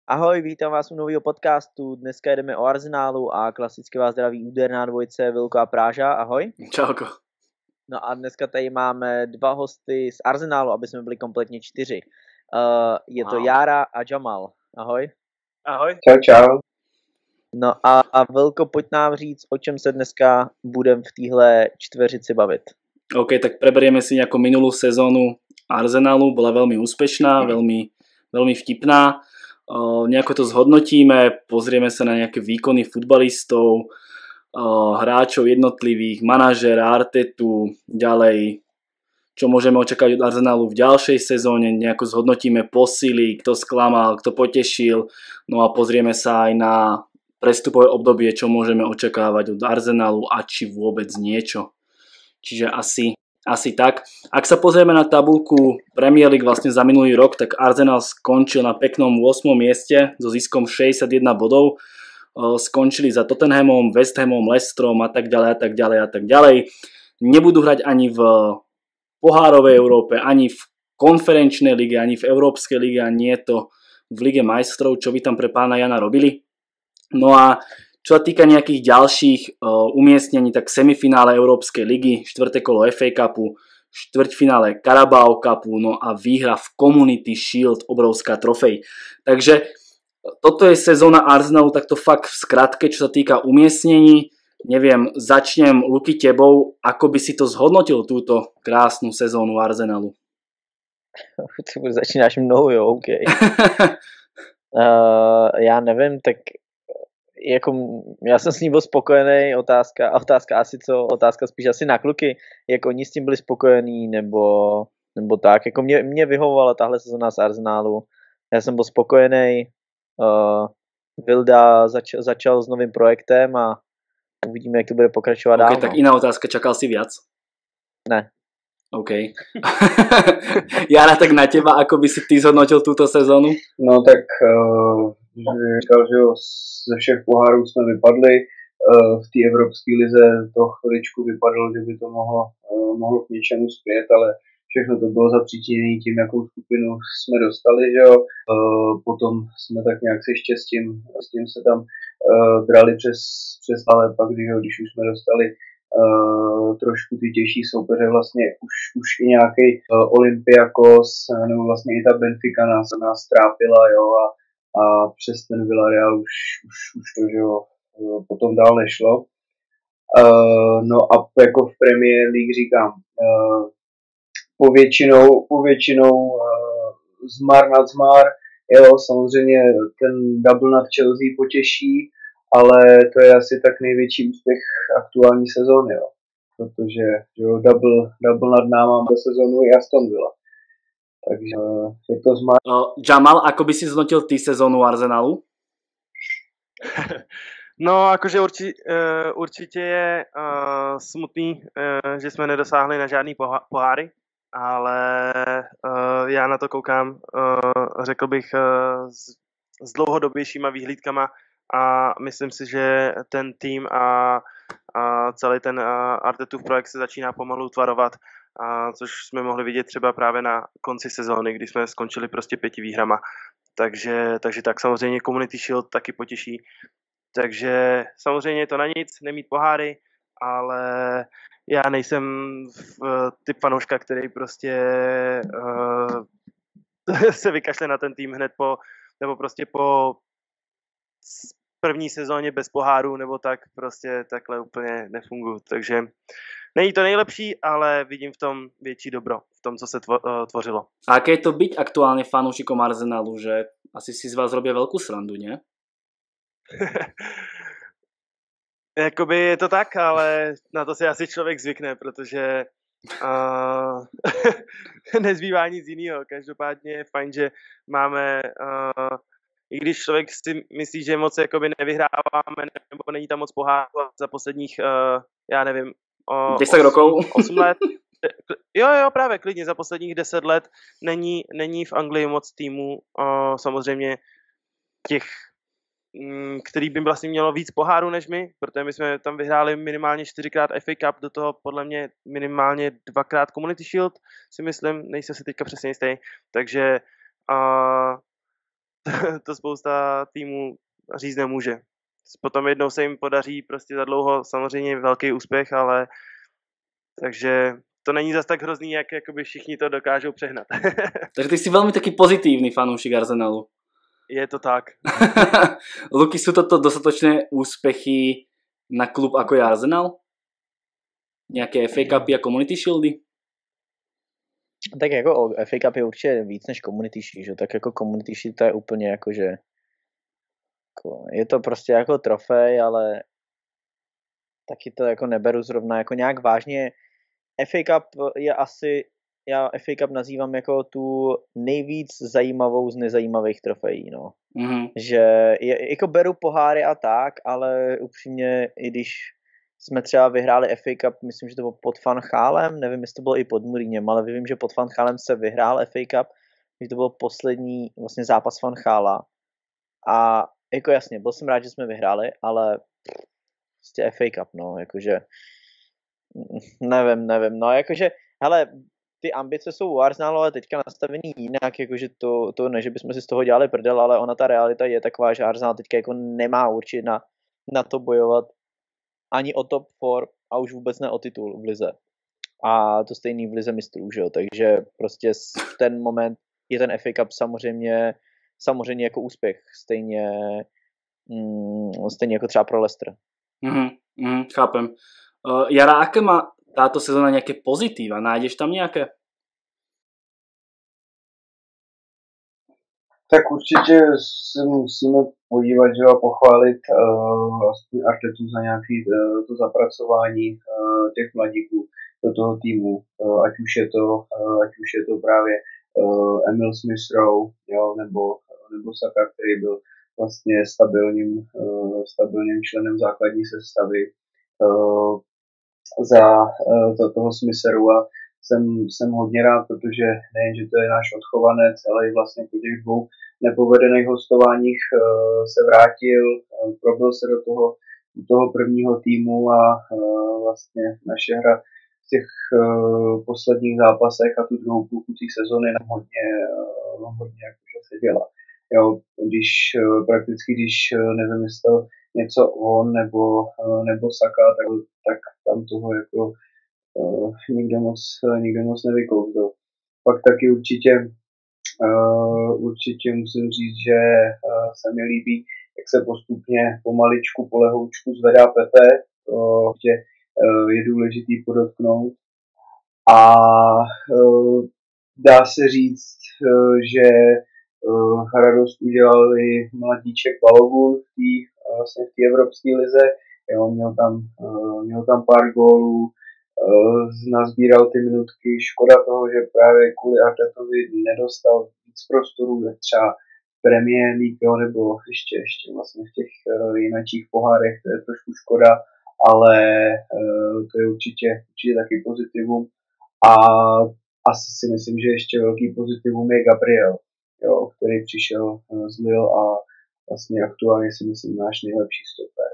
Ahoj, vítám vás u nového podcastu. Dneska jedeme o Arsenálu a klasicky vás zdraví úderná dvojice Vilko a Práža. Ahoj. Čauko. No a dneska tady máme dva hosty z Arsenálu, aby jsme byli kompletně 4. Je to Jára a Jamal. Ahoj. Ahoj. Čau. No a Vilko, pojď nám říct, o čem se dneska budeme v téhle čtveřici bavit. OK, tak preberieme si nejakú minulú sezónu Arsenalu, bola veľmi úspešná, veľmi vtipná. Nejako to zhodnotíme, pozrieme sa na nejaké výkony futbalistov, hráčov jednotlivých, manažéra, Artetu, ďalej, čo môžeme očakávať od Arsenalu v ďalšej sezóne, nejako zhodnotíme posily, kto sklamal, kto potešil, no a pozrieme sa aj na prestupové obdobie, čo môžeme očakávať od Arsenalu a či vôbec niečo. Čiže asi tak. Ak sa pozrieme na tabuľku Premier League vlastne za minulý rok, tak Arsenal skončil na peknom 8. mieste so ziskom 61 bodov. Skončili za Tottenhamom, West Hamom, Leicesterom a tak ďalej. Nebudú hrať ani v pohárovej Európe, ani v konferenčnej lige, ani v Európskej lige, ani je to v Lige majstrov, čo by tam pre pána Jana robili. No a čo sa týka nejakých ďalších umiestnení, tak semifinále Európskej ligy, 4. kolo FA Cupu, štvrťfinále Carabao Cupu, no a výhra v Community Shield, obrovská trofej. Takže toto je sezóna Arsenalu, takto fakt v skratke, čo sa týka umiestnení. Neviem, začnem Luky tebou, ako by si to zhodnotil túto krásnu sezónu Arsenalu? Ty začínáš mnou, jo, OK. Já nevím, tak jako, já jsem s ním byl spokojený, otázka spíš asi na kluky, jako oni s tím byli spokojení, nebo tak, jako mě vyhovovala tahle sezona z Arsenalu, já jsem byl spokojený, Vilda začal s novým projektem a uvidíme, jak to bude pokračovat dál. Tak iná otázka, čakal si viac? Ne. OK. Jara, tak na teba, ako by si ty zhodnotil túto sezónu? No tak říkal, že ze všech pohárů jsme vypadli. V té evropské lize to chviličku vypadalo, že by to mohlo k něčemu zpět, ale všechno to bylo zapříčiněné tím, jakou skupinu jsme dostali, že jo. Potom jsme tak nějak se štěstím s tím se tam drali přes ale pak, když už jsme dostali trošku ty těžší soupeře, vlastně už i nějaký Olympiakos, nebo vlastně i ta Benfica nás trápila, jo, a přes ten Villarreal už to, že jo, potom dál nešlo. No a jako v Premier League říkám, povětšinou zmar nad zmar, jo, samozřejmě ten double nad Chelsea potěší, ale to je asi tak největší úspěch aktuální sezóny, jo. Protože jo, double nad náma do sezónu i Aston Villa. Takže je to zmar. Jamal, ako by si zhodnotil ty sezónu Arsenalu? No, jakože určitě je smutný, že jsme nedosáhli na žádný poháry, ale já na to koukám, řekl bych, s dlouhodobějšíma výhlídkama a myslím si, že ten tým a celý ten Artetův projekt se začíná pomalu tvarovat, což jsme mohli vidět třeba právě na konci sezóny, kdy jsme skončili prostě 5 výhrama. Takže tak samozřejmě Community Shield taky potěší. Takže samozřejmě je to na nic, nemít poháry, ale já nejsem typ fanouška, který prostě se vykašle na ten tým hned po první sezóně bez poháru, nebo tak prostě takhle úplně nefunguji. Takže není to nejlepší, ale vidím v tom větší dobro, v tom, co se tvořilo. A aké je to byť aktuálne fanúšikom Arsenalu, že asi si z vás robia veľkú srandu, nie? Jakoby je to tak, ale na to si asi člověk zvykne, protože nezbývá nic jiného. Každopádně je fajn, že máme, i když člověk si myslí, že moc jakoby nevyhráváme, nebo není tam moc pohárů za posledních, já nevím, 10 rokov? 8 let. Jo, právě klidně, za posledních 10 let není v Anglii moc týmů, samozřejmě těch, který by vlastně mělo víc pohárů než my, protože my jsme tam vyhráli minimálně 4krát FA Cup, do toho podle mě minimálně 2krát Community Shield, si myslím, nejsem si teďka přesně jistý, takže to spousta týmů říct nemůže. Potom jednou se jim podaří prostě za dlouho samozřejmě velký úspěch, ale takže to není zas tak hrozný, jak jakoby všichni to dokážou přehnat. Takže ty jsi velmi taký pozitívny fanúšik Arsenalu. Je to tak. Luky, sú toto dostatočné úspechy na klub ako je Arsenal? Nějaké FA Cupy a Community Shieldy? Tak jako FA Cup je určitě víc než Community Shield, že? Tak jako Community Shield to je úplně jako, že jako, je to prostě jako trofej, ale taky to jako neberu zrovna jako nějak vážně. FA Cup je asi, já FA Cup nazývám jako tu nejvíc zajímavou z nezajímavých trofejí, no. Mm-hmm. Že jako beru poháry a tak, ale upřímně, i když jsme třeba vyhráli FA Cup, myslím, že to bylo pod Van Gaalem, nevím, jestli to bylo i pod Mourinhem, ale vím, že pod Van Gaalem se vyhrál FA Cup, že to byl poslední vlastně zápas Van Gaala. A jako jasně, byl jsem rád, že jsme vyhráli, ale prostě FA Cup, no, jakože nevím, no, jakože, hele, ty ambice jsou u Arsenalu ale teďka nastavený jinak, jakože to ne, že bychom si z toho dělali prdel, ale ona ta realita je taková, že Arsenal teďka jako nemá určitě na to bojovat ani o top 4 a už vůbec ne o titul v lize. A to stejný v lize mistrů, že jo, takže prostě ten moment je ten FA Cup samozřejmě jako úspěch, stejně jako třeba pro Leicester. Chápem. Jara, aké má táto sezóna nějaké pozitíva? Nájdeš tam nějaké? Tak určitě se musíme podívat, že a pochválit aspoň Artetu za nějaké to zapracování těch mladíků do toho týmu, ať už je to právě Emil Smith Rowe, jo, nebo Saka, který byl vlastně stabilním členem základní sestavy. Za toho Smitherua jsem hodně rád, protože nejen, že to je náš odchovanec, ale i vlastně po těch 2 nepovedených hostováních se vrátil, probil se do toho prvního týmu a vlastně naše hra v těch posledních zápasech a tu druhou půlku té sezony nám hodně jakože seděla. Jo, když nevymyslel něco on nebo Saka, tak tam toho jako nikdo moc nevykouzl. Pak taky určitě musím říct, že se mi líbí, jak se postupně pomaličku, polehoučku zvedá Pepe, to je důležitý podotknout. A dá se říct, že radost udělal i mladíček Balogun v té evropské lize. Jo, měl tam pár gólů, nazbíral ty minutky. Škoda toho, že právě kvůli Artetovi nedostal víc prostoru třeba Premier League, nebo ještě vlastně v těch jinakých pohárech, to je trošku škoda, ale to je určitě taky pozitivum. A asi si myslím, že ještě velký pozitivum je Gabriel, jo, který přišel z Lille a vlastně aktuálně si myslím náš nejlepší stoper.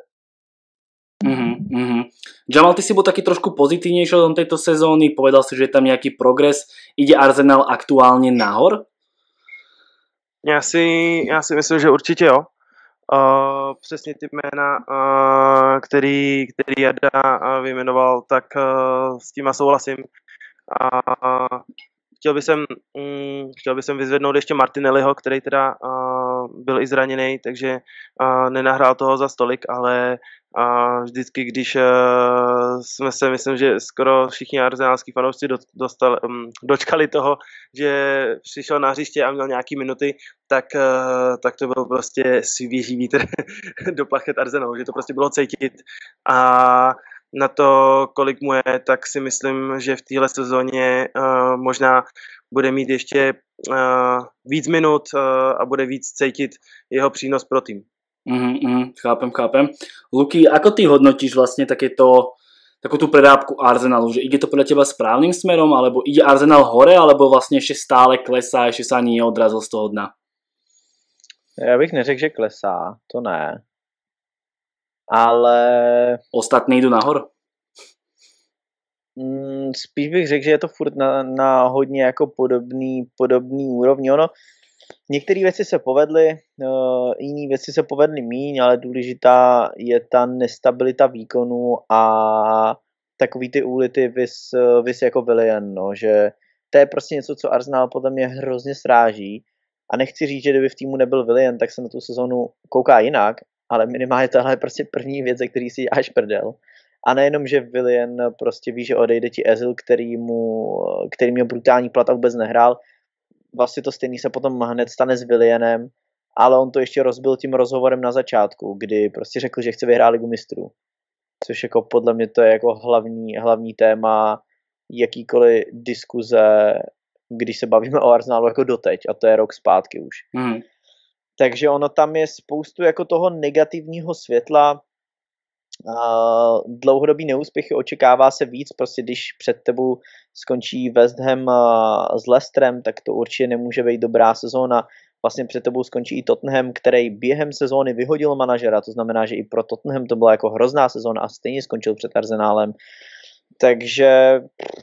Jamal, ty si bol taký trošku pozitívnejší od tejto sezóny, povedal si, že je tam nejaký progres. Ide Arsenal aktuálně nahor? Já si myslím, že určitě jo. Přesně ty jména, který Jada vyjmenoval, tak s tím souhlasím. Chtěl bych vyzvednout ještě Martinelliho, který teda byl i zraněný, takže nenahrál toho za stolik, ale vždycky, když jsme se, myslím, že skoro všichni arsenálský fanoušci dočkali toho, že přišel na hřiště a měl nějaký minuty, tak to byl prostě svěží vítr do plachet Arsenalu, že to prostě bylo cítit. A na to, kolik mu je, tak si myslím, že v téhle sezóně možná bude mít ještě víc minut a bude víc cítit jeho přínos pro tým. Chápem. Luky, ako ty hodnotíš vlastne takú tú prerábku Arsenalu, že ide to podľa teba správnym smerom, alebo ide Arsenal hore, alebo vlastne ešte stále klesá, ešte sa ani neodrazil z toho dna? Já bych neřekl, že klesá, to ne. Ale... Ostatní jdu nahor? Spíš bych řekl, že je to furt na hodně jako podobný úrovni. Ono, některé věci se povedly, jiné věci se povedly míň, ale důležitá je ta nestabilita výkonu a takový ty úlity vis jako Willian, no, že to je prostě něco, co Arsenal podle mě hrozně sráží. A nechci říct, že kdyby v týmu nebyl Willian, tak se na tu sezonu kouká jinak, ale minimálně tohle je prostě první věc, ze který si děláš prdel. A nejenom, že Willian prostě ví, že odejde ti Ezil, který měl brutální plat a vůbec nehrál. Vlastně to stejný se potom hned stane s Willianem, ale on to ještě rozbil tím rozhovorem na začátku, kdy prostě řekl, že chce vyhrát Ligu mistrů. Což jako podle mě to je jako hlavní téma jakýkoliv diskuze, když se bavíme o Arsenalu jako doteď, a to je rok zpátky už. Takže ono tam je spoustu jako toho negativního světla, dlouhodobý neúspěchy, očekává se víc, prostě když před tebou skončí West Ham s Leicesterem, tak to určitě nemůže být dobrá sezóna. Vlastně před tebou skončí i Tottenham, který během sezóny vyhodil manažera, to znamená, že i pro Tottenham to byla jako hrozná sezóna a stejně skončil před Arsenálem. Takže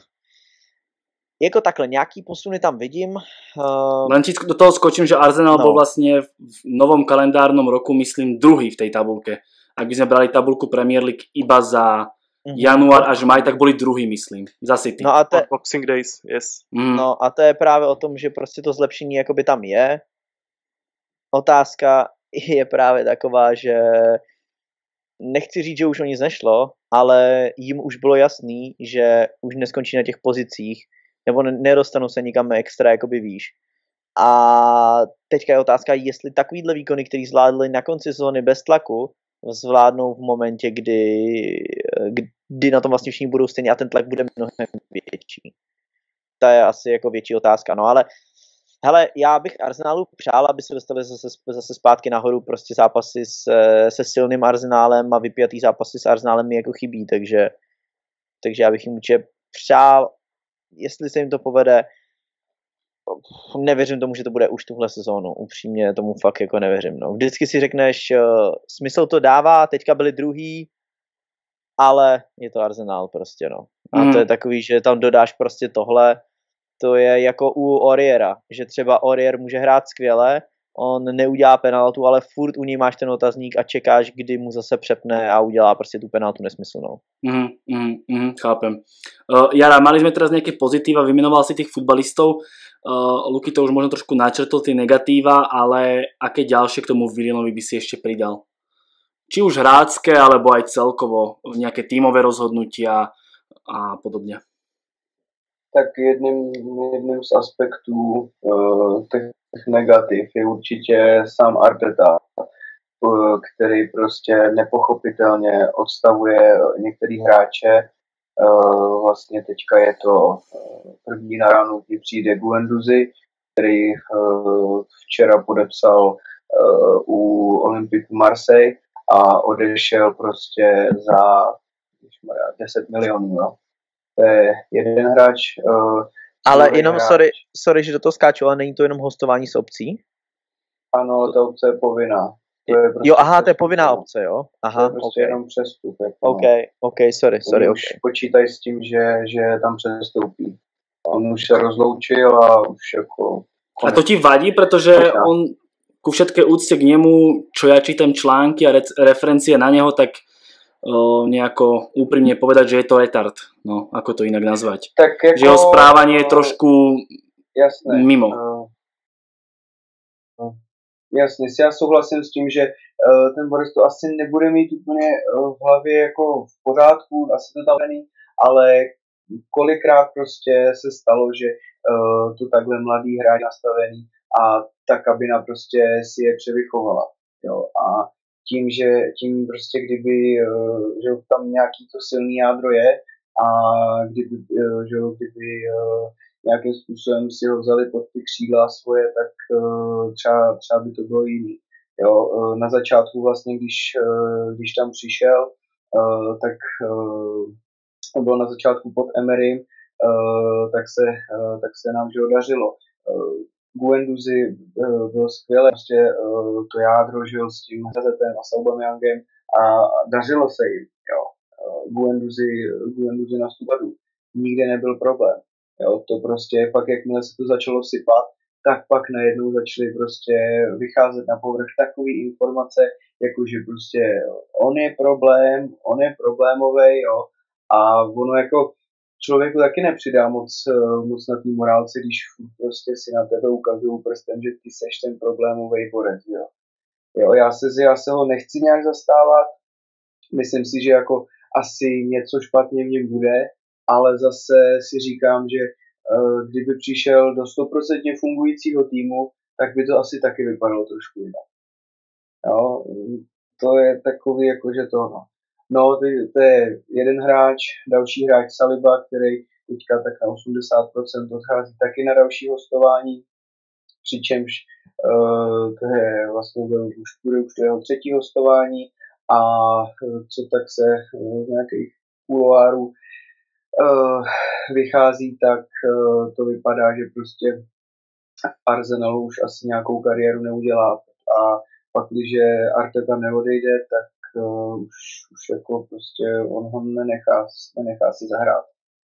jako takhle, nějaký posuny tam vidím. Len ti do toho skočím, že Arsenal bol vlastne v novom kalendárnom roku, myslím, druhý v tej tabulke. Ak by sme brali tabulku Premier League iba za január až maj, tak boli druhý, myslím, za City. No a Boxing Days, yes. No a to je právě o tom, že prostě to zlepšení jakoby tam je. Otázka je právě taková, že nechci říct, že už o nic nešlo, ale jim už bylo jasný, že už neskončí na těch pozicích, nebo nedostanou se nikam extra, jakoby výš. A teďka je otázka, jestli takovýhle výkony, který zvládli na konci sezóny bez tlaku, zvládnou v momentě, kdy na tom vlastně všichni budou stejně a ten tlak bude mnohem větší. To je asi jako větší otázka. No ale hele, já bych Arsenalu přál, aby se dostali zase zpátky nahoru, prostě zápasy se silným Arsenálem a vypjatý zápasy s Arsenálem mi jako chybí, takže já bych jim určitě přál, jestli se jim to povede. Nevěřím tomu, že to bude už tuhle sezónu. Upřímně tomu fakt jako nevěřím. No. Vždycky si řekneš, smysl to dává, teďka byli druhý, ale je to Arsenal prostě, no. A to je takový, že tam dodáš prostě tohle. To je jako u Auriera, že třeba Aurier může hrát skvěle, on neudělá penaltu, ale furt u něj máš ten otazník a čekáš, kdy mu zase přepne a udělá prostě tu penaltu nesmyslnou. Chápem. Jara, mali sme teraz nejaké pozitíva, vymenoval si tých futbalistov, Luky to už možno trošku načrtol, tie negatíva, ale aké ďalšie k tomu Willianovi by si ešte pridal? Či už hráčské, alebo aj celkovo nejaké tímové rozhodnutia a podobne. Tak jedním z aspektů těch negativ je určitě sám Arteta, který prostě nepochopitelně odstavuje některý hráče. Vlastně teďka je to první na ránu, kdy přijde Guendouzi, který včera podepsal u Olympiku Marseille a odešel prostě za 10 milionů. No. To je jeden hráč. Ale jenom, sorry, že do toho skáču, ale není to jenom hostování s opcí? Ano, ta opce je povinná. To je prostě jo, aha, to je povinná opce, jo? Aha, to je prostě jenom přestup. OK, sorry. Už počítaj s tím, že tam přestoupí. On už se rozloučil a už jako... A to ti vadí, pretože on ku všetké úcte k nemu, čo ja čítam články a referencie na neho, tak nejako úprimne povedať, že je to retard. No, ako to inak nazvať. Tak jako, že jeho správanie je trošku mimo. Jasně, já souhlasím s tím, že ten Boris to asi nebude mít úplně v hlavě jako v pořádku, asi to tam není, ale kolikrát prostě se stalo, že to takhle mladý hráč nastavený a ta kabina prostě si je převychovala. Jo, a tím prostě kdyby, že tam nějaký to silný jádro je a kdyby nějakým způsobem si ho vzali pod ty křídla svoje, tak třeba by to bylo jiný. Jo, na začátku vlastně, když tam přišel, tak byl na začátku pod Emerym, tak se nám dařilo. Guendouzi byl skvělé, prostě to jádro žil s tím Hazetem a s Aubameyangem a dařilo se jim. Jo. Guendouzi na stupadu nikde nebyl problém. Jo, to prostě pak, jakmile se to začalo sypat, tak pak najednou začaly prostě vycházet na povrch takové informace, jako že prostě on je problémový, jo, a ono jako člověku taky nepřidá moc na té morálce, když prostě si na tebe ukazují prstem, že ty seš ten problémový borec, jo. Jo, já se ho nechci nějak zastávat, myslím si, že jako asi něco špatně v něm bude, ale zase si říkám, že kdyby přišel do 100% fungujícího týmu, tak by to asi taky vypadalo trošku jinak. Jo, to je takový jakože to, no. No, to je jeden hráč, další hráč Saliba, který teďka tak na 80% odchází taky na další hostování, přičemž to je vlastně už to jeho třetí hostování a co tak se z nějakých kuloárů vychází, tak to vypadá, že prostě v Arsenalu už asi nějakou kariéru neudělá a pak, když Arteta neodejde, tak už jako prostě on ho nenechá si zahrát.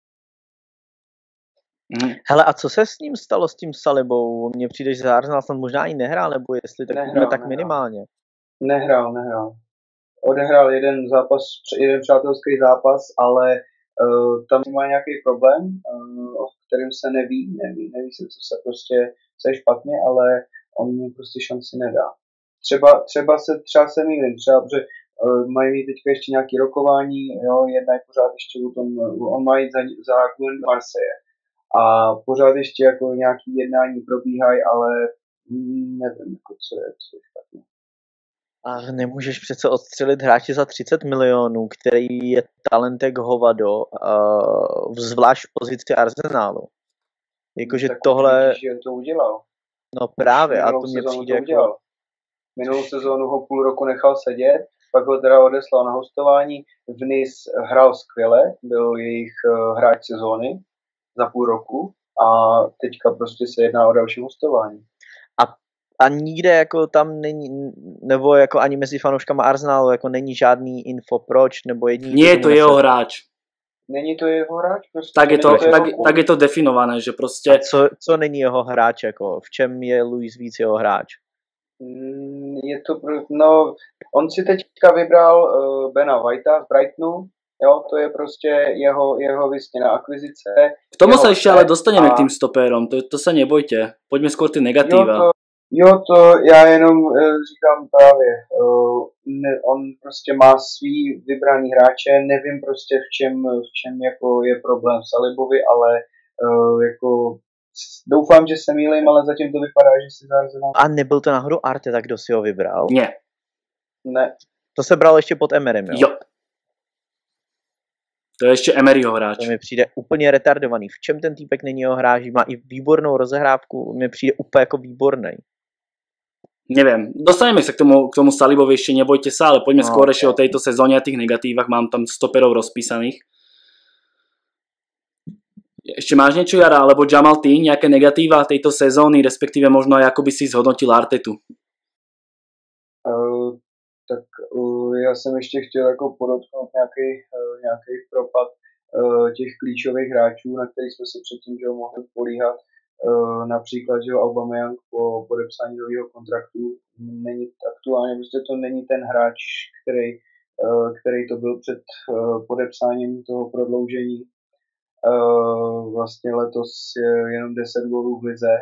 Hele, a co se s ním stalo, s tím Salibou? Mně přijde, že za Arsenal snad možná i nehrál, nebo jestli tak minimálně. Nehrál. Odehrál jeden přátelský zápas, ale tam má nějaký problém, o kterém se neví se, co je špatně, ale on mu prostě šanci nedá. Třeba se mýlím, protože mají mít teďka ještě nějaké rokování, jo, jednají pořád ještě o tom, on má jít za Gwen Marseille. A pořád ještě jako nějaký jednání probíhají, ale nevím, jako co je špatně. A nemůžeš přece odstřelit hráče za 30 milionů, který je talentek hovado, zvlášť v pozici Arsenálu. Jakože tohle... Že to udělal. No právě, a to mě přijde jako... Minulou sezónu ho půl roku nechal sedět, pak ho teda odeslal na hostování. V Nice hrál skvěle, byl jejich hráč sezóny za půl roku a teďka prostě se jedná o další hostování. A nikde jako tam není, nebo jako ani mezi fanouškama Arsenalu jako není žádný info proč, nebo jediný... Nie je to jeho hráč. Není to jeho hráč? Prostě tak je to definované, že prostě... A co není jeho hráč, jako v čem je Luis víc jeho hráč? Je to, no, on si teďka vybral Bena Whitea z Brightonu, jo, to je prostě jeho vysněná akvizice. K tomu sa ešte ale dostaneme k tým stopérom, to sa nebojte. Poďme skôr tie negatíva. To já jenom říkám právě, on prostě má svý vybraný hráče, nevím prostě v čem jako je problém Salibovi, ale jako doufám, že se mýlím, ale zatím to vypadá, že si Arsenal. A nebyl to náhodou Arteta, kdo si ho vybral? Ne. To se bralo ještě pod Emerym, jo? Jo. To je ještě Emeryho hráč. To mi přijde úplně retardovaný. V čem ten týpek není jeho hráč? Má i výbornou rozehrávku, mi přijde úplně jako výborný. Neviem, dostaneme sa k tomu Salibovi, ešte nebojte sa, ale poďme skôr ešte o tejto sezóne a tých negatívach, mám tam stoperov rozpísaných. Ešte máš niečo, Jara, alebo Jamal, ty nejaké negatíva tejto sezóny, respektíve možno aj ako by si zhodnotil Artetu? Tak já jsem ještě chtěl jako podotknout nějaký propad těch klíčových hráčů, na kterých jsme si předtím mohli políhat. Například, že Aubameyang po podepsání nového kontraktu není aktuálně, prostě to není ten hráč, který to byl před podepsáním toho prodloužení. Vlastně letos je jenom 10 gólů v lize.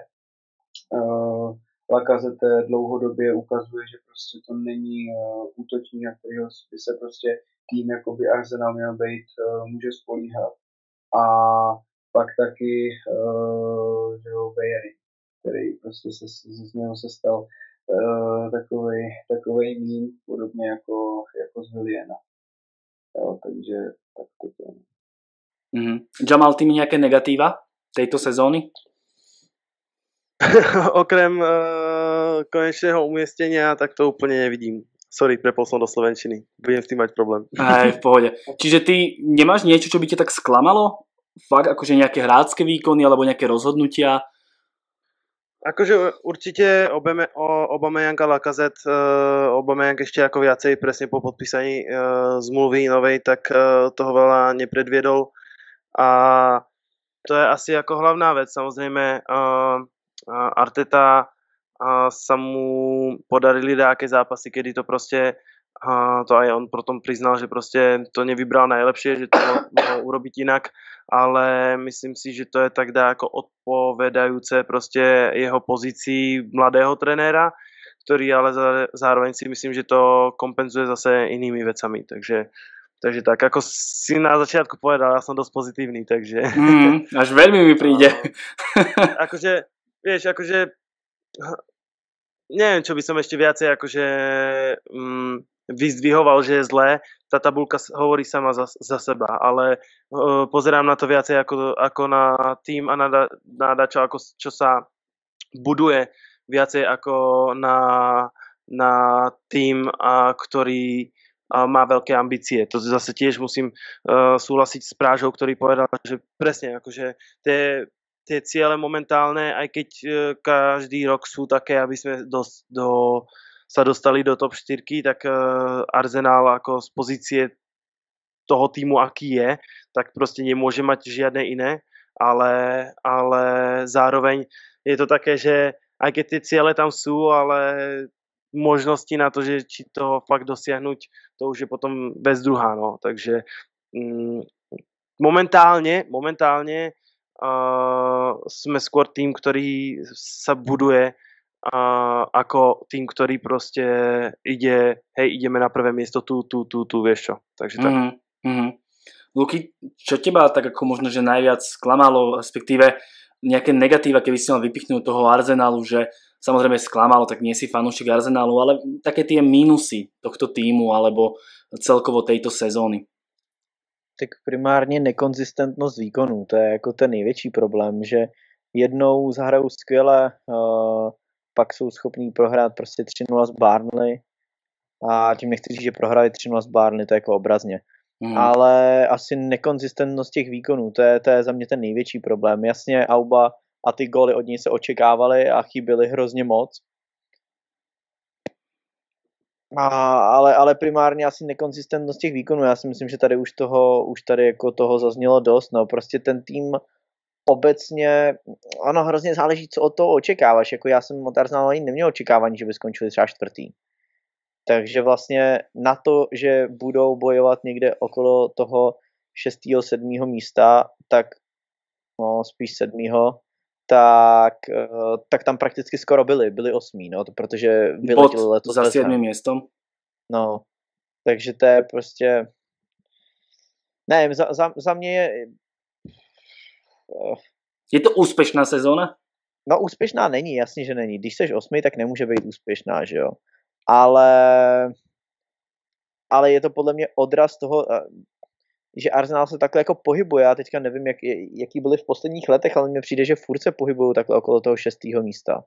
Lacazette dlouhodobě ukazuje, že prostě to není útočník, na kterého by se prostě tým jakoby Arsenal měl být, může spolíhat. A pak taky Bayery, který prostě z něho se stal takovej mím, podobně jako z Williana. Jo, takže tak to. Jamal, ty mi nejaké negatíva tejto sezóny? Okrem konečného umiestnenia, tak to úplne nevidím. Sorry, prepol som do slovenčiny. Budem s tým mať problém. Aj, v pohode. Čiže ty nemáš niečo, čo by ťa tak sklamalo? Fakt, akože nejaké hráčske výkony alebo nejaké rozhodnutia? Akože určite Aubameyang a Lacazette, Aubameyang ešte ako viacej presne po podpísaní zmluvy novej, tak toho veľa nepredviedol a to je asi ako hlavná vec. Samozrejme Arteta sa mu podarili nejaké zápasy, kedy to proste to aj on potom priznal, že proste to nevybral najlepšie, že to mohol urobiť inak, ale myslím si, že to je tak ako odpovedajúce proste jeho pozícii mladého trenéra, ktorý ale zároveň si myslím, že to kompenzuje zase inými vecami, takže tak, ako si na začiatku povedal, ja som dosť pozitívny, takže... Až veľmi mi príde. Akože, vieš, neviem, čo by som ešte viacej akože vyzdvihoval, že je zlé. Tá tabuľka hovorí sama za seba, ale pozerám na to viacej ako na tým a na dačo, čo sa buduje viacej ako na tým, ktorý má veľké ambície. To zase tiež musím súhlasiť s Prážou, ktorý povedal, že presne, akože tie ciele momentálne, aj keď každý rok sú také, aby sme sa dostali do top 4, tak Arsenal ako z pozície toho týmu, aký je, tak proste nemôže mať žiadne iné, ale zároveň je to také, že aj keď tie ciele tam sú, ale možnosti na to, že či to fakt dosiahnuť, to už je potom bez druhá, no. Takže momentálne sme skôr tým, ktorý sa buduje ako tým, ktorý proste ideme na prvé miesto tu, vieš čo. Takže tak. Luky, čo teba tak ako možno, že najviac sklamalo, respektíve nejaké negatíva, keby si mal vypichnúť toho Arsenalu, že samozrejme sklamalo, tak nie si fanúšik Arsenalu, ale také tie mínusy tohto týmu alebo celkovo tejto sezóny. Tak primárně nekonzistentnost výkonů, to je jako ten největší problém, že jednou zahrajou skvěle, pak jsou schopní prohrát prostě 3-0 s Burnley a tím nechci říct, že prohrali 3-0 s Burnley, to je jako obrazně. Ale asi nekonzistentnost těch výkonů, to je za mě ten největší problém. Jasně, Auba a ty góly od něj se očekávaly a chyběly hrozně moc. Ale primárně asi nekonzistentnost těch výkonů. Já si myslím, že tady už tady jako toho zaznělo dost. No, prostě ten tým obecně, ono hrozně záleží, co od toho očekáváš. Jako já jsem od Arsenalu ani neměl očekávání, že by skončili třeba 4. Takže vlastně na to, že budou bojovat někde okolo toho 6. 7. místa, tak no spíš 7. Tak tam prakticky skoro byli 8, no, protože vyletěli letos za 7. miestom. No, takže to je prostě, nevím, za mě je... Je to úspěšná sezóna? No, úspěšná není, jasně, že není. Když jsi 8, tak nemůže být úspěšná, že jo. Ale je to podle mě odraz toho, že Arsenal se takhle jako pohybuje. Já teďka nevím, jaký byly v posledních letech, ale mně přijde, že furt se pohybují takhle okolo toho 6. místa.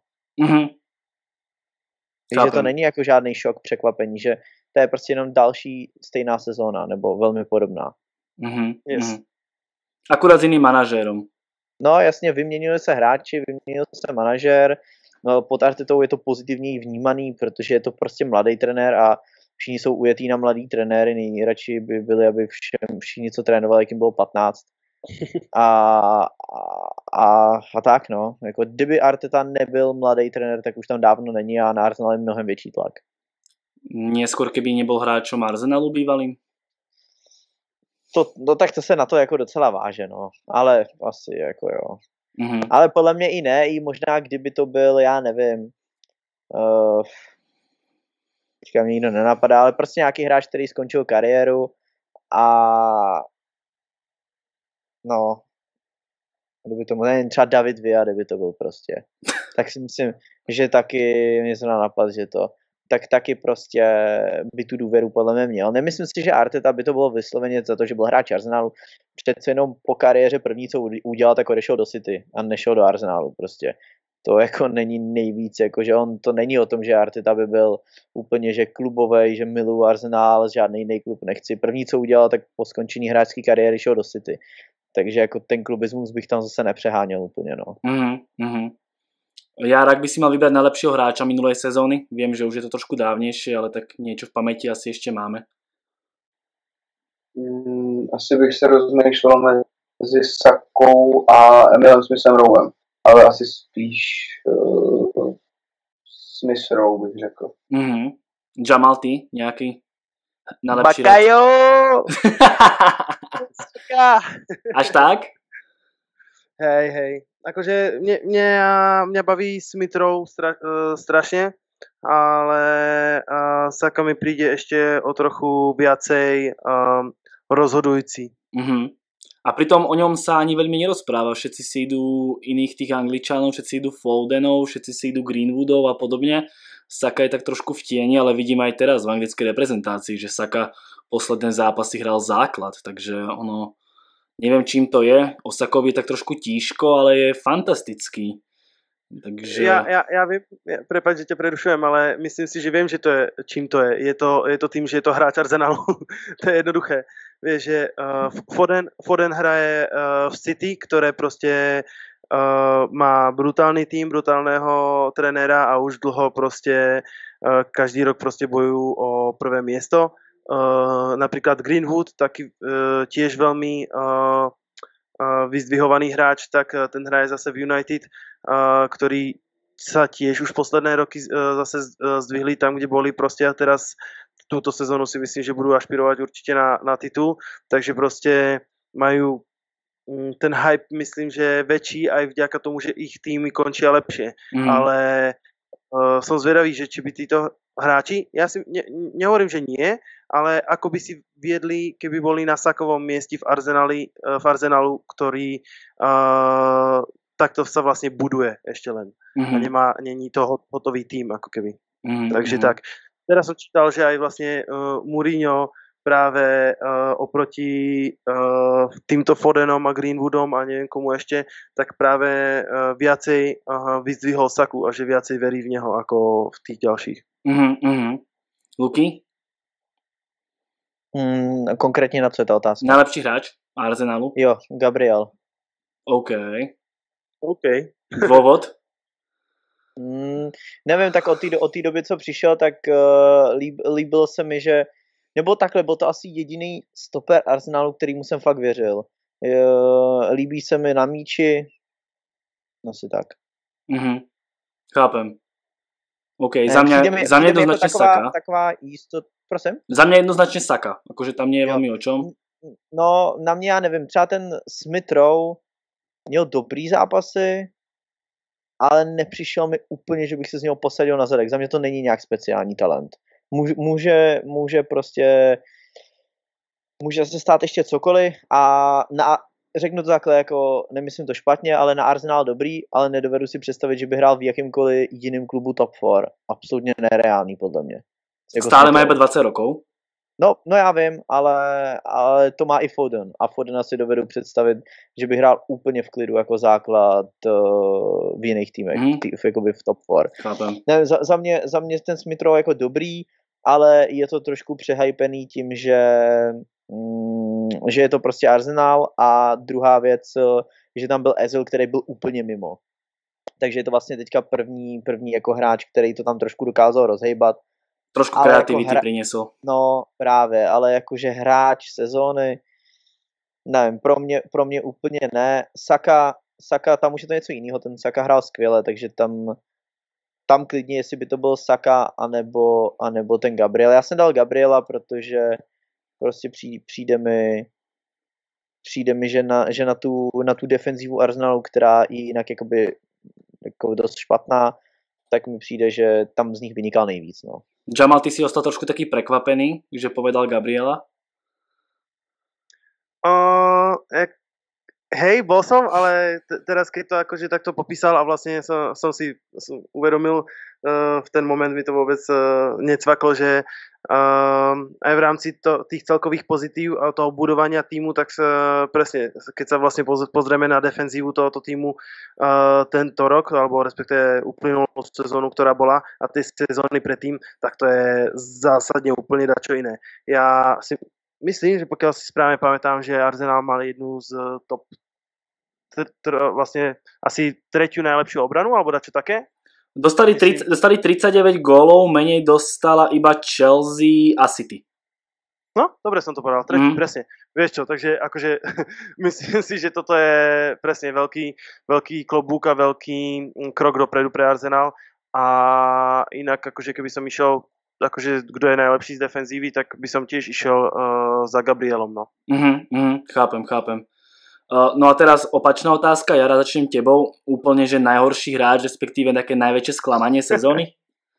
Takže to není jako žádný šok, překvapení, že to je prostě jenom další stejná sezóna, nebo velmi podobná. Yes. Akurát s jiným manažérom. No jasně, vyměnili se hráči, vyměnil se manažér, no, pod Artetou je to pozitivněji vnímaný, protože je to prostě mladý trenér a všichni jsou ujetí na mladý trenéry, nejradši by byli, aby všichni, co trénovali, jak jim bylo 15. A tak no, jako kdyby Arteta nebyl mladý trenér, tak už tam dávno není a na Arsenal je mnohem větší tlak. Neskôr, keby nebol hráčom Arsenalu bývalým? Tak to se na to jako docela váže, no. Ale asi jako jo. Ale podle mě i ne, i možná kdyby to byl, já nevím, teďka mě nikdo nenapadá, ale prostě nějaký hráč, který skončil kariéru a no, kdyby to byl třeba David Villa, kdyby to byl prostě, tak si myslím, že taky mě se napadl, že to, tak taky prostě by tu důvěru podle mě měl. Nemyslím si, že Arteta by to bylo vysloveně za to, že byl hráč Arsenalu. Přece jenom po kariéře první, co udělal, tak odešel do City a nešel do Arsenalu prostě. To jako není nejvíc, jakože on to není o tom, že Arteta by byl úplně, že klubovej, že miluji Arsenal, žádný jiný klub nechci. První, co udělal, tak po skončení hráčské kariéry šel do City. Takže jako ten klubismus bych tam zase nepřeháněl úplně, no. Jara, ak by si mal vybrať najlepšieho hráča minulej sezóny, viem, že už je to trošku dávnejšie, ale tak niečo v pamäti asi ešte máme. Asi bych se rozmýšlel mezi Sakou a Emilem Smithem Rowem. ale asi spíš Smith Rowe bych řekl. Jamal, ty nejaký najlepší Bakajo! Až tak? Hej. Akože mňa baví Smith Rowe strašne, ale Saka mi príde ešte o trochu viacej rozhodujúci. A pritom o ňom sa ani veľmi nerozpráva. Všetci si idú iných tých Angličanov, všetci idú Fodenov, všetci si idú Greenwoodov a podobne. Saka je tak trošku v tieni, ale vidím aj teraz v anglickej reprezentácii, že Saka posledné zápasy hral základ, takže ono, neviem čím to je. O Sakovi je tak trošku tížko, ale je fantastický. Takže... Ja viem, prepáč, že ťa prerušujem, ale myslím si, že viem, že to je, čím to je. Je to tým, že je to hráč Arsenalu. To je jednoduché. Vieš, že Foden hraje v City, ktoré proste má brutálny tým, brutálneho trenéra a už dlho proste každý rok proste bojujú o prvé miesto. Napríklad Greenwood, taký tiež veľmi vyzdvihovaný hráč, tak ten hraje zase v United, ktorý sa tiež už posledné roky zase zdvihli tam, kde boli proste a teraz túto sezónu si myslím, že budú ašpirovať určite na titul, takže proste majú ten hype, myslím, že je väčší aj vďaka tomu, že ich týmy končia lepšie, ale som zvedavý, že či by títo hráči, ja si nehovorím, že nie, ale ako by si viedli, keby boli na Sakovom mieste v Arsenalu, ktorý takto sa vlastne buduje ešte len. A není to hotový tým, ako keby. Takže tak. Teraz som čítal, že aj vlastne Mourinho práve oproti týmto Fodenom a Greenwoodom a neviem komu ešte, tak práve viacej vyzdvihol Saku a že viacej verí v neho ako v tých ďalších. Luky? Konkrétně na co je ta otázka? Najlepší hráč Arsenalu? Jo, Gabriel. OK. Dôvod? Nevím, tak od té doby, co přišel, tak líbilo se mi, že nebo takhle, byl to asi jediný stoper Arsenalu, kterýmu jsem fakt věřil. Líbí se mi na míči, asi tak. Chápem. OK, za mňa jednoznačne Saka. Taková jistota, prosím? Za mňa jednoznačne Saka, akože tam nie je veľmi o čom. No, na mě já nevím, třeba ten Smith Rowe měl dobrý zápasy, ale nepřišel mi úplně, že bych se z něho posadil na zadek. Za mě to není nějak speciální talent. Může se stát ještě cokoliv a řeknu to takhle, jako nemyslím to špatně, ale na Arsenal dobrý, ale nedovedu si představit, že by hrál v jakýmkoliv jiném klubu top 4. Absolutně nereálný podle mě. Jako stále má iba 20 rokov? No já vím, ale to má i Foden. A Fodena si dovedu představit, že by hrál úplně v klidu jako základ v jiných týmech, jakoby v top 4. Ne, za mě ten Smith Rowe jako dobrý, ale je to trošku přehypený tím, že je to prostě Arsenal a druhá věc, že tam byl Ezil, který byl úplně mimo. Takže je to vlastně teďka první jako hráč, který to tam trošku dokázal rozhejbat. Trošku kreativity jako priniesol. No právě, ale jakože hráč sezóny, nevím, pro mě úplně ne. Saka, tam už je to něco jiného, ten Saka hrál skvěle, takže tam klidně, jestli by to byl Saka anebo ten Gabriel. Já jsem dal Gabriela, protože prostě přijde mi, že na tu defenzivu Arsenalu, která i jinak jakoby jako dost špatná, tak mi přijde, že tam z nich vynikal nejvíc. No. Jamal, ty si ostal trošku taký prekvapený, že povedal Gabriela? Hej, bol som, ale teraz keď to akože takto popísal a vlastne som si uvedomil, v ten moment mi to vôbec necvaklo, že aj v rámci tých celkových pozitív a toho budovania týmu, tak presne, keď sa vlastne pozrieme na defenzívu tohoto týmu tento rok, alebo respektíve uplynulú sezónu, ktorá bola a tie sezóny predtým, tak to je zásadne úplne dačo iné. Ja si myslím, že pokiaľ si správne pamätám, že Arsenal mal jednu z top vlastne asi tretiu najlepšiu obranu, alebo dačo také? Dostali 39 gólov, menej dostala iba Chelsea a City. No, dobre som to povedal, tretí, presne. Vieš čo, takže akože myslím si, že toto je presne veľký klobúk a veľký krok dopredu pre Arsenal a inak akože keby som išiel akože kdo je najlepší z defenzívy, tak by som tiež išiel za Gabrielom, no. Chápem. No a teraz opačná otázka, Jara, začnem tebou. Úplne, že najhorší hráč, respektíve také najväčšie sklamanie sezóny?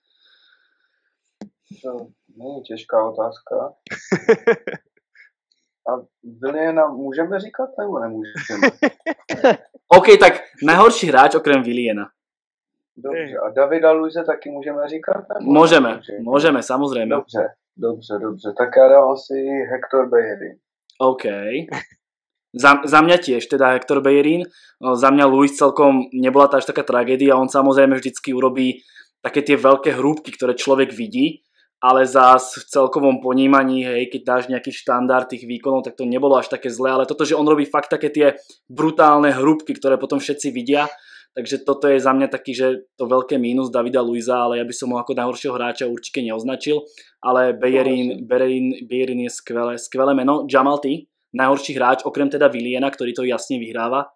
To není těžká otázka. A Williana můžeme říkat, nebo nemůžeme? OK, tak najhorší hráč okrem Williana. Dobře, a Davida Luise taky můžeme říkat? Môžeme, samozrejme. Dobře, tak já dám asi Hector Bellerin. OK. Za mňa tiež, teda Hector Bellerin. Za mňa Luis celkom nebola tá až taká tragédia, on samozrejme vždycky urobí také tie veľké hrúbky, ktoré človek vidí, ale zás v celkovom ponímaní, hej, keď dáš nejaký štandard tých výkonov, tak to nebolo až také zlé, ale toto, že on robí fakt také tie brutálne hrúbky, ktoré potom všetci vidia, takže toto je za mňa taký, že to veľké mínus Davida Luisa, ale ja by som ho ako najhoršieho hráča určite neoznačil, ale Bellerin je skvelé meno. Jamal, ty? Najhorší hráč, okrem teda Williana, ktorý to jasne vyhráva?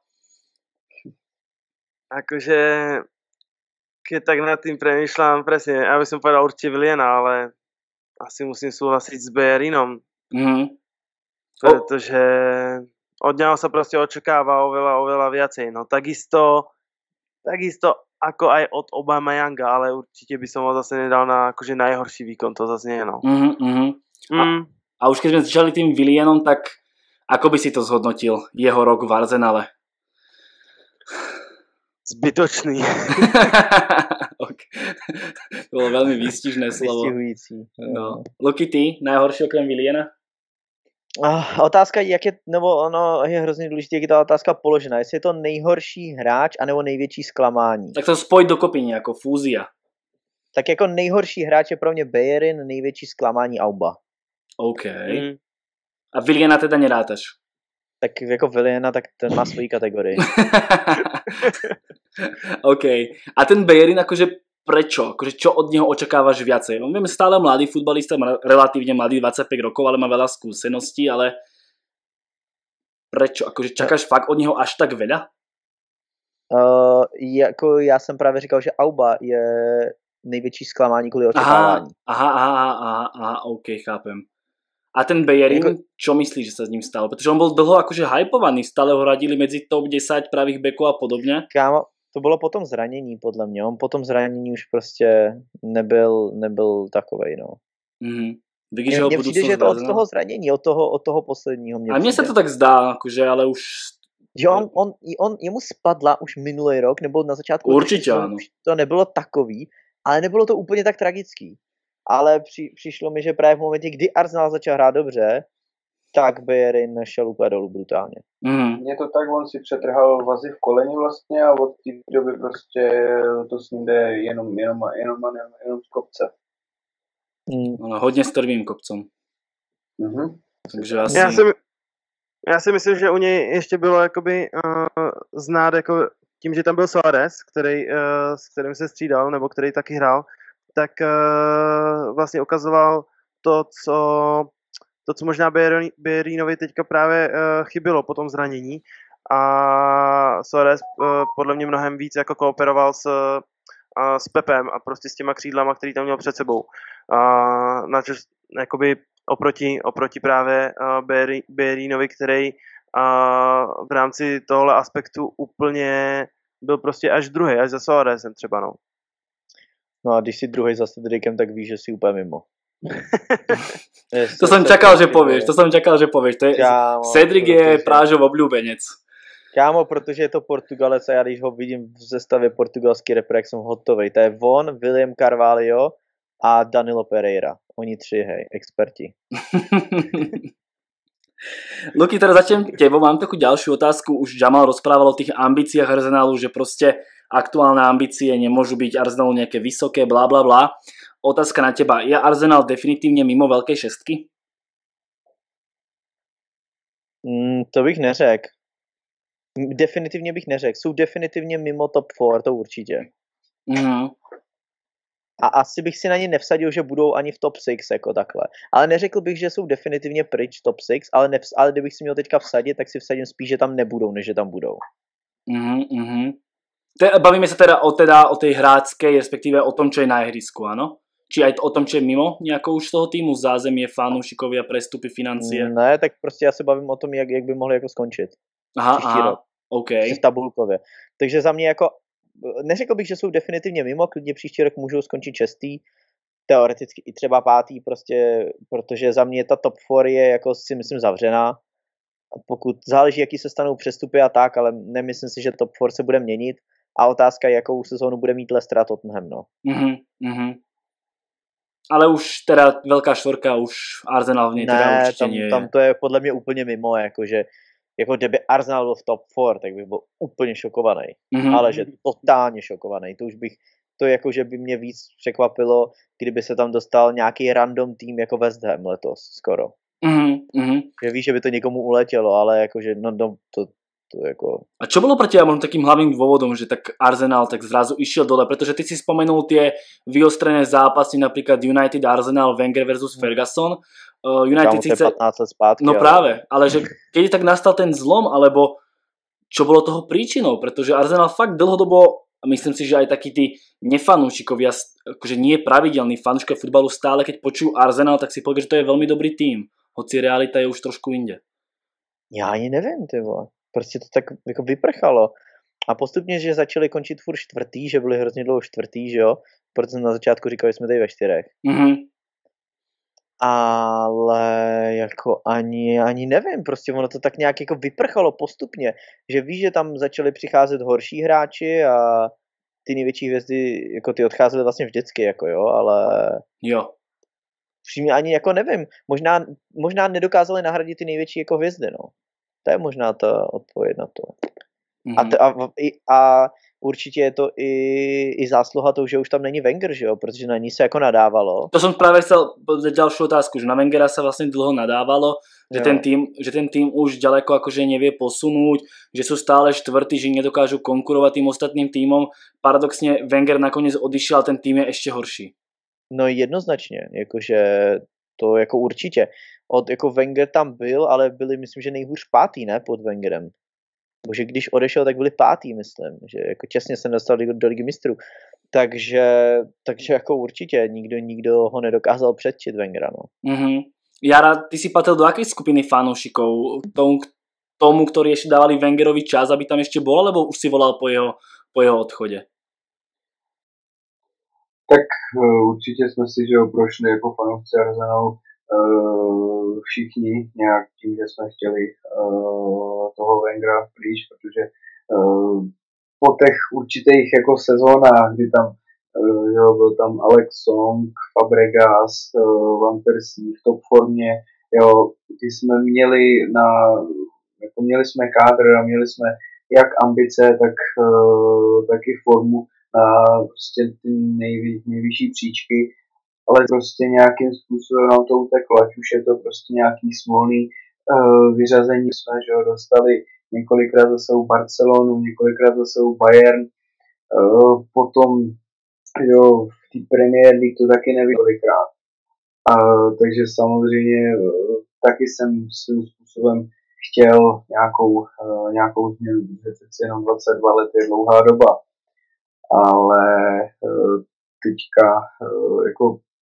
Akože, keď tak nad tým premýšľam, presne, ja by som povedal určite Williana, ale asi musím súhlasiť s Bellerinom. Pretože od neho sa proste očakáva oveľa viacej. No takisto ako aj od Aubameyanga, ale určite by som ho zase nedal na akože najhorší výkon, to zase nie, no. A už keď sme začali tým Willianom, tak ako by si to zhodnotil, jeho rok v Arsenale? Zbytočný. Okay. To bolo veľmi výstižné slovo. Vystihující. No. Luky, ty, najhorší okrem Williana? Otázka, jak je, nebo ono je hrozně důležité, jak je ta otázka položena. Jestli je to nejhorší hráč, anebo největší zklamání. Tak to spoj dokopy nejako, fúzia. Tak jako nejhorší hráč je pro mě Bellerin, největší zklamání Auba. OK. A Williana teda nerátaš? Tak jako Williana, tak ten má svoji kategorii. OK. A ten Bellerin akože prečo? Akože čo od neho očakávaš viacej? On viem, stále mladý futbalista, relatívne mladý, 25 rokov, ale má veľa skúseností, ale prečo? Akože čakáš fakt od něho až tak veľa? Jako já jsem právě říkal, že Auba je největší zklamání kvůli očekávání. Aha, OK, chápem. A ten Bellerin, čo myslíš, že sa s ním stalo? Protože on bol dlho akože hypovaný, stále ho radili medzi top 10 pravých bekov a podobně. Kámo, to bylo potom zranění, podle mě. On potom zranění už prostě nebyl takovej, no. Vidíš, mně přijde, že to od toho zranění, od toho posledního. A mně se to tak zdá, akože, ale už... Že jemu spadla už minulý rok, nebo na začátku... Určitě ano. Už to nebylo takový, ale nebylo to úplně tak tragický. Ale přišlo mi, že právě v momentě, kdy Arsenal začal hrát dobře, tak Bellerin šel úplně dolů brutálně. Mně to tak, on si přetrhal vazy v koleni vlastně a od té doby prostě to s ním jde jenom z kopce. Hodně s trvým kopcom. Takže asi... Já si myslím, že u něj ještě bylo jakoby znát jako tím, že tam byl Suárez, s kterým se střídal, nebo který taky hrál, tak vlastně ukazoval to, co možná Bellerinovi teďka právě chybilo po tom zranění. A Suárez podle mě mnohem víc jako kooperoval s Pepem a prostě s těma křídlama, který tam měl před sebou. Jakoby oproti právě Bellerinovi, který v rámci tohle aspektu úplně byl prostě až druhý, až za Suárezem třeba, no. No a když si druhý za Cedricem, tak víš, že si úplně mimo. To jsem čakal, že povieš. To je, Cedric je Prážov obľúbenec. Kámo, protože je to Portugalec a já když ho vidím v zestavě portugalský repre, jsem hotovej. To je on, William Carvalho a Danilo Pereira. Oni tři, hej, experti. Luky, teraz začnem tebou. Mám takú ďalšiu otázku. Už Jamal rozprával o tých ambíciách Arsenalu, že proste aktuálne ambície nemôžu byť Arsenalu nejaké vysoké, bla bla bla. Otázka na teba. Je Arsenal definitívne mimo veľkej šestky? To bych neřekl. Definitivně bych neřekl. Jsou definitivně mimo top 4, to určitě. A asi bych si na ně nevsadil, že budou ani v top 6, jako takhle. Ale neřekl bych, že jsou definitivně pryč top 6, ale kdybych si měl teďka vsadit, tak si vsadím spíš, že tam nebudou, než že tam budou. Bavíme sa teda o tej hráckej, respektíve o tom, čo je na ihrisku, áno? Či aj o tom, čo je mimo nejako už toho týmu, zázemie, fanúšikovia, prestupy, financie? Ne, tak prostě já se bavím o tom, jak by mohli jako skončit. Příští rok. OK. Tabulkově. Takže za mě jako, neřekl bych, že jsou definitivně mimo, klidně příští rok můžou skončit 6. Teoreticky i třeba 5. prostě, protože za mě ta top 4 je jako si myslím zavřená. Pokud záleží, jaký se stanou přestupy a tak, ale nemyslím si, že top 4 se bude měnit. A otázka je, jakou sezónu bude mít Leicester a Tottenham, no. Ale už teda veľká štvorka, už Arsenal v nej teda určite nie je. Tam to je podle mě úplně mimo, jakože jako kdyby Arsenal byl v top 4, tak bych byl úplně šokovaný. Ale že totálně šokovaný. To už bych, to jako, že by mě víc překvapilo, kdyby se tam dostal nějaký random tým jako West Ham letos skoro. Že víš, že by to někomu uletělo, ale jakože to jako... A čo bolo pre teba možno takým hlavným dôvodom, že tak Arsenal tak zrazu išiel dole? Pretože ty si spomenul tie vyostrené zápasy, napríklad United Arsenal, Wenger versus Ferguson. United síce... 15 let zpátky. No práve, ale že keď tak nastal ten zlom, alebo čo bolo toho príčinou? Pretože Arsenal fakt dlhodobo, a myslím si, že aj takí tí nefanúšikovia, akože nie pravidelní fanúšikovia futbalu stále, keď počujú Arsenal, tak si povie, že to je veľmi dobrý tým. Hoci realita je už trošku inde. Já ani nevím, ty vole. Prostě to tak jako vyprchalo. A postupně, že začali končit furt 4., že byli hrozně dlouho 4., že jo? Protože na začátku říkali, že jsme tady ve 4. Ale jako ani nevím, prostě ono to tak nějak jako vyprchalo postupně, že víš, že tam začali přicházet horší hráči a ty největší hvězdy, jako ty odcházely vlastně vždycky, jako jo, ale... Jo. Přímě ani jako nevím, možná nedokázali nahradit ty největší jako hvězdy, no. To je možná ta odpověď na to. A určitě je to i zásluha toho, že už tam není Wenger, že jo? Protože na ní se jako nadávalo. To som práve chcel povedať ďalšiu otázku, že na Wengera sa vlastne dlho nadávalo, že ten tým už ďaleko akože nevie posunúť, že sú stále 4., že nedokážu konkurovať tým ostatným týmom. Paradoxne Wenger nakoniec odišiel, ten tým je ešte horší. No jednoznačně, jakože to jako určitě. Jako Wenger tam byl, ale byli myslím, že nejhůř 5. ne, pod Wengerem. Bože, když odešel, tak byli 5. myslím, že jako čestně se dostal do Ligy mistrů. Takže jako určitě nikdo ho nedokázal předčit Wengera, no. Jara, ty si patril do akej skupiny fanúšikov? Tomu, ktorí ešte dávali Wengerovi čas, aby tam ešte bol, alebo už si volal po jeho odchode? Tak určitě jsme si, že prošli jako fanoušci Arsenalu všichni nějak tím, že jsme chtěli toho Wengera pryč, protože po těch určitých jako sezónách, kdy tam byl tam Alex Song, Fabregas, Van Persie v top formě, jo, kdy jsme měli jsme kádr a měli jsme jak ambice, tak i formu na prostě ty nejvyšší příčky, ale prostě nějakým způsobem nám to uteklo, ať už je to prostě nějaký smolný vyřazení, jsme že ho dostali několikrát zase u Barcelonu, několikrát zase u Bayern, potom jo, v té Premier League to taky několikrát. Takže samozřejmě taky jsem svým způsobem chtěl nějakou změnu, protože přeci jenom 22 let je dlouhá doba. Ale teďka jako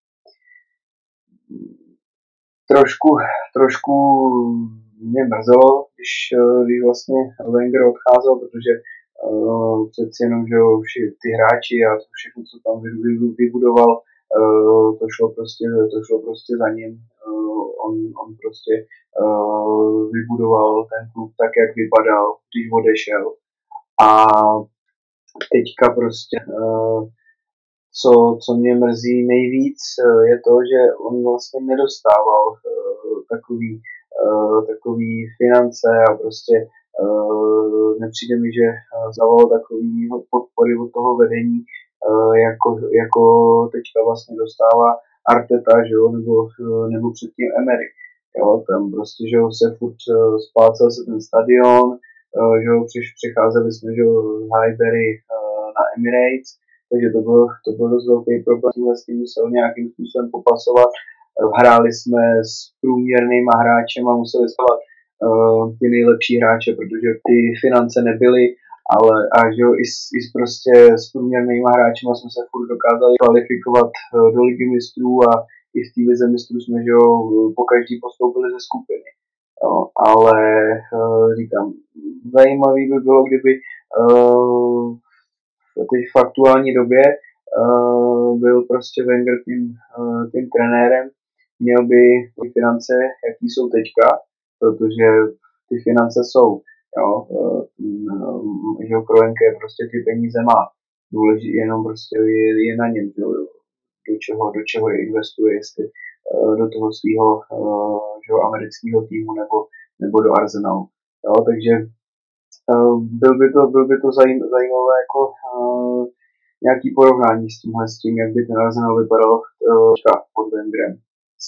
trošku mě mrzelo, když vlastně Wenger odcházel, protože přeci jenom, že ty hráči a to všechno, co tam vybudoval, to šlo prostě za ním. On prostě vybudoval ten klub tak, jak vypadal, když odešel. A teďka prostě, co mě mrzí nejvíc, je to, že on vlastně nedostával takový finance a prostě nepřijde mi, že zavalo takový podpory od toho vedení, jako teďka vlastně dostává Arteta, že jo, nebo předtím Emery. Jo, tam prostě, že jo, se furt splácel se ten stadion, že jo, přicházeli jsme, že jo, z Highbury na Emirates, takže to byl dost velký problém, s tím musel nějakým způsobem popasovat. Hráli jsme s průměrnýma hráčema, museli stávat ty nejlepší hráče, protože ty finance nebyly, ale prostě s průměrnýma hráčema jsme se furt dokázali kvalifikovat do ligy mistrů a i v té lize mistrů jsme, že jo, po každý postoupili ze skupiny. Jo, ale říkám, zajímavý by bylo, kdyby teď v aktuální době byl prostě Wenger tím trenérem, měl by ty finance, jaký jsou teďka, protože ty finance jsou, jo, že Kroenke prostě ty peníze má, důležitý jenom prostě je na něm, jo, do čeho je investuje, jestli do toho svého amerického týmu nebo do Arsenalu. Jo, takže byl by to zajímavé jako nějaký porovnání s tím, jak by ten Arsenal vypadal pod Wengerem, s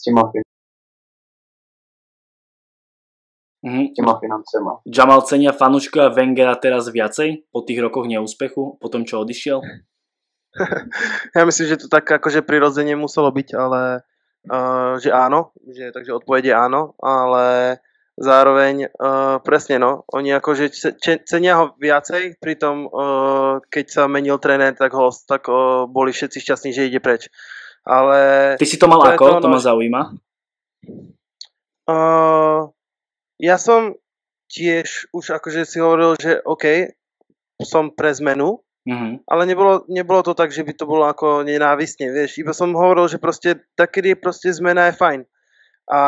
těma financema. Jamal cenia fanúškovia Wengera teraz viacej po tých rokoch neúspechu, po tom, čo odišiel? Já myslím, že to tak akože prirodzene muselo byť, ale že áno, takže odpoveď je áno, ale zároveň presne no, oni akože cenia ho viacej, pritom keď sa menil tréner, tak boli všetci šťastní, že ide preč. Ale ty si to mal ako? To ma zaujíma. Ja som tiež už akože si hovoril, že OK, som pre zmenu, ale nebolo to tak, že by to bolo ako nenávistne, vieš. Iba som hovoril, že proste takedy proste zmena je fajn. A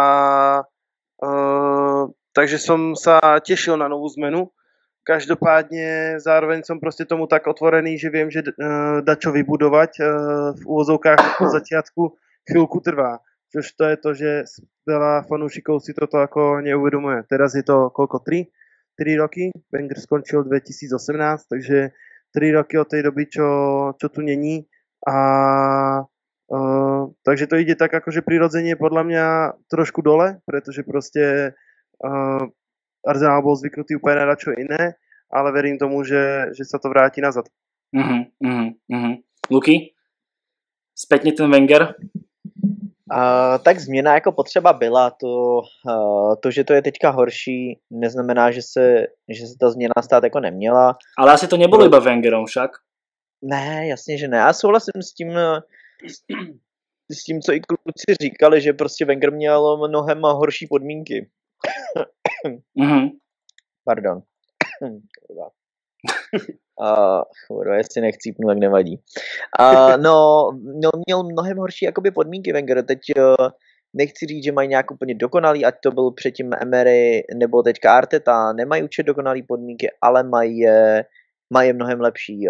takže som sa tešil na novú zmenu. Každopádne zároveň som proste tomu tak otvorený, že viem, že dačo vybudovať v úvozovkách po začiatku chvíľku trvá. Čož to je to, že veľa fanúšikov si toto ako neuvedomuje. Teraz je to koľko? 3 roky? Wenger skončil 2018, takže 3 roky od tej doby, čo tu není. A takže to ide tak akože prirodzene podľa mňa trošku dole, pretože proste Arsenal bol zvyknutý úplne na čo iné, ale verím tomu, že sa to vráti nazad. Luky? Spätne ten Wenger? Tak změna jako potřeba byla, to, že to je teďka horší, neznamená, že se ta změna stát jako neměla. Ale asi to nebylo iba Wengerom však. Ne, jasně, že ne. Já souhlasím s tím, co i kluci říkali, že prostě Wenger měl mnohem horší podmínky. Pardon. Kurva, jestli nechcípnu, tak nevadí. Měl mnohem horší jakoby podmínky Wenger. Teď nechci říct, že mají nějak úplně dokonalý, ať to byl předtím Emery nebo teďka Arteta, nemají určitě dokonalý podmínky, ale mají je mnohem lepší.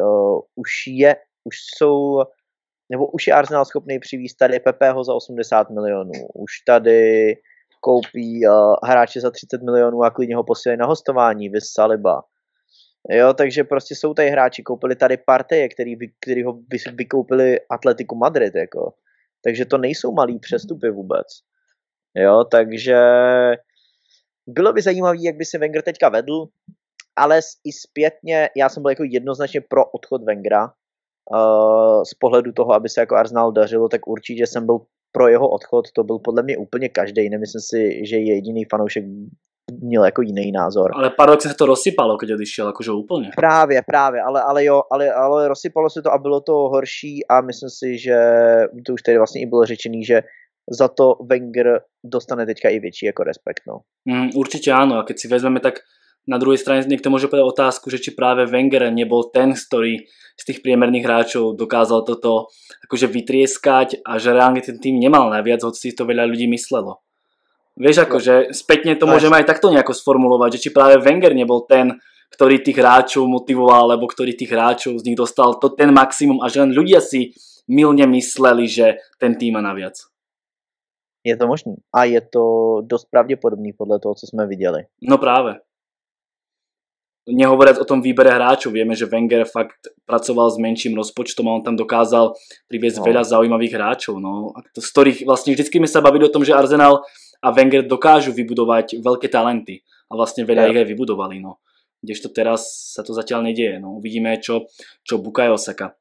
Už je Arsenal schopný přivést tady Pepeho za 80 milionů. Už tady koupí hráče za 30 milionů a klidně ho posílají na hostování, vys Saliba. Jo, takže prostě jsou tady hráči, koupili tady Parteje, který ho vykoupili Atletiku Madrid, jako. Takže to nejsou malý přestupy vůbec. Jo, takže bylo by zajímavé, jak by se Wenger teďka vedl, ale i zpětně, já jsem byl jako jednoznačně pro odchod Wengera. Z pohledu toho, aby se jako Arsenal dařilo, tak určitě jsem byl pro jeho odchod, to byl podle mě úplně každej, nemyslím si, že jediný fanoušek měl jako jiný názor. Ale paradoxně se to rozsypalo, když odišel, jakože úplně. Právě, ale rozsypalo se to a bylo to horší a myslím si, že to už tady vlastně i bylo řečený, že za to Wenger dostane teďka i větší jako respekt, no. Určitě áno, a keď si vezmeme, tak na druhej strane niekto môže povedať otázku, že či práve Wenger nebol ten, ktorý z tých priemerných hráčov dokázal toto akože vytrieskať a že reálne ten tým nemal naviac, hoci si to veľa ľudí myslelo. Vieš, akože spätne to môžeme aj takto nejako sformulovať, že či práve Wenger nebol ten, ktorý tých hráčov motivoval, alebo ktorý tých hráčov z nich dostal to ten maximum a že len ľudia si mylne mysleli, že ten tým má naviac. Je to možný. A je to dost pravděpodobný podle toho, co jsme viděli. No práve. Nehovoriac o tom výbere hráčov, vieme, že Wenger fakt pracoval s menším rozpočtom a on tam dokázal priviesť veľa zaujímavých hráčov, no, z ktorých vlastne vždycky sme sa bavili o tom, že Arsenal a Wenger dokážu vybudovať veľké talenty a vlastne veľa ich aj vybudovali, no. Kdežto teraz sa to zatiaľ nedieje, no. Uvidíme, čo Bukayo Saka.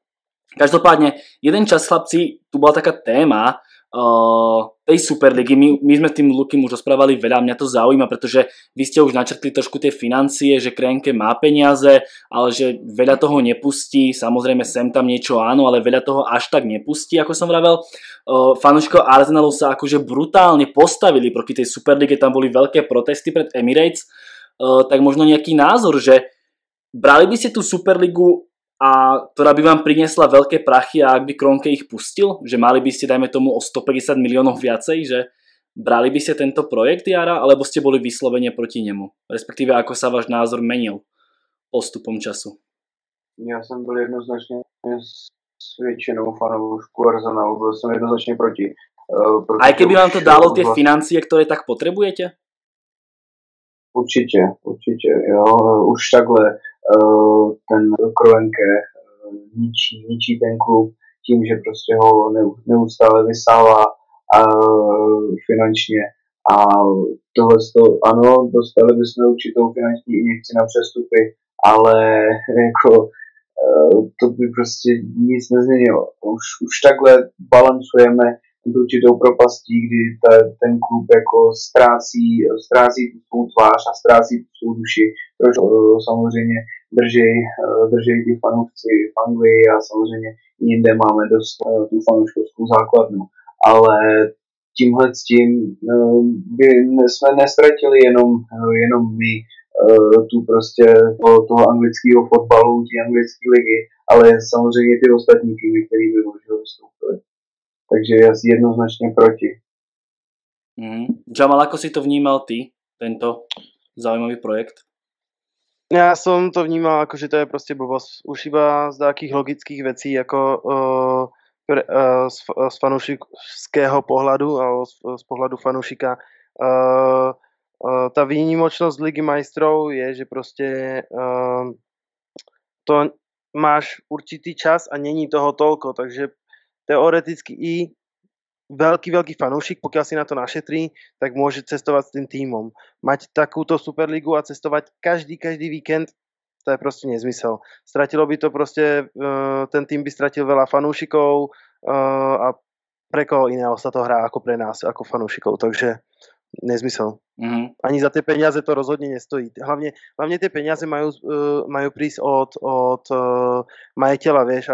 Každopádne, jeden čas, chlapci, tu bola taká téma tej Superligy. My sme tým Lukim už rozprávali veľa, mňa to zaujíma, pretože vy ste už načrtli trošku tie financie, že Kroenke má peniaze, ale že veľa toho nepustí, samozrejme sem tam niečo áno, ale veľa toho až tak nepustí, ako som vravel. Fanúšikov Arsenalu sa akože brutálne postavili proti tej Superlige, tam boli veľké protesty pred Emirates, tak možno nejaký názor, že brali by ste tú Superligu, a ktorá by vám priniesla veľké prachy, a ak by Kroenke ich pustil, že mali by ste, dajme tomu, o 150 miliónov viacej, že brali by ste tento projekt, Jara, alebo ste boli vyslovene proti nemu? Respektíve, ako sa váš názor menil postupom času? Já jsem byl jednoznačně s většinou fanoušků Arsenalu, byl jsem jednoznačně proti. Aj keby vám to dalo tie financie, ktoré tak potrebujete? Určitě, jo. Už takhle ten Kroenke ničí ten klub tím, že prostě ho neustále vysává finančně a tohle ano, dostali bychom určitou finanční injekci na přestupy, ale jako to by prostě nic nezměnilo. Už takhle balancujeme určitou propastí, kdy ten klub jako ztrácí tu svou tvář a ztrácí tu svou duši, proč samozřejmě drží ty fanoušci v Anglii a samozřejmě jinde máme dost tu fanouškovskou základnu, ale tímhle s tím by jsme nestratili jenom my tu prostě toho anglického fotbalu, ty anglické ligy, ale samozřejmě ty ostatní týmy, který by možná vystoupili. Takže ja si jednoznačne proti. Jamal, ako si to vnímal ty, tento zaujímavý projekt? Já jsem to vnímal jako, že to je prostě blbost. Už iba z takých logických vecí, jako z fanoušického pohľadu, alebo z pohľadu fanúšika. Ta výnimočnosť Ligy majstrov je, že prostě to máš určitý čas a není toho toľko, takže teoreticky i veľký fanúšik, pokiaľ si na to našetrí, tak môže cestovať s tým tímom. Mať takúto Superligu a cestovať každý víkend, to je proste nezmysel. Stratilo by to proste, ten tým by stratil veľa fanúšikov a pre koho iného sa to hrá ako pre nás, ako fanúšikov, takže nezmysel. Ani za tie peniaze to rozhodne nestojí. Hlavne tie peniaze majú prísť od majiteľa, vieš,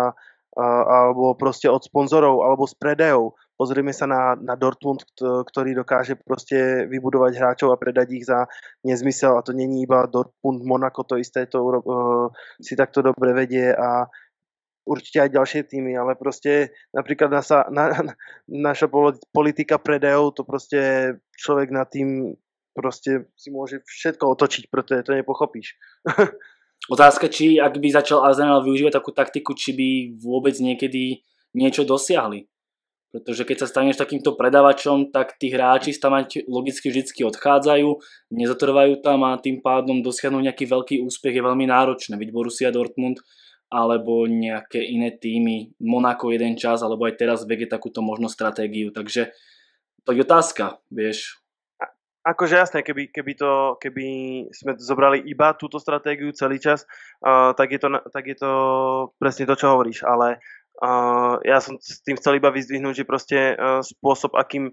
alebo proste od sponzorov, alebo z predajov. Pozrieme sa na Dortmund, ktorý dokáže proste vybudovať hráčov a predať ich za nezmysel, a to není iba Dortmund, Monaco, to isté to si takto dobre vedie a určite aj ďalšie týmy, ale proste napríklad naša politika predajov, to proste človek nad tým proste si môže všetko otočiť, pretože to nepochopíš. Otázka, či ak by začal Arsenal využívať takú taktiku, či by vôbec niekedy niečo dosiahli. Pretože keď sa staneš takýmto predavačom, tak tí hráči tam logicky vždycky odchádzajú, nezotrvajú tam a tým pádom dosiahnuť nejaký veľký úspech je veľmi náročné. Veď Borussia Dortmund alebo nejaké iné týmy, Monaco jeden čas, alebo aj teraz VG takúto možnú stratégiu. Takže to je otázka, vieš. Akože jasné, keby sme zobrali iba túto stratégiu celý čas, tak je to presne to, čo hovoríš, ale ja som s tým chcel iba vyzdvihnúť, že proste spôsob, akým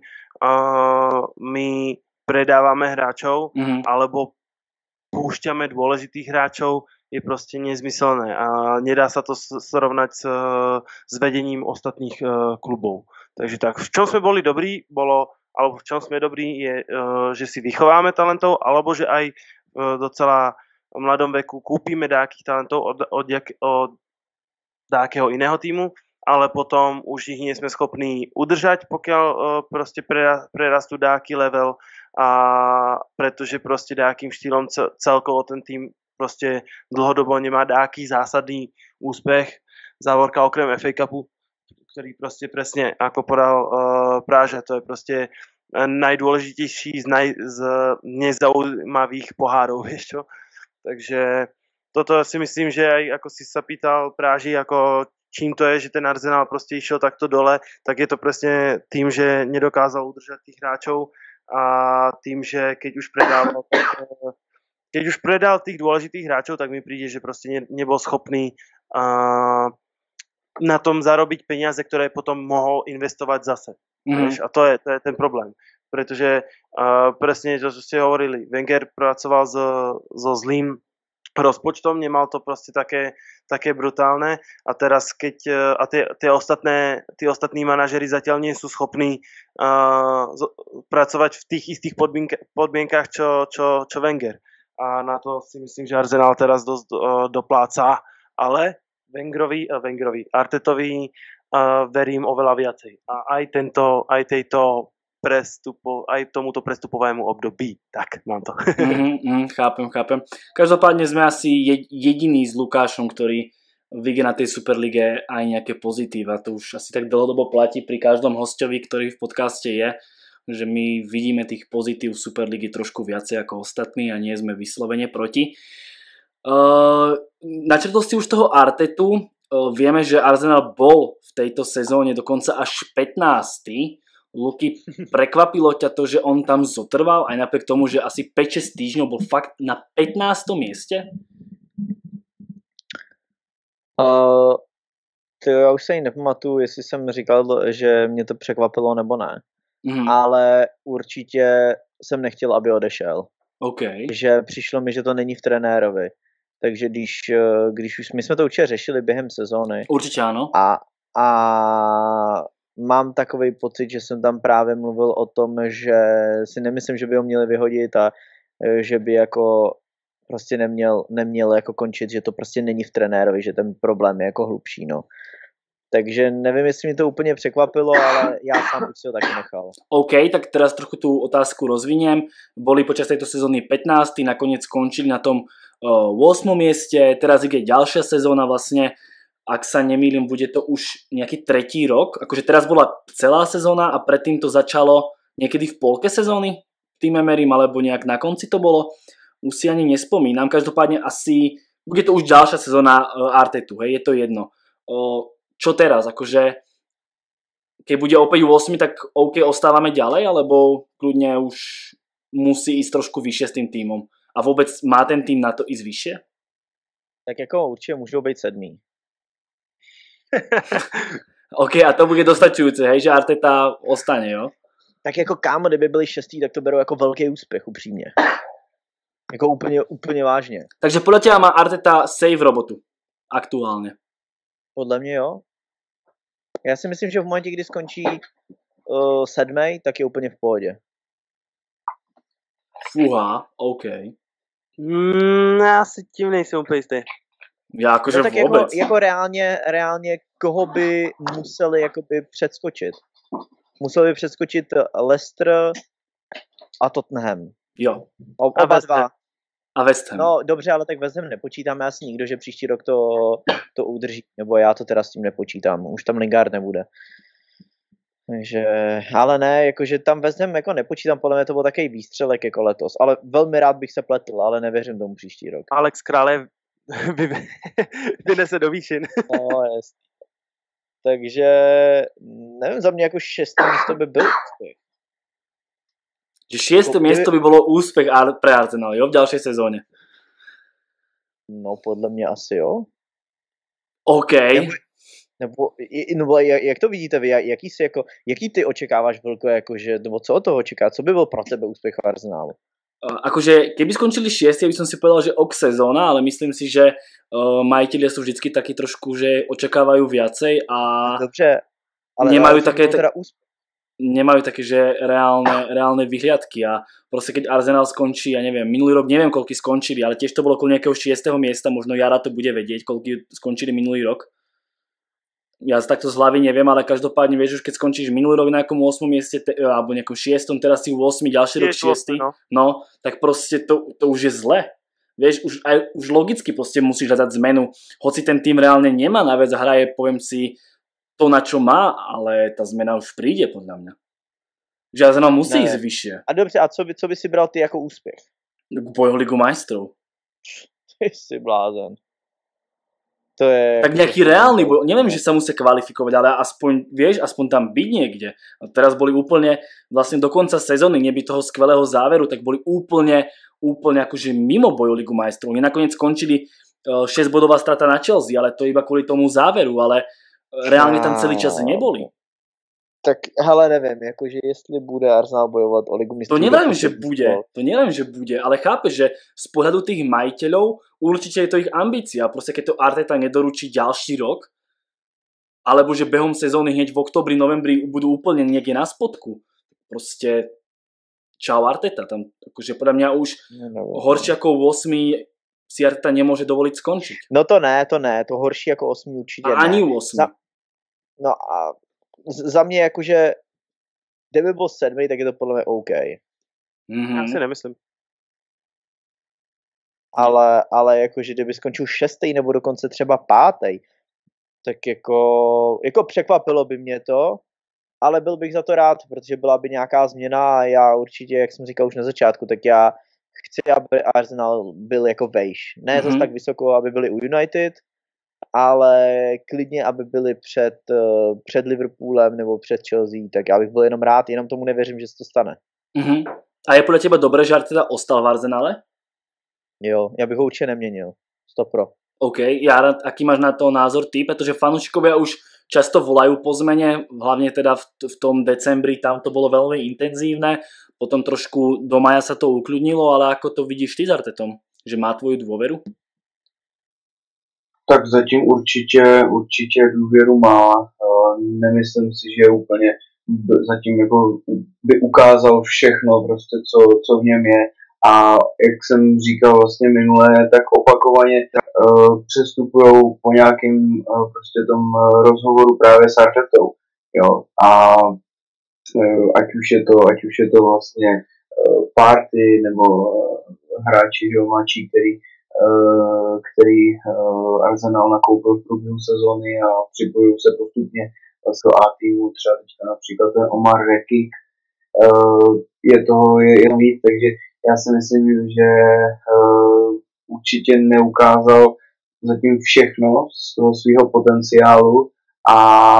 my predávame hráčov, alebo púšťame dôležitých hráčov, je proste nezmyselné a nedá sa to srovnať s vedením ostatných klubov. Takže tak, v čom sme boli dobrí, alebo v čom sme dobrí, je, že si vychováme talentov, alebo že aj v docela mladom veku kúpime nejakých talentov od nejakého iného týmu, ale potom už ich nie sme schopní udržať, pokiaľ proste prerastú nejaký level, a pretože proste nejakým štýlom celkovo ten tým proste dlhodobo nemá nejaký zásadný úspech, závorka okrem FA Cupu, ktorý proste presne, ako podal Práža, to je proste najdôležitejší z nezaujímavých pohárov, vieš čo. Takže toto si myslím, že aj ako si sa pýtal Práži, ako čím to je, že ten Arsenal proste išiel takto dole, tak je to presne tým, že nedokázal udržať tých hráčov a tým, že keď už predal tých dôležitých hráčov, tak mi príde, že proste nebol schopný na tom zarobiť peniaze, ktoré potom mohol investovať zase. A to je ten problém. Pretože presne to, čo ste hovorili, Wenger pracoval so zlým rozpočtom, nemal to proste také brutálne a teraz keď tí ostatní manažeri zatiaľ nie sú schopní pracovať v tých istých podmienkach, čo Wenger. A na to si myslím, že Arsenal teraz dosť dopláca, ale Artetovi verím oveľa viacej. A aj tomuto prestupovému období. Tak, mám to. Chápem. Každopádne sme asi jediní s Lukášom, ktorí vidie na tej Superlige aj nejaké pozitíva. To už asi tak dlhodobo platí pri každom hostovi, ktorý v podcaste je, že my vidíme tých pozitív Superligy trošku viacej ako ostatní a nie sme vyslovene proti. Načrtol si už toho Artetu. Vieme, že Arsenal bol v tejto sezóne dokonca až 15. Luky, prekvapilo ťa to, že on tam zotrval aj napriek tomu, že asi 5-6 týždňov bol fakt na 15. mieste? Já už se jí nepamatuju, jestli jsem říkal, že mě to překvapilo nebo ne. Ale určitě jsem nechtěl, aby odešel. Okay. Že přišlo mi, že to není v trenérovi. Takže když už my jsme to určitě řešili během sezóny. Určitě ano. A mám takový pocit, že jsem tam právě mluvil o tom, že si nemyslím, že by ho měli vyhodit a že by jako prostě neměl jako končit, že to prostě není v trenérovi, že ten problém je jako hlubší, no. Takže nevím, jestli mi to úplně překvapilo, ale já sám bych si ho taky nechal. OK, tak teraz trochu tú otázku rozviniem. Boli počas tejto sezóny 15, nakoniec skončili na tom 8. mieste, teraz ide ďalšia sezóna vlastne, ak sa nemýlim, bude to už nejaký 3. rok, akože teraz bola celá sezóna a predtým to začalo niekedy v polke sezóny, tým Emerym, alebo nejak na konci to bolo, už si ani nespomínam, každopádne asi bude to už ďalšia sezóna Artetu, hej, je to jedno. Čo teraz, akože keď bude opäť 8, tak OK, ostávame ďalej, alebo kľudne už musí ísť trošku vyššie s tým týmom a vôbec má ten tým na to ísť vyššie? Tak jako určitě můžou být 7. OK, a to bude dostačujúce, hej, že Arteta ostane, jo? Tak jako kámo, kdyby byli 6, tak to berou jako velký úspěch, upřímně. Jako úplně vážně. Takže podľa teba má Arteta save robotu aktuálně? Podle mě jo. Já si myslím, že v momentě, kdy skončí 7, tak je úplně v pohodě. Fúha, OK. Já si tím nejsem úplně jistý. Já akože no, tak vůbec. Jako reálně koho by museli jakoby předskočit? Museli by předskočit Leicester a Tottenham. Jo. Oba dva. A West Ham. No dobře, ale tak West Ham nepočítáme asi nikdo, že příští rok to udrží. Nebo já to teda s tím nepočítám. Už tam Lingard nebude. Takže, ale ne, jakože tam West Ham jako nepočítám, podle mě to byl takový výstřelek jako letos. Ale velmi rád bych se pletl, ale nevěřím tomu příští rok. Alex Krále vynese do výšin. No, jest. Takže, nevím, za mě jako 6. místo by byl úspěch. Že 6. miesto by bolo úspech pre Arsenal, jo, v ďalšej sezóne. No, podle mě asi jo. OK. Nebo jak to vidíte vy, jaký ty očekáváš Vlko, jakože, nebo co od toho očeká, co by byl pro tebe úspěch v Arsenálu? Akože, keby skončili 6, by som si povedal, že ok sezóna, ale myslím si, že majitelia sú vždycky takí trošku, že očakávajú viacej a dobře, ale nemajú také, že reálne vyhliadky a proste keď Arsenal skončí, ja neviem, minulý rok neviem, koľky skončili, ale tiež to bolo okolo nejakého 6. miesta, možno Jara to bude vedieť, koľky skončili minulý rok. Ja takto z hlavy neviem, ale každopádne vieš, už keď skončíš minulý rok na nejakom 8. mieste, alebo nejakom 6, teraz si 8, ďalší rok 6, no, tak proste to už je zle. Vieš, už logicky proste musíš hľadať zmenu. Hoci ten tým reálne nemá na vec a hraje, poviem si, to, na čo má, ale tá zmena už príde, podľa mňa. Že Arsenal musí ísť vyššie. A dobře, a co by si bral ty jako úspěch? Boj o Ligu majstrov. Ty si blázen. To je... Tak nejaký reálny boj, neviem, že sa musia kvalifikovať, ale aspoň, vieš, aspoň tam byť niekde. A teraz boli úplne, vlastne do konca sezóny, neby toho skvelého záveru, tak boli úplne akože mimo boju Ligu majstrov. Oni nakoniec skončili 6-bodová strata na Chelsea, ale to iba kvôli tomu záveru, ale reálne tam celý čas neboli. Tak hele, neviem, akože jestli bude Arsenal bojovať o Ligu mistrov. To neviem, že bude, ale chápeš, že z pohľadu tých majiteľov určite je to ich ambícia. Proste keď to Arteta nedoručí ďalší rok, alebo že behom sezóny hneď v oktobri, novembri budú úplne niekde na spodku. Proste čau Arteta. Tam akože podľa mňa už horšie ako 8 si Arteta nemôže dovoliť skončiť. No to ne, to horší ako 8 určite ne. Ani 8. No a za mě jakože, kdyby byl 7, tak je to podle mě OK. Mm-hmm. Já si nemyslím. Ale jakože kdyby skončil 6. nebo dokonce třeba 5. tak jako překvapilo by mě to, ale byl bych za to rád, protože byla by nějaká změna a já určitě, jak jsem říkal už na začátku, tak já chci, aby Arsenal byl jako vejš. Ne zase tak vysoko, aby byli u United, ale klidně, aby byli před Liverpoolem nebo před Chelsea, tak já bych byl jenom rád, jenom tomu nevěřím, že se to stane. Mm-hmm. A je podle teba dobré, že Arteta ostal v Arsenale? Jo, já bych ho určitě neměnil. 100%. OK, Jara, aký máš na to názor ty? Pretože fanúšikovia už často volajú po zmene, hlavne teda v tom decembri, tam to bolo veľmi intenzívne, potom trošku do maja sa to ukľudnilo, ale ako to vidíš ty s Artetom? Že má tvoju dôveru? Tak zatím určitě důvěru má. Nemyslím si, že úplně zatím jako by ukázal všechno, prostě co v něm je. A jak jsem říkal vlastně minule, tak opakovaně přestupujou po nějakým prostě tom rozhovoru právě s Artetou. Jo. A ať už je to vlastně party nebo hráči, že jo, mladší, který Arsenal nakoupil v průběhu sezóny a připojují se postupně do A týmu, třeba teďka například ten Omar Rekik, je jenom víc, takže já si myslím, že určitě neukázal zatím všechno z toho svého potenciálu a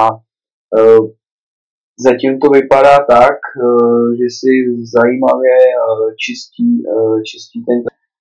zatím to vypadá tak, že si zajímavě čistí ten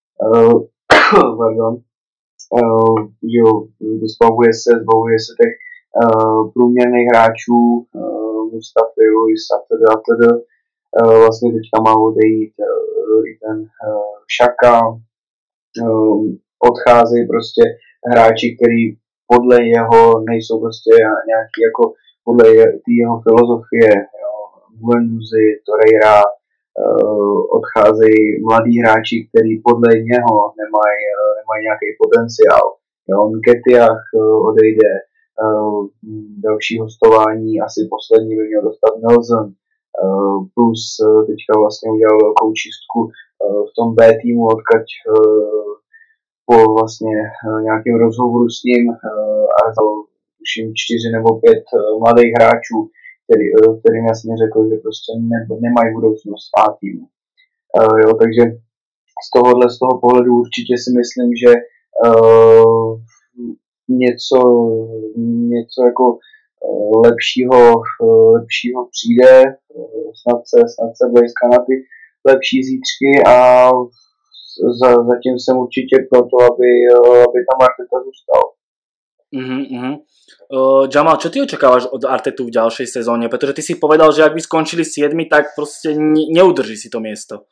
že jo, zbavuje se těch průměrných hráčů, Mustafi, Luis atd. Vlastně teďka má odejít i ten Šaka, odcházejí prostě hráči, který podle jeho nejsou prostě nějaký jako podle jeho filozofie, Guendouzi, Torreira, odcházejí mladí hráči, kteří podle něho nemají nějaký potenciál. Nketiah odejde, další hostování, asi poslední by měl dostat Nelson, plus teďka vlastně udělal velkou čistku v tom B týmu, odkud po vlastně nějakém rozhovoru s ním Arsenal tuším 4 nebo 5 mladých hráčů, kterým jasně řekl, že prostě nemají budoucnost v A týmu. Takže z toho pohledu určitě si myslím, že něco jako lepšího přijde, snad se blízká na ty lepší zítřky a zatím jsem určitě proto, aby tam Arteta zůstal. Jamal, čo ty očakávaš od Artetu v ďalšej sezóne? Pretože ty si povedal, že ak by skončili 7, tak proste neudrží si to miesto.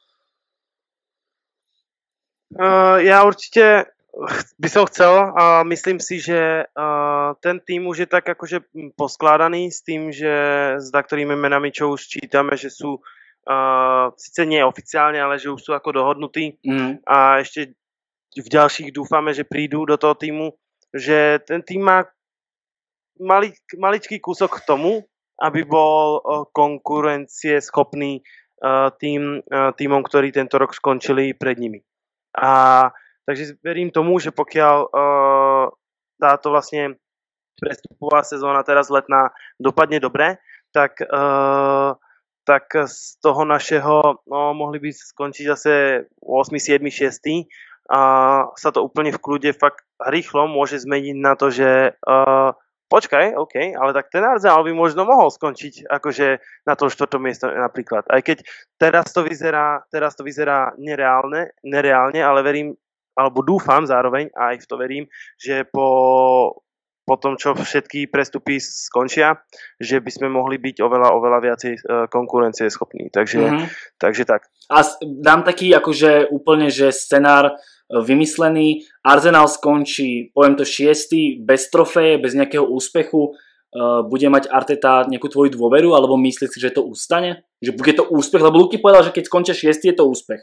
Já určitě by som chcel a myslím si, že ten tým už je tak akože poskládaný s tým, že s ktorými menami, čo už čítame, že sú sice nie oficiálne, ale že už sú ako dohodnutí a ešte v ďalších dúfame, že prídu do toho týmu, že ten tým má maličký kúsok k tomu, aby bol konkurencie schopný týmom, ktorí tento rok skončili pred nimi. A takže verím tomu, že pokiaľ táto vlastne prestupová sezóna teraz letná dopadne dobre, tak z toho našeho mohli by skončiť zase 8, 7, 6 a sa to úplne v kľude fakt rýchlo môže zmeniť na to, že počkaj, OK, ale tak ten Arsenal by možno mohol skončiť akože na tom 4. miesto napríklad. Aj keď teraz to vyzerá nereálne, ale verím, alebo dúfam zároveň, a aj v to verím, že po po tom, čo všetky prestupy skončia, že by sme mohli byť oveľa viacej konkurencieschopní. Takže tak. A dám taký akože úplne, že scenár vymyslený. Arsenal skončí, poviem to 6. bez trofeje, bez nejakého úspechu. Bude mať Arteta nejakú tvoju dôveru, alebo myslíš si, že to ustane? Že bude to úspech? Lebo Luky povedal, že keď skončia 6. je to úspech.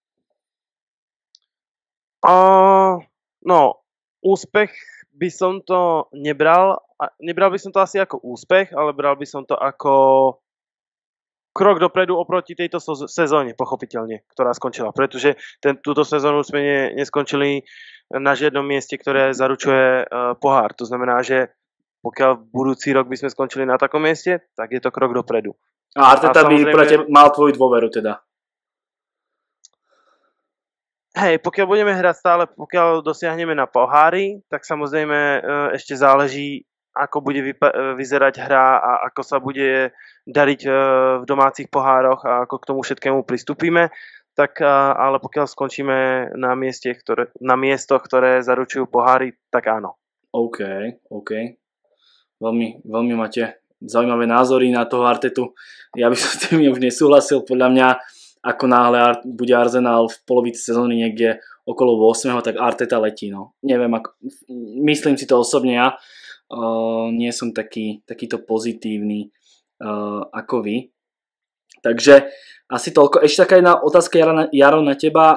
No, úspech by som to nebral. Nebral by som to asi ako úspech, ale bral by som to ako krok dopredu oproti tejto sezóne, pochopiteľne, ktorá skončila. Pretože túto sezónu sme neskončili na žiadnom mieste, ktoré zaručuje pohár. To znamená, že pokiaľ budúci rok by sme skončili na takom mieste, tak je to krok dopredu. A Arteta by pre teba mal tvoju dôveru teda. Hej, pokiaľ budeme hrať stále, pokiaľ dosiahneme na pohári, tak samozrejme ešte záleží, ako bude vyzerať hra a ako sa bude dariť v domácich pohároch a ako k tomu všetkému pristúpime, tak ale pokiaľ skončíme na miestoch, ktoré zaručujú poháry, tak áno. OK. Veľmi máte zaujímavé názory na toho Artetu. Ja by som s tým už nesúhlasil. Podľa mňa, ako náhle bude Arsenal v polovici sezóny niekde okolo 8., tak Arteta letí. No. Neviem, myslím si to osobne ja. Nie som takýto pozitívny ako vy. Takže asi toľko. Ešte taká jedna otázka, Jaro, na teba.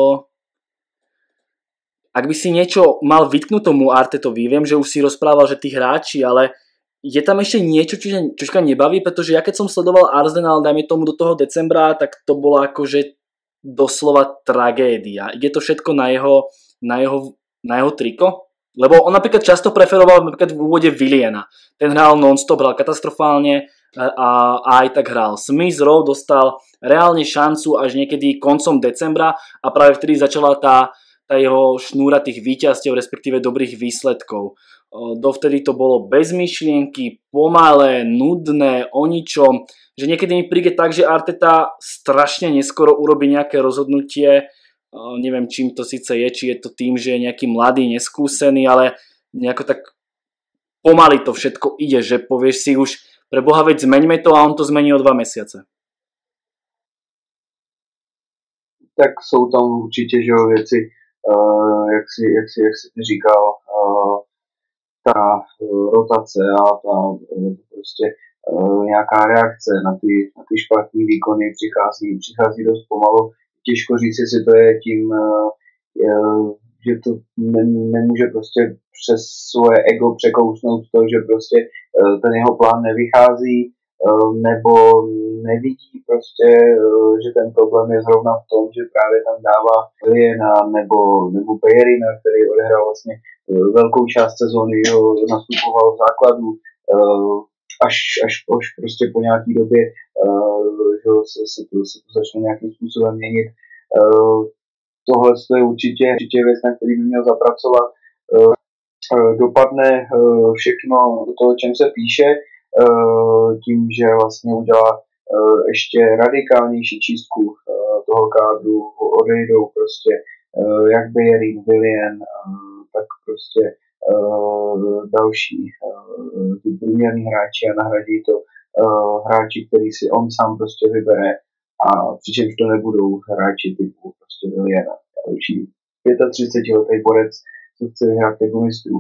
Ak by si niečo mal vytknúť tomu Artetovi, viem, že už si rozprával, že tí hráči, ale je tam ešte niečo, čo ťa nebaví? Pretože ja keď som sledoval Arsenal, dajme tomu do toho decembra, tak to bolo akože doslova tragédia. Ide to všetko na jeho triko? Lebo on napríklad často preferoval napríklad v úvode Williana. Ten hral non-stop, hral katastrofálne a aj tak hral. Smith Rowe dostal reálne šancu až niekedy koncom decembra a práve vtedy začala tá jeho šnúra tých víťazstiev, respektíve dobrých výsledkov. Dovtedy to bolo bez myšlienky, pomalé, nudné, o ničom. Že niekedy mi príde tak, že Arteta strašne neskoro urobí nejaké rozhodnutie. Neviem, čím to síce je, či je to tým, že je nejaký mladý, neskúsený, ale nejako tak pomaly to všetko ide, že povieš si už, pre Boha veď zmeňme to a on to zmení o 2 mesiace. Tak jsou tam určitě, že věci, jak si ty říkal, ta rotace a ta prostě nějaká reakce na ty špatné výkony přichází dost pomalu. Těžko říct, jestli to je tím, že to nemůže prostě přes svoje ego překousnout to, že prostě ten jeho plán nevychází, nebo nevidí prostě, že ten problém je zrovna v tom, že právě tam dává Williana nebo Bellerina, který odehrál vlastně velkou část sezóny, nastupoval v základu, až prostě po nějaký době se to začne nějakým způsobem měnit. Tohle je určitě věc, na který by měl zapracovat. Dopadne všechno do toho, o čem se píše, tím, že vlastně udělá ještě radikálnější čistku toho kádru, odejdou prostě jak Bellerin, Willian, tak prostě další ty průměrní hráči a nahradí to hráči, který si on sám prostě vybere, a přičemž to nebudou hráči typu prostě Williana, další 35letý borec, co chce vyhrát Ligu mistrů,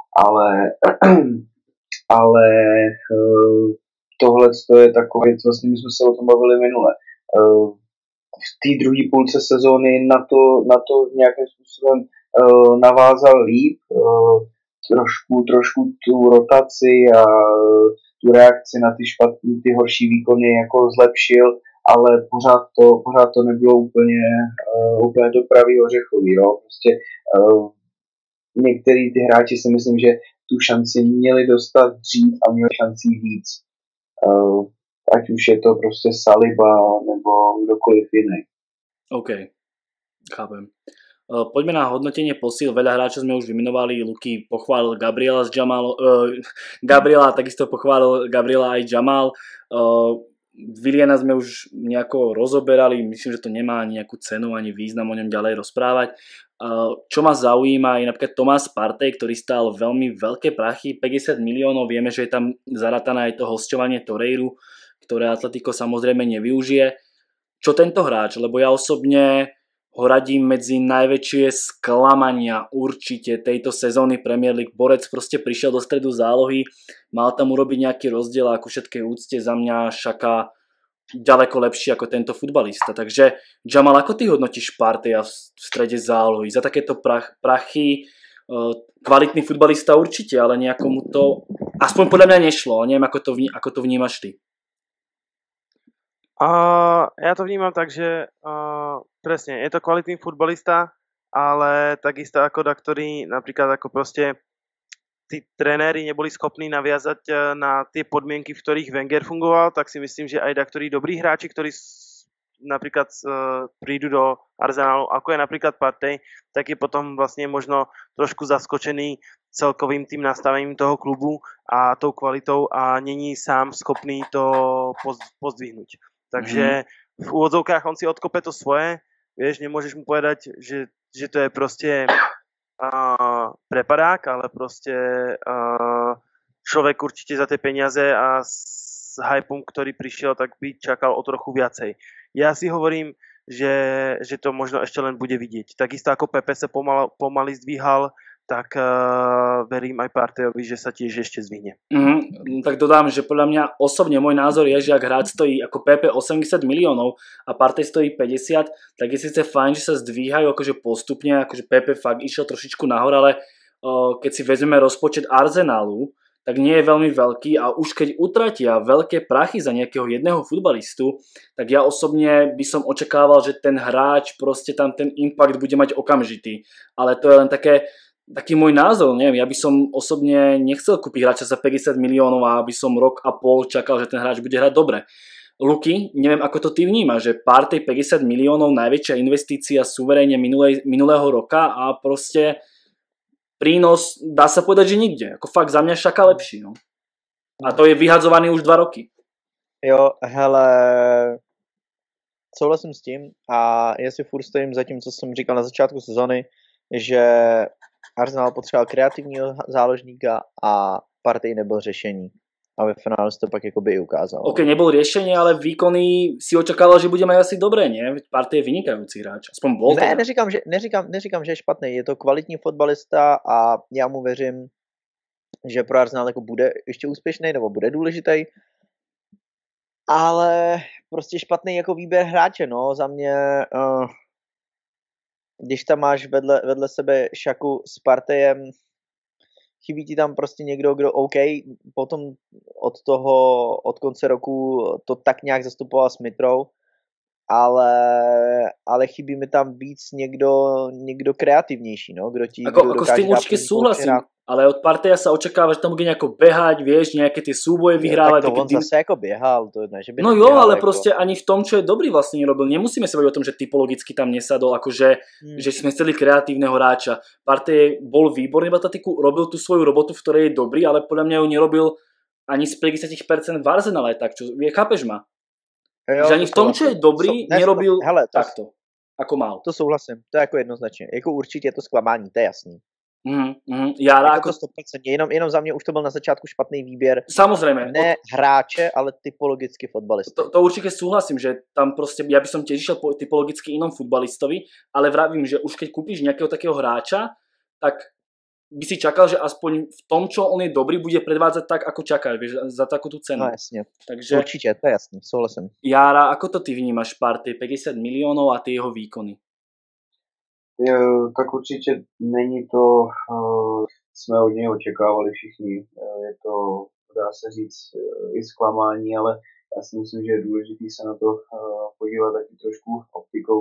ale tohle je takové, vlastně my jsme se o tom bavili minule. V té druhé půlce sezóny na to nějakým způsobem navázal líp, trošku tu rotaci a tu reakci na ty horší výkony jako zlepšil, ale pořád to nebylo úplně to pravý ořechový. No. Prostě některý ty hráči si myslím, že tu šanci měli dostat dřív a měli šanci víc. Ať už je to prostě Saliba nebo kdokoliv jiný. OK, chápem. Poďme na hodnotenie posíl. Veľa hráčov sme už vymenovali. Luky pochválil Gabriela Gabriela, takisto pochválil Gabriela aj Jamal. Williana sme už nejako rozoberali. Myslím, že to nemá nejakú cenu ani význam o ňom ďalej rozprávať. Čo ma zaujíma je napríklad Tomás Partey, ktorý stál veľmi veľké prachy, 50 miliónov, vieme, že je tam zaratané aj to hosťovanie Torreiru, ktoré Atletico samozrejme nevyužije. Čo tento hráč? Lebo ja osobne ho radím medzi najväčšie sklamania určite tejto sezóny Premier League. Borec proste prišiel do stredu zálohy, mal tam urobiť nejaký rozdiel a ku všetkej úcte za mňa Šaka ďaleko lepší ako tento futbalista. Takže Jamal, ako ty hodnotíš Partey'a v strede zálohy? Za takéto prachy kvalitný futbalista určite, ale nejakomu to aspoň podľa mňa nešlo. Neviem, ako to vnímaš ty. Já to vnímám tak, že presne, je to kvalitný futbalista, ale takisto ako ktorý napríklad ako proste tí trenéri neboli schopní naviazať na tie podmienky, v ktorých Wenger fungoval, tak si myslím, že aj ktorí dobrí hráči, ktorí napríklad prídu do Arsenalu, ako je napríklad Partey, tak je potom vlastne možno trošku zaskočený celkovým tým nastavením toho klubu a tou kvalitou a není sám schopný to pozdvihnúť. Takže v úvodzovkách on si odkope to svoje, vieš, nemôžeš mu povedať, že to je proste prepadák, ale proste človek určite za tie peniaze a s hypom, ktorý prišiel, tak by čakal o trochu viacej. Ja si hovorím, že to možno ešte len bude vidieť. Takisto ako Pepe sa pomaly zdvíhal, tak verím aj Partejovi, že sa tiež ešte zvihne. Tak dodám, že podľa mňa osobne môj názor je, že ak hráč stojí ako Pepe 80 miliónov a Partey stojí 50, tak je síce fajn, že sa zdvíhajú akože postupne, akože Pepe fakt išiel trošičku nahor, ale keď si vezmeme rozpočet Arsenalu, tak nie je veľmi veľký a už keď utratia veľké prachy za nejakého jedného futbalistu, tak ja osobne by som očakával, že ten hráč proste tam ten impact bude mať okamžitý. Ale to je len taký môj názor, neviem, ja by som osobne nechcel kúpiť hráča za 50 miliónov a aby som rok a pol čakal, že ten hráč bude hrať dobre. Luky, neviem ako to ty vnímaš, že Partey 50 miliónov, najväčšia investícia suverénne minulého roka a proste prínos, dá sa povedať, že nikde. Ako fakt za mňa Šaka lepší, no. A to je vyhadzovaný už 2 roky. Jo, hele, souhlasím s tím a já si furt stojím za tím, co jsem říkal na začátku sezony, že Arsenal potřeboval kreativního záložníka a Partey nebyl řešení. A ve finále se to pak jakoby i ukázalo. OK, nebol riešenie, ale výkony si očakával, že bude mať asi dobré, nie? Partey je vynikajúci hráč. Aspoň bol ne, neříkám, že je špatný. Je to kvalitní fotbalista a já mu věřím, že pro Arsenal jako bude ještě úspěšný nebo bude důležitý. Ale prostě špatný jako výběr hráče, no. Za mě, když tam máš vedle sebe Šaku s Parteyem, chybí ti tam prostě někdo, kdo OK, potom od konce roku to tak nějak zastupoval Smith Rowe, ale chybí mi tam víc někdo kreativnější, no, kdo ako s tým určite súhlasím, ale od Partey'a sa očakáva, že tam bude nejako behať, vieš, nejaké tie súboje vyhrávať. Tak to on zase jako běhal, to ne, že by no jo, ale jako proste ani v tom, čo je dobrý vlastne nerobil. Nemusíme sa baviť o tom, že typologicky tam nesadol, akože že sme chceli kreatívneho hráča. Partey bol výborný v Atletiku, robil tú svoju robotu, v ktorej je dobrý, ale podľa mňa ju nerobil ani z 50% v Arsenale, tak čo, chápeš ma? Jo, že ani v tom, čo je dobrý, nerobil takto, ako mal. To souhlasím, to je jako jednoznačně. Jako určitě je to zklamání, to je jasný. Jako to 100%, jenom za mě už to byl na začátku špatný výběr. Samozrejme. Ne hráče, ale typologicky fotbalisty. To určite súhlasím, že tam proste, ja by som tiež išiel po typologicky inom futbalistovi, ale vravím, že už keď kúpiš nejakého takého hráča, tak by si čakal, že aspoň v tom, čo on je dobrý, bude predvádzať tak, ako čakáš, vieš, za takú tú cenu. No jasne, takže určite, to je jasný, súhlasím. Jára, ako to ty vnímaš Partey, 50 miliónov a tie jeho výkony? Tak určitě není to, jsme od něj očekávali všichni, je to, dá se říct, i zklamání, ale já si myslím, že je důležité se na to podívat taky trošku optikou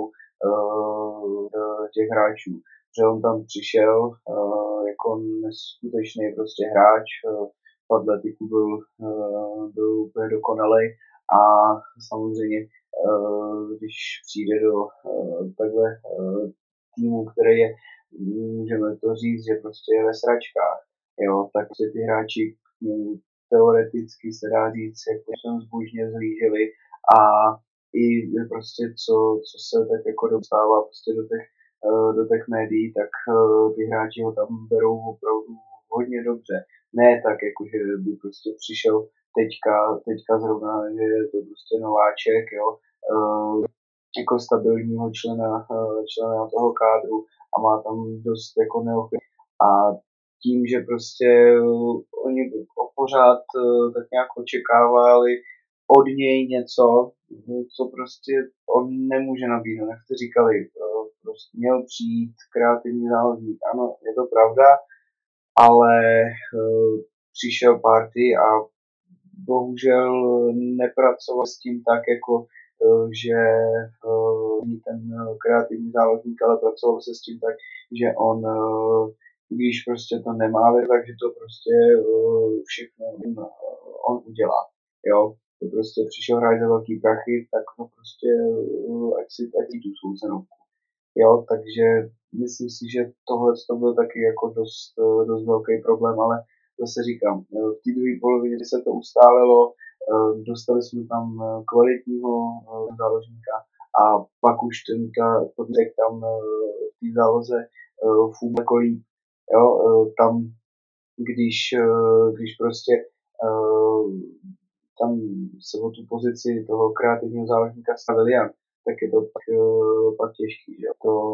těch hráčů. Že on tam přišel jako neskutečný prostě hráč, v atletiku byl úplně dokonalej a samozřejmě, když přijde do takhle týmu, který je, můžeme to říct, že prostě je ve sračkách, jo, tak se ty hráči k němu teoreticky se dá říct, jako jsem zbožně zhlíželi a i prostě co se tak jako dostává prostě do těch do těch médií, tak ty hráči ho tam berou opravdu hodně dobře. Ne tak, jakože by prostě přišel teďka zrovna, že je to prostě nováček, jo, jako stabilního člena toho kádru a má tam dost jako neochoty. A tím, že prostě oni pořád tak nějak očekávali od něj něco, co prostě on nemůže nabídnout. Jak jste říkali, prostě měl přijít kreativní závodník. Ano, je to pravda, ale přišel party a bohužel nepracoval s tím tak, jako že není ten kreativní závodník, ale pracoval se s tím tak, že on, když prostě to nemá, takže to prostě všechno on udělá. Jo? To prostě přišel hrát za velký prachy, tak to prostě ať si tu svou cenovku. Jo, takže myslím si, že tohle to byl taky jako dost velký problém, ale zase říkám, v té druhé polovině se to ustálilo, dostali jsme tam kvalitního záložníka a pak už ten podřek tam v té záloze funguje jako líp. Jo, tam, když prostě tam se o tu pozici toho kreativního záložníka stavil Jan, tak je to pak těžký, že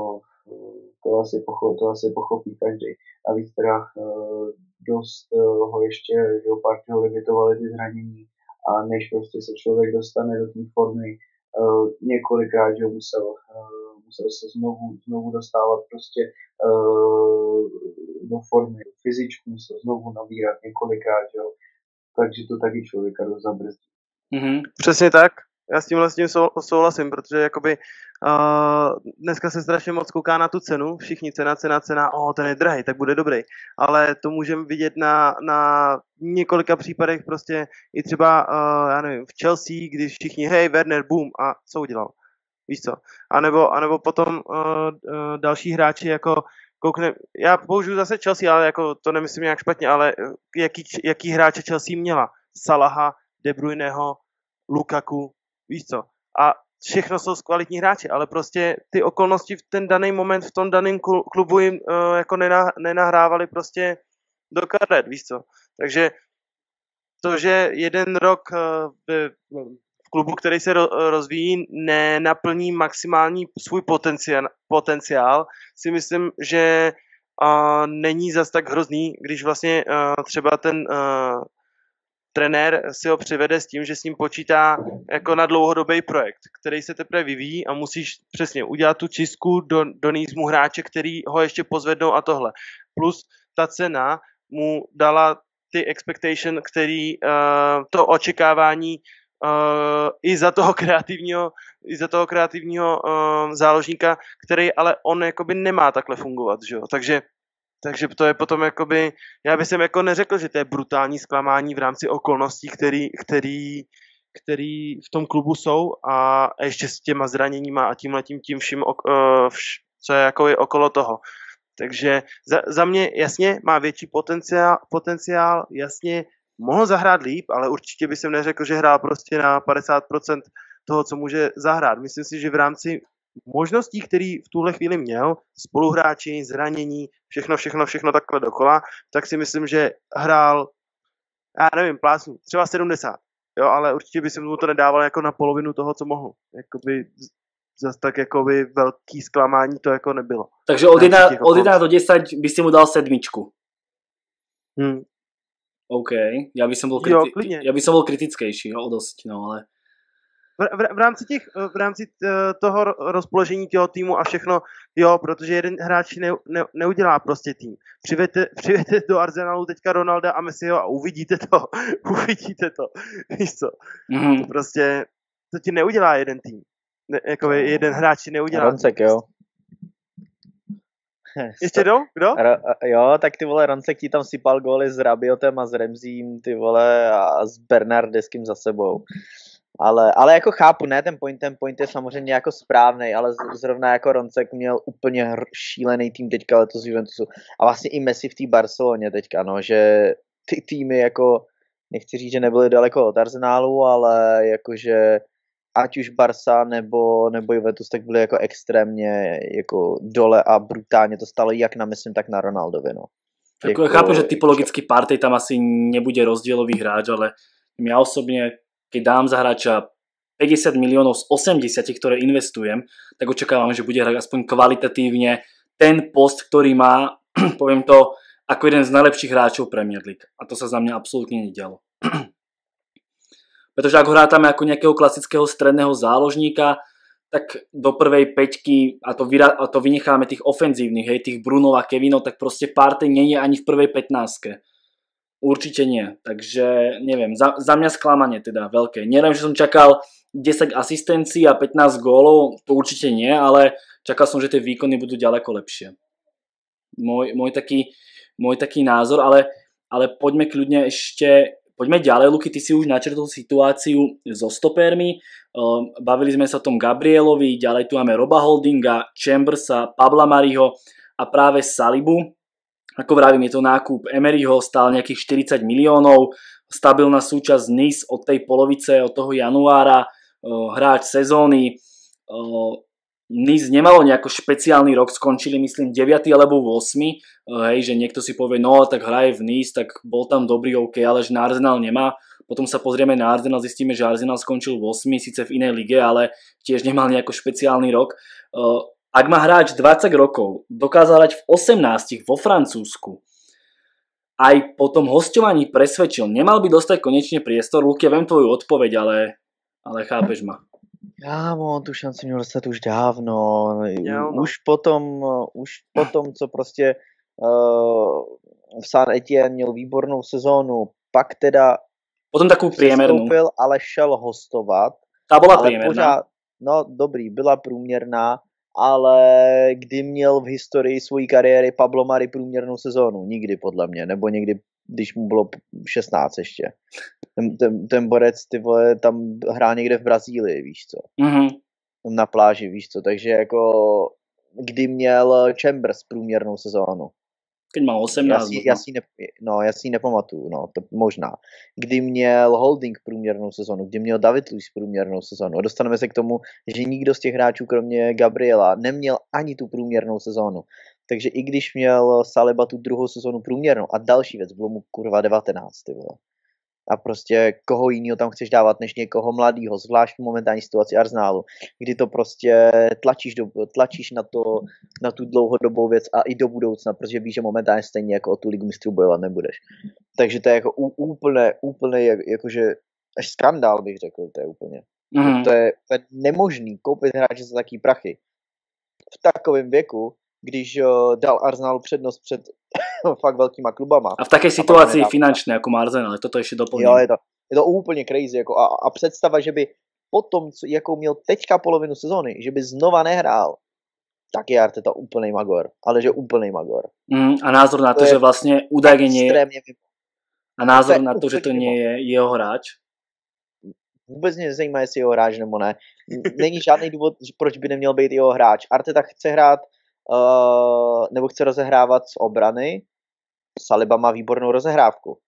to asi pochopí každý. A víc teda dost ho ještě, že party ho limitovali ty zranění a než prostě se člověk dostane do té formy, několikrát, že musel se znovu dostávat prostě do formy, fyzičku musel znovu nabírat několikrát, že jo. Takže to taky člověka dost zabrzdí. Mm-hmm. Přesně tak. Já s tímhle souhlasím, protože jakoby dneska se strašně moc kouká na tu cenu, všichni cena, ten je drahý, tak bude dobrý. Ale to můžeme vidět na několika případech prostě i třeba, já nevím, v Chelsea, když všichni, hej, Werner, boom, a co udělal? Víš co? A nebo potom další hráči jako koukne, já použiju zase Chelsea, ale jako to nemyslím nějak špatně, ale jaký hráče Chelsea měla? Salaha, De Bruyneho, Lukaku, víš co? A všechno jsou kvalitní hráči, ale prostě ty okolnosti v ten daný moment v tom daném klubu jim jako nenahrávali prostě do karet, víš co? Takže to, že jeden rok v klubu, který se rozvíjí, nenaplní maximální svůj potenciál, si myslím, že není zas tak hrozný, když vlastně třeba ten trenér si ho přivede s tím, že s ním počítá jako na dlouhodobý projekt, který se teprve vyvíjí a musíš přesně udělat tu čistku, donést mu hráče, který ho ještě pozvednou a tohle. Plus ta cena mu dala ty expectation, který to očekávání i za toho kreativního záložníka, který ale on jakoby nemá takhle fungovat, že jo? Takže to je potom jakoby, já bych jako neřekl, že to je brutální zklamání v rámci okolností, který v tom klubu jsou a ještě s těma zraněníma a tím vším, co je jako okolo toho. Takže za mě jasně má větší potenciál, jasně mohl zahrát líp, ale určitě bych neřekl, že hrál prostě na 50% toho, co může zahrát. Myslím si, že v rámci možností, který v tuhle chvíli měl, spoluhráči, zranění, všechno takhle dokola, tak si myslím, že hrál, já nevím, plásnu, třeba 70, jo, ale určitě by se mu to nedával jako na polovinu toho, co mohl. Jakoby zase tak jakoby velký zklamání to jako nebylo. Takže od 1 do 10 by si mu dal 7. OK, ja by som bol kritickejší, o dosť, no ale... V rámci toho rozpoložení toho týmu a všechno, jo, protože jeden hráč neudělá prostě tým. Přivete do Arsenalu teďka Ronalda a Messiho a uvidíte to, víš co. Mm-hmm. To prostě, to ti neudělá jeden tým. Jako jeden hráč ti neudělá. Roncek, jo. Ještě kdo? Jo, tak ty vole, Roncek ti tam sypal góly s Rabiotem a s Ramsím, ty vole, a s Bernardeským za sebou. Ale jako chápu, ne, ten point je samozřejmě jako správnej, ale zrovna jako Roncek měl úplně šílený tým teďka letos v Juventusu. A vlastně i Messi v té Barceloně teďka, no, že ty týmy jako, nechci říct, že nebyly daleko od Arsenálu, ale jakože ať už Barca nebo Juventus, tak byly jako extrémně jako dole a brutálně to stalo jak na Messim, tak na Ronaldovi, no. Jako, chápem, že typologicky Partey tam asi nebude rozdielový hráč, ale ja osobne, keď dám za hráča 50 miliónov z 80, ktoré investujem, tak očakávam, že bude hrať aspoň kvalitatívne ten post, ktorý má, poviem to, ako jeden z najlepších hráčov Premier League. A to sa za mňa absolútne nedialo. Pretože ak ho hrátame ako nejakého klasického stredného záložníka, tak do prvej peťky, a to vynecháme tých ofenzívnych, hej, tých Brunov a Kevinov, tak proste Partey nie je ani v prvej 15. Určite nie. Takže neviem, za mňa sklamanie teda veľké. Neviem, že som čakal 10 asistencií a 15 gólov, to určite nie, ale čakal som, že tie výkony budú ďaleko lepšie. Môj taký názor, ale poďme kľudne poďme ďalej, Luky, ty si už načrtol situáciu so stopermi, bavili sme sa o tom Gabrielovi, ďalej tu máme Roba Holdinga, Chambersa, Pabla Mariho a práve Salibu. Ako vravím, je to nákup Emeryho, stál nejakých 40 miliónov, stabilná súčasť Nice od tej polovice, od toho januára, hráč sezóny. Nice nemalo nejako špeciálny rok, skončili myslím 9. alebo 8. Hej, že niekto si povie, no tak hraje v Nice, tak bol tam dobrý OK, ale že na Arsenal nemá. Potom sa pozrieme na Arsenal, zistíme, že Arsenal skončil v 8, síce v inej lige, ale tiež nemal nejako špeciálny rok. Ak má hráč 20 rokov, dokázal hrať v 18 vo Francúzsku, aj po tom hosťovaní presvedčil, nemal by dostať konečne priestor. Luky, ja viem tvoju odpoveď, ale chápeš ma. Kámo, tu šanci měl dostat už dávno. Jo, no. Už potom, co prostě v Saint Etienne měl výbornou sezónu, pak teda potom takú priemernú. Ale šel hostovat. Tá bola priemerná. No dobrý, byla průměrná, ale kdy měl v historii svojí kariéry Pablo Mari průměrnou sezónu? Nikdy podle mě, nebo někdy, když mu bylo 16 ještě. Ten borec, ty vole, tam hrál někde v Brazílii, víš co. Mm-hmm. Na pláži, víš co, takže jako kdy měl Chambers průměrnou sezónu. Keď mal 18. Já si ji nepamatuju, no, to možná. Kdy měl Holding průměrnou sezonu, kdy měl David Luiz průměrnou sezonu. A dostaneme se k tomu, že nikdo z těch hráčů, kromě Gabriela, neměl ani tu průměrnou sezonu. Takže i když měl Saliba tu druhou sezonu průměrnou a další věc, bylo mu kurva 19, ty vole. A prostě koho jinýho tam chceš dávat, než někoho mladýho, zvlášť v momentální situaci Arsenalu, kdy to prostě tlačíš na tu dlouhodobou věc a i do budoucna, protože víš, že momentálně stejně jako o tu ligu mistrů bojovat nebudeš. Takže to je jako úplně jakože až skandál, bych řekl, to je úplně. Mm. To je nemožný koupit hráče za taký prachy. V takovém věku, když dal Arsenalu přednost před fakt velkýma klubama. A v takej situácii finančnej, ako má Arsenal, toto ešte doplním. Jo, je to úplně crazy. Jako a představa, že by potom, jakou měl teďka polovinu sezóny, že by znova nehrál, tak je Arteta úplnej magor. Ale že úplnej magor. A názor na to, že vlastne údajne nie je... A názor na to, že to nie je jeho hráč? Vůbec mě nezajímá, jestli jeho hráč nebo ne. Není žádný důvod, proč by neměl být jeho hráč. Arteta chce hrát nebo chce rozehrávat z obrany. Saliba má výbornou rozehrávku.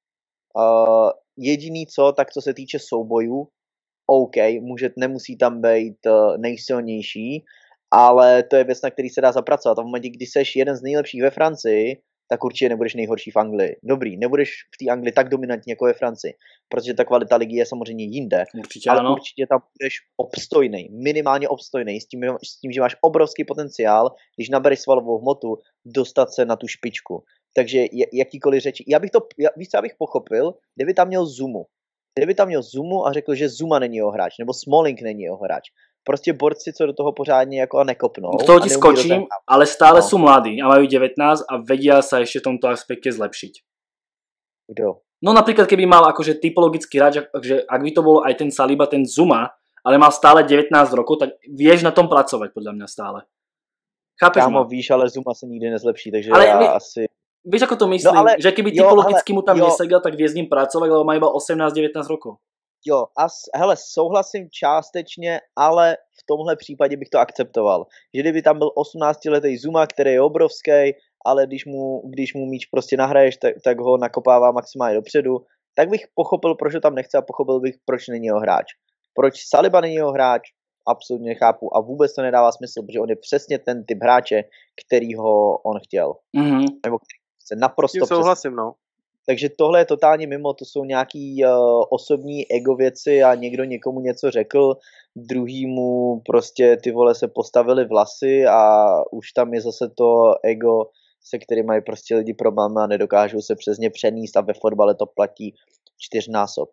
Jediný co se týče soubojů, OK, nemusí tam být nejsilnější, ale to je věc, na který se dá zapracovat. A v momentě, kdy seš jeden z nejlepších ve Francii, tak určitě nebudeš nejhorší v Anglii. Dobrý, nebudeš v té Anglii tak dominantní jako ve Francii, protože ta kvalita ligy je samozřejmě jinde, ale určitě tam budeš obstojnej, minimálně obstojnej, s tím, že máš obrovský potenciál, když nabereš svalovou hmotu, dostat se na tu špičku. Takže jakýkoliv řeči, víš, co bych pochopil, kdyby tam měl Zumu a řekl, že Zuma není jeho hráč, nebo Smalling není jeho hráč. Prostě borci, co do toho pořádně jako nekopnou. Do toho ti skočím, ale stále sú mladí a majú 19 a vedia sa ešte v tomto aspekte zlepšiť. Kdo? No napríklad, keby mal akože typologický hráč, že ak by to bol aj ten Saliba, ten Zuma, ale mal stále 19 rokov, tak vieš na tom pracovať, podľa mňa stále. Chápeš ma? Víš, ale Zuma sa nikdy nezlepší, takže ale asi... Vieš, ako to myslím? No, že keby typologicky mu tam nesedel, tak vie s ním pracovať, lebo má iba 18-19 rokov. Jo, hele, souhlasím částečně, ale v tomhle případě bych to akceptoval. Že kdyby tam byl 18-letý Zuma, který je obrovský, ale když mu míč prostě nahraješ, tak ho nakopává maximálně dopředu, tak bych pochopil, proč ho tam nechce a pochopil bych, proč není jeho hráč. Proč Saliba není jeho hráč, absolutně nechápu a vůbec to nedává smysl, protože on je přesně ten typ hráče, kterýho on chtěl. Nebo který chce naprosto souhlasím, no. Takže tohle je totálně mimo, to jsou nějaký osobní ego věci a někdo někomu něco řekl, druhýmu prostě ty vole se postavili vlasy a už tam je zase to ego, se kterým mají prostě lidi problémy a nedokážou se přes ně přenést a ve fotbale to platí 4násob.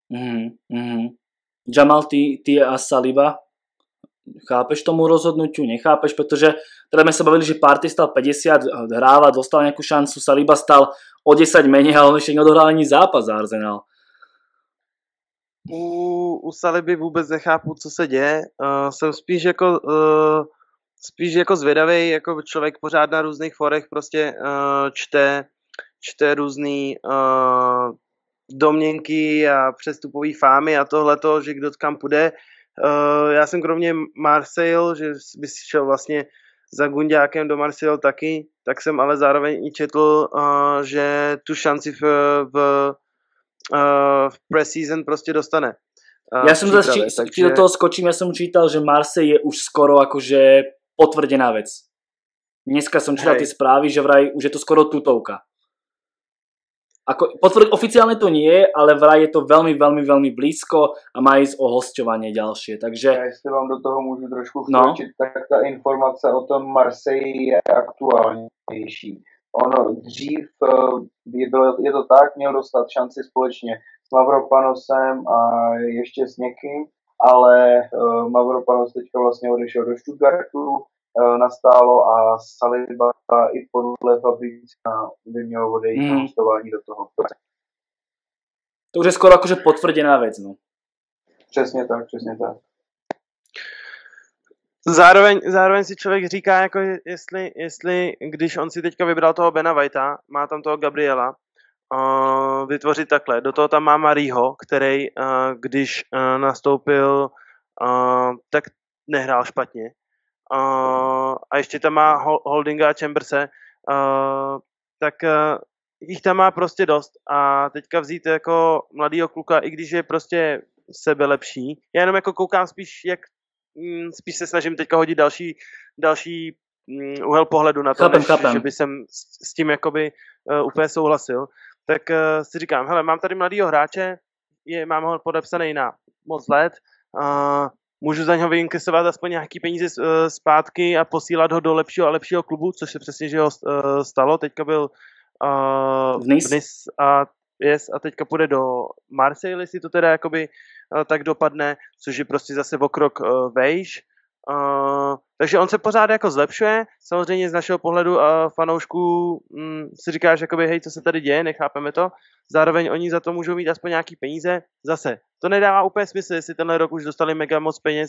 Jamal, ty a Saliba, chápeš tomu rozhodnutiu, nechápeš, pretože teda sme sa bavili, že Partey stal 50, hráva, dostal nejakú šancu, Saliba stal o 10 menej, ale on ešte neodohral ani zápas za Arsenal. U Saliby vůbec nechápu, co se děje. Jsem spíš jako zvědavej, jako člověk pořád na různých forech prostě čte různý domněnky a přestupový fámy a tohleto, že kdo kam půjde. Já jsem kromě Marseille, že by šel vlastně za Gunďákem do Marseille taky, tak jsem ale zároveň i četl, že tu šanci v pre-season prostě dostane. Ja som zase, či do toho skočím, ja som čítal, že Marseille je už skoro akože potvrdená vec. Dneska som čítal tie správy, že vraj už je to skoro tutovka. Oficiálne to nie je, ale vraj je to veľmi, veľmi, veľmi blízko a má ísť o hosťovanie ďalšie, takže... Ja jestli vám do toho môžu trošku vskočiť, tak tá informácia o tom Marseille je aktuálnější. Ono dřív, je to tak, měl dostat šanci společně s Mavropanosem a ještě s někým, ale Mavropanos teďka vlastně odešel do Stuttgartu nastálo a Saliba i podle Fabrizia by mělo odejít na hostování do toho. To už je skoro akože potvrdená vec, no. Přesně tak, přesně tak. Zároveň si člověk říká, jako jestli když on si teďka vybral toho Bena Whitea, má tam toho Gabriela, vytvořit takhle. Do toho tam má Mariho, který když nastoupil, tak nehrál špatně. A ještě tam má Holdinga a Chamberse, tak jich tam má prostě dost. A teďka vzít jako mladýho kluka, i když je prostě sebelepší. Já jenom jako koukám spíš se snažím teďka hodit další úhel pohledu na to, že by jsem s tím jakoby úplně souhlasil. Tak si říkám, hele, mám tady mladýho hráče, mám ho podepsaný na moc let, můžu za něho vyinkasovat aspoň nějaký peníze zpátky a posílat ho do lepšího a lepšího klubu, což se přesně, že ho stalo. Teďka byl v Nice a teďka půjde do Marseille, jestli to teda jakoby tak dopadne, což je prostě zase o krok vejš. Takže on se pořád jako zlepšuje, samozřejmě z našeho pohledu fanoušků si říkáš jakoby, hej, co se tady děje, nechápeme to. Zároveň oni za to můžou mít aspoň nějaký peníze. Zase, to nedává úplně smysl, jestli tenhle rok už dostali mega moc peněz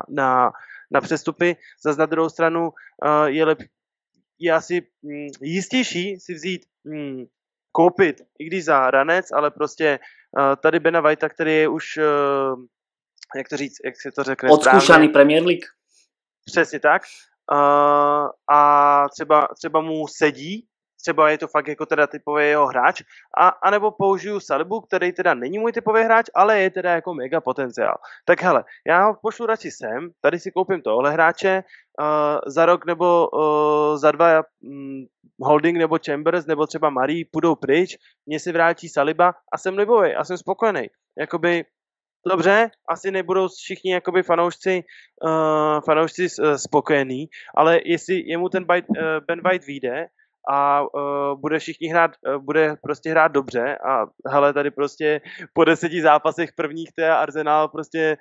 na přestupy. Zase na druhou stranu je asi jistější si vzít koupit, i když za ranec, ale prostě tady Bena Whitea, který je už, jak to říct, jak se to řekne odzkoušaný Premier League. Přesně tak. A třeba mu sedí, třeba je to fakt jako teda typový jeho hráč, a nebo použiju Salibu, který teda není můj typový hráč, ale je teda jako mega potenciál. Tak hele, já ho pošlu radši sem, tady si koupím tohle hráče, za rok nebo za dva Holding nebo Chambers nebo třeba Marie půjdou pryč, mně si vrátí Saliba a jsem libovej a jsem spokojený. Jakoby dobře, asi nebudou všichni jakoby fanoušci spokojení, ale jestli jemu ten Ben White vyjde a bude prostě hrát dobře a hele, tady prostě po 10 zápasech prvních Arsenal prostě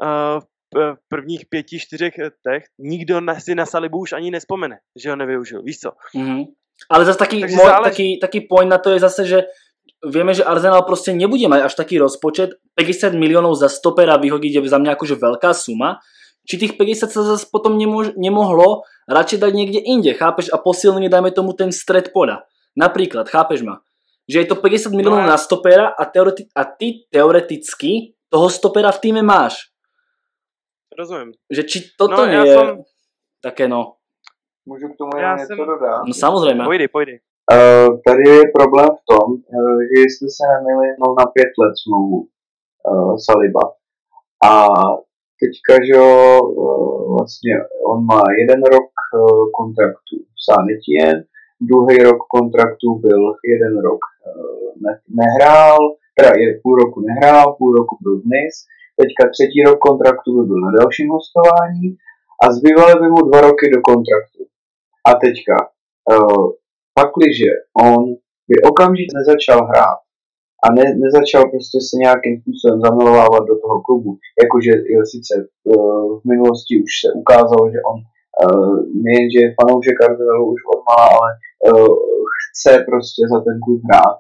v prvních 5-4 těch nikdo si na Salibu už ani nespomene, že ho nevyužil, víš co? Ale zase taký point na to je zase, že vieme, že Arsenal proste nebude mať až taký rozpočet, 50 miliónov za stopera vyhodiť je za mňa akože veľká suma. Či tých 50 sa zase potom nemohlo radšej dať niekde inde, chápeš? A posilniť, dajme tomu, ten stred poľa. Napríklad, chápeš ma? Že je to 50 miliónov na stopera a ty teoreticky toho stopera v týme máš. Rozumím. Že či toto nie je také Můžu k tomu jenom něco dodat? No samozřejmě. Pojdi. Tady je problém v tom, že jestli se nemýlím, na 5 let smlouvu Saliba. A teďka, že jo, vlastně on má 1 rok kontraktu v Saint-Étienne, druhý rok kontraktu byl 1 rok nehrál, teda půl roku nehrál, půl roku byl v Nice, teďka 3. rok kontraktu by byl na dalším hostování a zbývaly by mu 2 roky do kontraktu. A teďka, pakliže on by okamžitě nezačal hrát a nezačal prostě se nějakým způsobem zamilovávat do toho klubu, jakože sice v minulosti už se ukázalo, že on nejenže je fanoušek Arsenalu už od mala, ale chce prostě za ten klub hrát.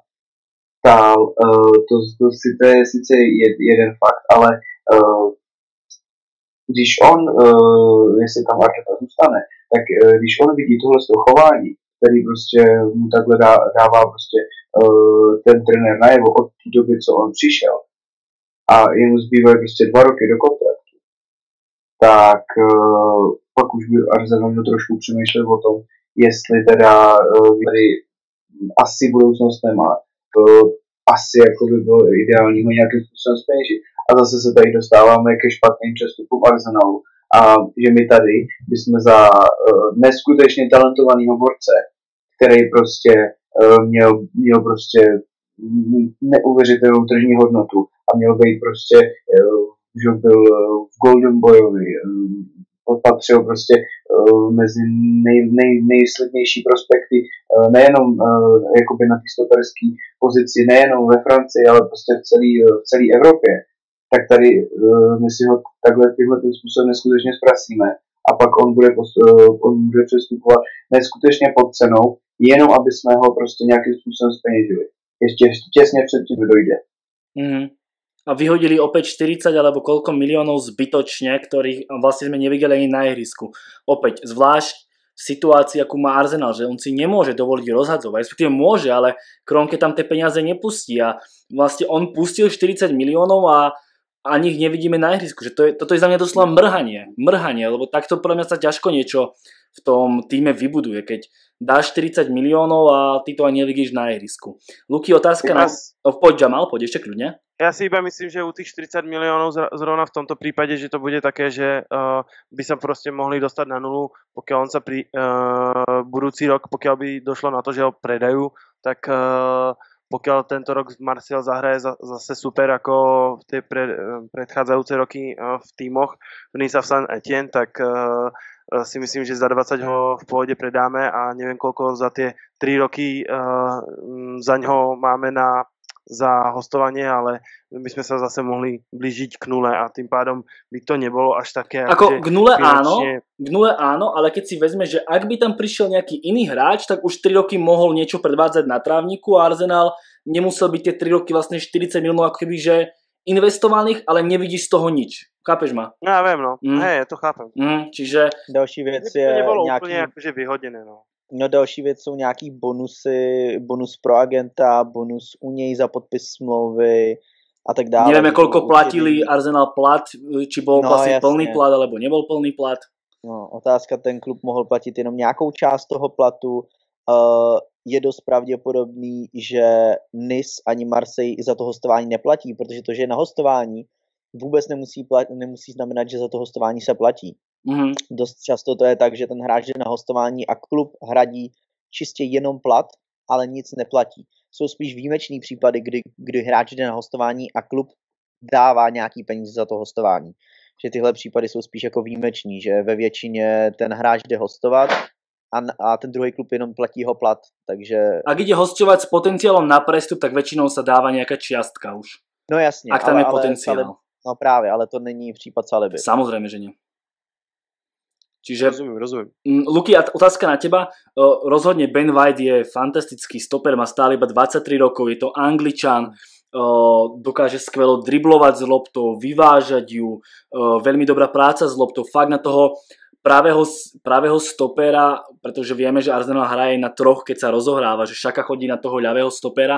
To je sice jeden fakt, ale když on, jestli tam Arteta zůstane, tak když on vidí tohle chování, který prostě mu takhle dává prostě ten trenér najevo od té doby, co on přišel a jemu zbývají prostě 2 roky do kontraktu, tak pak už by Arsenal měl trošku přemýšlet o tom, jestli teda tady asi budoucnost nemá. Asi jako by bylo ideální ho nějakým způsobem zpeněžit. A zase se tady dostáváme ke špatným přestupům Arsenalu. A že my tady bychom za neskutečně talentovaného borce, který prostě měl prostě neuvěřitelnou tržní hodnotu a měl být prostě, že byl v Golden Boyovi, patřil prostě mezi nejslibnější prospekty nejenom jakoby na té stoperské pozici, nejenom ve Francii, ale prostě v celé Evropě, tak tady my si ho tímhle způsobem neskutečně zprasíme a pak on bude přestupovat neskutečně pod cenou, jenom aby jsme ho prostě nějakým způsobem zpeněžili. Ještě těsně předtím dojde. Mm-hmm. A vyhodili opäť 40 alebo koľko miliónov zbytočne, ktorých vlastne sme nevideli ani na ihrisku. Opäť, zvlášť v situácii, akú má Arsenal, že on si nemôže dovoliť rozhadzovať, respektíve môže, ale Kroenke tam tie peniaze nepustí a vlastne on pustil 40 miliónov a ani ich nevidíme na ihrisku. Že toto je za mňa doslova mrhanie, lebo takto pre mňa sa ťažko niečo v tom týme vybuduje, keď dáš 40 miliónov a ty to ani nevidíš na ihrisku. Luky, otázka na... Poď Jamal, poď ešte kľudne. Já si iba myslím, že u těch 40 milionů zrovna v tomto případě, že to bude také, že by se prostě mohli dostat na nulu, pokud on se budoucí rok, pokud by došlo na to, že ho predají, tak pokud tento rok Martial zahraje zase super jako v ty předcházející roky v týmoch v Nice a v Saint-Étienne, tak si myslím, že za 20 ho v pohodě predáme a nevím, koľko za tie 3 roky za ňoho máme za hostovanie, ale my sme sa zase mohli blížiť k nule a tým pádom by to nebolo až také... Ako k nule áno, ale keď si vezme, že ak by tam prišiel nejaký iný hráč, tak už 3 roky mohol niečo predvádzať na trávniku a Arsenal nemusel byť tie 3 roky vlastne 40 miliónov ako keby, že investovaných, ale nevidíš z toho nič. Chápeš ma? No ja viem, no. Hej, to chápem. Čiže... Další věc je nebolo nějaký... úplne akože vyhodené, no. No další věc jsou nějaký bonusy, bonus pro agenta, bonus u něj za podpis smlouvy a tak dále. Neviem, koľko platili Arsenal plat, či bol vlastne plný plat, alebo nebol plný plat. No, otázka, ten klub mohl platit jenom nějakou část toho platu. Je dost pravděpodobný, že Nice ani Marseille za to hostování neplatí, protože to, že je na hostování, vůbec nemusí znamenat, že za to hostování se platí. Mm-hmm. Dost často to je tak, že ten hráč jde na hostování a klub hradí čistě jenom plat, ale nic neplatí. Jsou spíš výjimečný případy, kdy hráč jde na hostování a klub dává nějaký peníze za to hostování. Že tyhle případy jsou spíš jako výjimeční, že ve většině ten hráč jde hostovat a ten druhý klub jenom platí jeho plat. Takže... Ak ide hostovať s potenciálom na prestup, tak väčšinou sa dáva nejaká čiastka už. No jasně. Ak tam je potenciál. No právě, ale to není případ Saliby. Samozrejme, že nie. Čiže, rozumím. Luky, otázka na teba. Rozhodne Ben White je fantastický stoper, má stále iba 23 rokov, je to Angličan, dokáže skvelo driblovať s loptou, vyvážať ju, veľmi dobrá práca s loptou, fakt na toho pravého stopera, pretože vieme, že Arsenal hraje na troch, keď sa rozohráva, že Šaka chodí na toho ľavého stopera,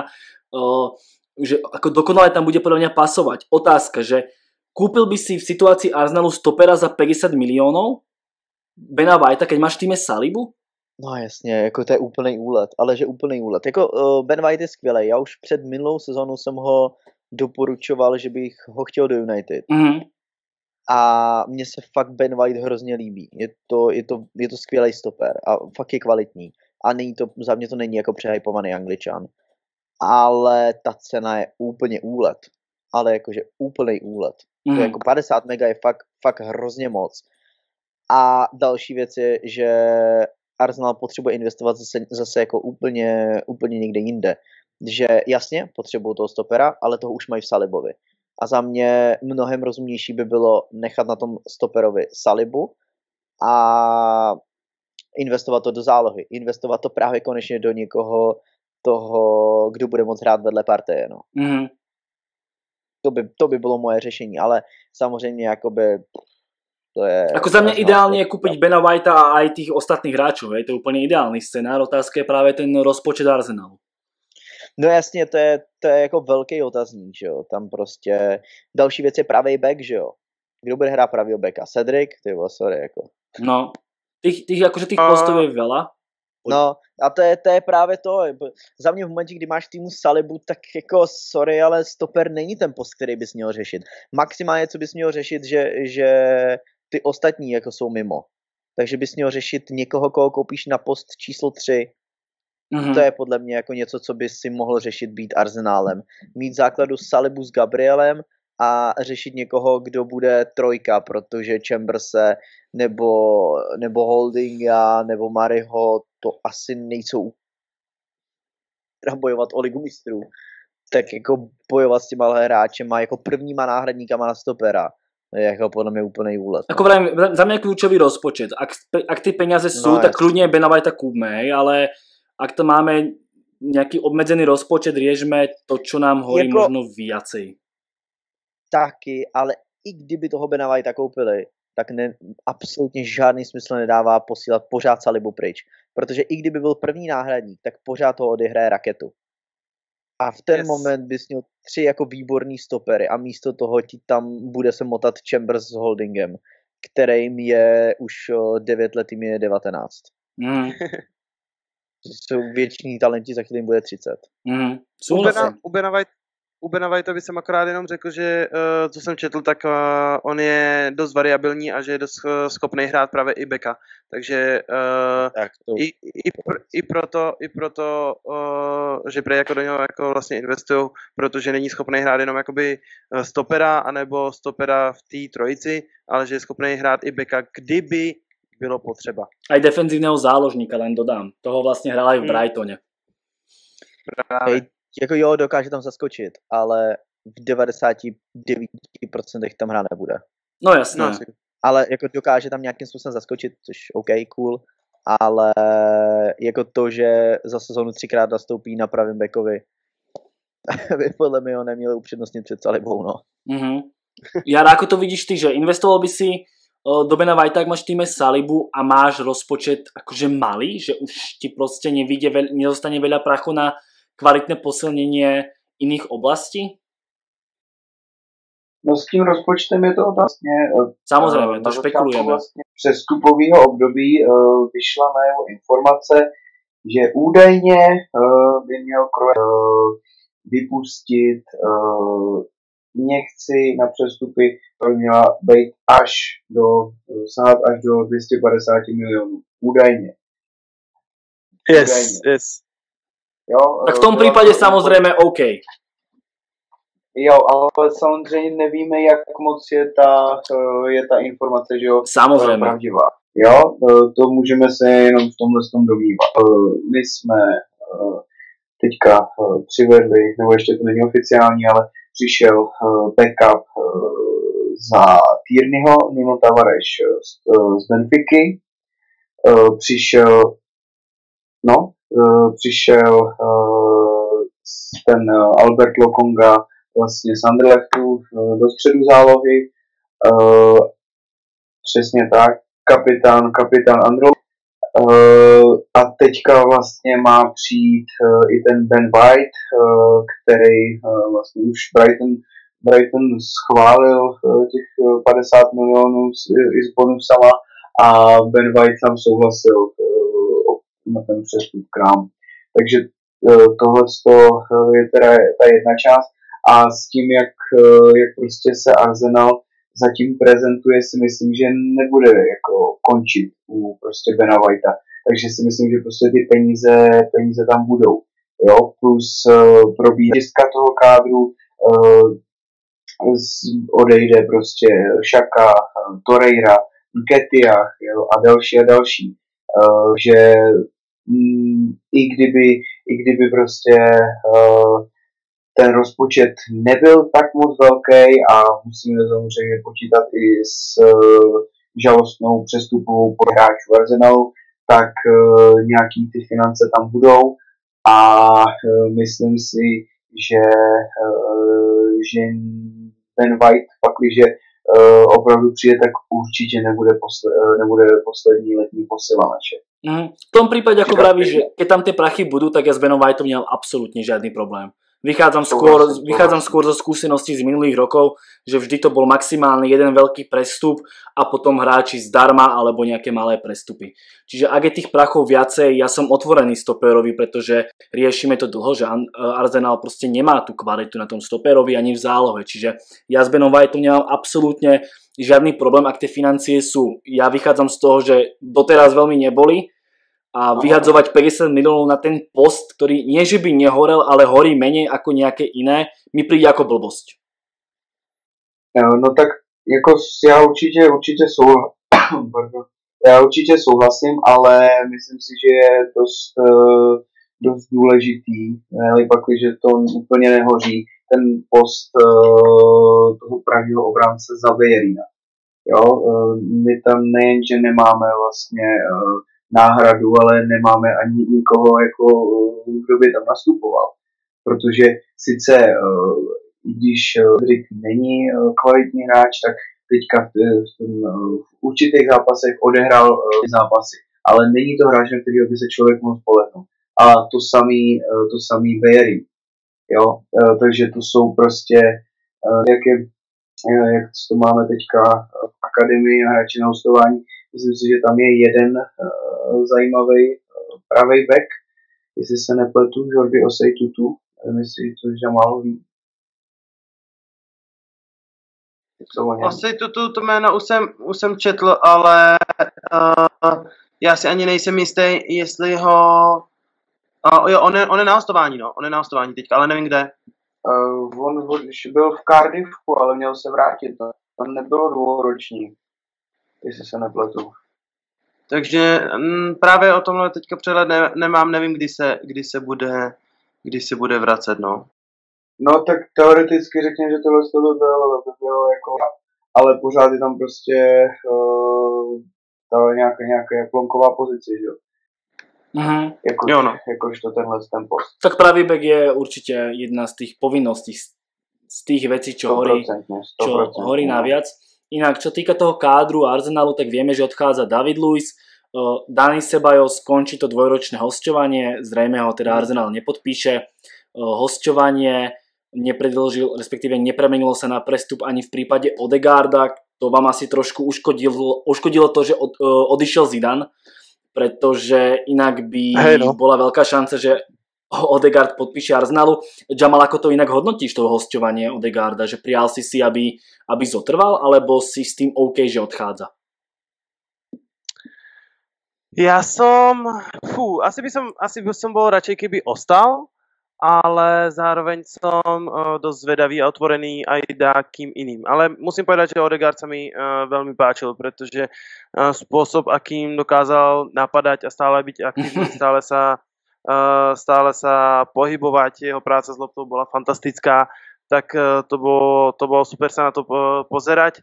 že ako dokonale tam bude podľa mňa pasovať. Otázka, že kúpil by si v situácii Arsenalu stopera za 50 miliónov? Bena Whitea, keď máš v týme Salibu? No jasně, jako to je úplný úlet, ale že úplný úlet. Jako Ben White je skvělý, já už před minulou sezónou jsem ho doporučoval, že bych ho chtěl do United. Mm-hmm. A mně se fakt Ben White hrozně líbí. Je to skvělý stoper a fakt je kvalitní. A za mě to není jako přehypovaný Angličan. Ale ta cena je úplně úlet. Ale jakože úplnej úlet. To je jako 50 mega je fakt hrozně moc. A další věc je, že Arsenal potřebuje investovat zase jako úplně někde jinde. Že jasně, potřebují toho stopera, ale toho už mají v Salibovi. A za mě mnohem rozumnější by bylo nechat na tom stoperovi Salibu a investovat to do zálohy. Investovat to právě konečně do někoho toho, kdo bude moct hrát vedle Parteje. No. Mm-hmm. To by bylo moje řešení, ale samozřejmě jakoby to je... Ako za mňa ideálne je kúpiť Bena Whitea a aj tých ostatných hráčov, to je úplne ideálny scenár. Otázka je práve ten rozpočet Arsenalu. No jasně, to je jako velký otazník, že jo, tam prostě, další věc je pravý back, že jo, kdo bude hrát pravýho backa, Cedric, ty vole, sorry, jako. No, tých postov je veľa. No, a to je právě to, za mě v momentě, kdy máš týmu Salibu, tak jako sorry, ale stoper není ten post, který bys měl řešit. Maximálně, co bys měl řešit, že ty ostatní jako jsou mimo. Takže bys měl řešit někoho, koho koupíš na post číslo 3. Mm-hmm. To je podle mě jako něco, co by si mohl řešit být Arsenálem. Mít základu Salibu s Gabrielem a řešit někoho, kdo bude trojka, protože Chamberse nebo Holdinga nebo Mariho to asi nejsou bojovat o ligu mistrů. Tak jako bojovat s těma hráčema jako prvníma náhradníkama na stopera je jako podle mě úplnej úlet. Ako vrajím, za mňa je kľúčový rozpočet. Ak tie peniaze sú, tak kľudne Bena Whitea kúpme, ale ak to máme nejaký obmedzený rozpočet, riešme to, čo nám horí jako, možno viacej. Taky, ale i kdyby toho Bena Whitea koupili, tak absolutně žádný smysl nedává posílat pořád Salibu pryč. Protože i kdyby byl první náhradník, tak pořád ho odehraje Raketu. A v ten moment bys měl 3 jako výborný stopery a místo toho ti tam bude se motat Chambers s Holdingem, kterým je už 9 let, jim je 19. Mm. Jsou věční talenti, za kterým bude 30. Mm. U Bena Whiteovi jsem akorát jenom řekl, že co jsem četl, tak on je dost variabilní a že je dost schopný hrát právě i backa. Takže tak i proto že prej jako do něho jako vlastně investujou, protože není schopný hrát jenom jakoby stopera anebo stopera v té trojici, ale že je schopný hrát i backa, kdyby bylo potřeba. Aj defenzívneho záložníka, len dodám. Toho vlastně hrál aj v Brightone. Jako jo, dokáže tam zaskočit, ale v 99% tam hrát nebude. No jasně. No. Ale jako dokáže tam nějakým způsobem zaskočit, což OK, cool, ale jako to, že za sezónu 3krát nastoupí na pravém backovi, by podle mě ho neměli upřednostnit před Salibou, no. Mm-hmm. Jara, ako to vidíš ty, že investoval by si do Bena Whitea, ak máš v týme Salibu a máš rozpočet akože malý, že už ti proste nezostane veľa prachu na kvalitné posilnenie iných oblastí? No s tím rozpočtem je to vlastně... Samozřejmě, to špekulujeme. Vlastně přestupového období vyšla na jeho informace, že údajně by měl vypustit injekci na přestupy, to měla být sahat až do 250 milionů. Údajně. Yes. Jo, tak v tom prípade samozrejme OK. Jo, ale samozřejmě nevíme, jak moc je ta informace, že jo, samozřejmě pravdivá. Jo, to můžeme se jenom v tomhle domnívat. My jsme teďka přivedli, nebo ještě to není oficiální, ale přišel backup za Tierneyho, Nuno Tavares z Benfiky. Přišel ten Albert Lokonga vlastně z Anderlechtu do středu zálohy. Přesně tak, kapitán Andro. A teďka vlastně má přijít i ten Ben White, který vlastně už Brighton schválil těch 50 milionů i s bonusama a Ben White tam souhlasil na ten přestup k nám. Takže tohle je teda ta jedna část a s tím, jak prostě se Arsenal zatím prezentuje, si myslím, že nebude jako končit u prostě Bena Whitea. Takže si myslím, že prostě ty peníze tam budou. Jo, plus probíhá čistka toho kádru, odejde prostě Xhaka, Torreira, Nketiah, jo, a další. Že i kdyby prostě ten rozpočet nebyl tak moc velký a musíme samozřejmě počítat i s žalostnou přestupovou hráčů Arsenalu, tak nějaký ty finance tam budou a myslím si, že Ben White, pakliže opravdu přijde, tak určitě nebude poslední letní posila naše. V tom prípade, ako vravíš, že keď tam tie prachy budú, tak ja s Benom Whiteom nemám absolútne žiadny problém. Vychádzam skôr zo skúseností z minulých rokov, že vždy to bol maximálny jeden veľký prestup a potom hráči zdarma alebo nejaké malé prestupy. Čiže ak je tých prachov viacej, ja som otvorený stoperovi, pretože riešime to dlho, že Arsenal proste nemá tú kvalitu na tom stoperovi ani v zálohe. Čiže ja s Benom Whiteom nemám absolútne žiadny problém, ak tie financie sú. Ja vychádzam z toho, že doteraz veľmi neboli, a vyhadzovať 50 miliónov na ten post, ktorý nie že by nehorel, ale horí menej ako nejaké iné, mi príde ako blbosť. No tak jako já určitě souhlasím, ale myslím si, že je dost důležitý, pak, že to úplně nehoří, ten post toho pravého obránce za Bellerina. Jo, my tam nejen, že nemáme vlastně náhradu, ale nemáme ani nikoho, jako, kdo by tam nastupoval. Protože sice, když Rick není kvalitní hráč, tak teďka v určitých zápasech odehrál zápasy. Ale není to hráč, na kterého by se člověk mohl spolehnout. A to samý Bellerin. Jo? Takže to jsou prostě, jak to máme teďka v akademii a hráči na hostování. Myslím si, že tam je jeden zajímavý pravý back, jestli se nepletu, Jordi Osei Tutu, myslím, že to Jamal ví. Osei Tutu, to jméno už jsem četl, ale já si ani nejsem jistý, jestli ho... jo, on je na hostování, no. On je na hostování teďka, ale nevím kde. On byl v Cardiffu, ale měl se vrátit. To nebylo dlouhoroční, jestli se nepletu. Takže právě o tomhle teďka přehled nemám, nevím, kdy se bude vracet, no. No tak teoreticky řekněme, že tohle by bylo jako, ale pořád je tam prostě ta nějaká plonková pozice, že jo. Jakožto ten post. Tak pravý back je určite jedna z tých povinností, z tých vecí, čo horí naviac. Inak, čo týka toho kádru Arsenalu, tak vieme, že odchádza David Luiz, Dani Ceballos skončí to dvojročné hosťovanie, zrejme ho teda Arsenal nepodpíše. Hosťovanie nepredĺžil, respektíve nepremenilo sa na prestup ani v prípade Odegaarda, to vám asi trošku uškodilo to, že odišiel Zidane, pretože inak by bola veľká šanca, že Odegaard podpíše Arsenalu. Jamal, ako to inak hodnotíš, to hosťovanie Odegaarda, že prijal si, aby zotrval, alebo si s tým OK, že odchádza? Ja som, asi by som bol radšej, keby ostal, ale zároveň som dosť zvedavý a otvorený aj takým iným. Ale musím povedať, že Odegaard sa mi veľmi páčil, pretože spôsob, akým dokázal napadať a stále byť aktívny, stále sa pohybovať, jeho práca s loptou bola fantastická, tak to bolo super sa na to pozerať.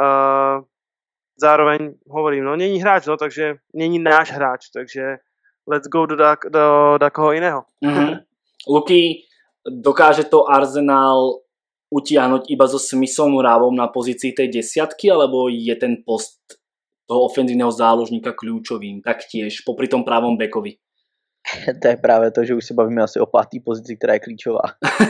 Zároveň hovorím, no není hráč, no, takže není náš hráč, takže let's go do koho iného. Luky, dokáže to Arsenal utiahnuť iba so Smithom Rowom na pozícii tej desiatky, alebo je ten post toho ofenzívneho záložníka kľúčovým taktiež, popri tom pravom backovi? To je právě to, že už se bavíme asi o pátý pozici, která je klíčová.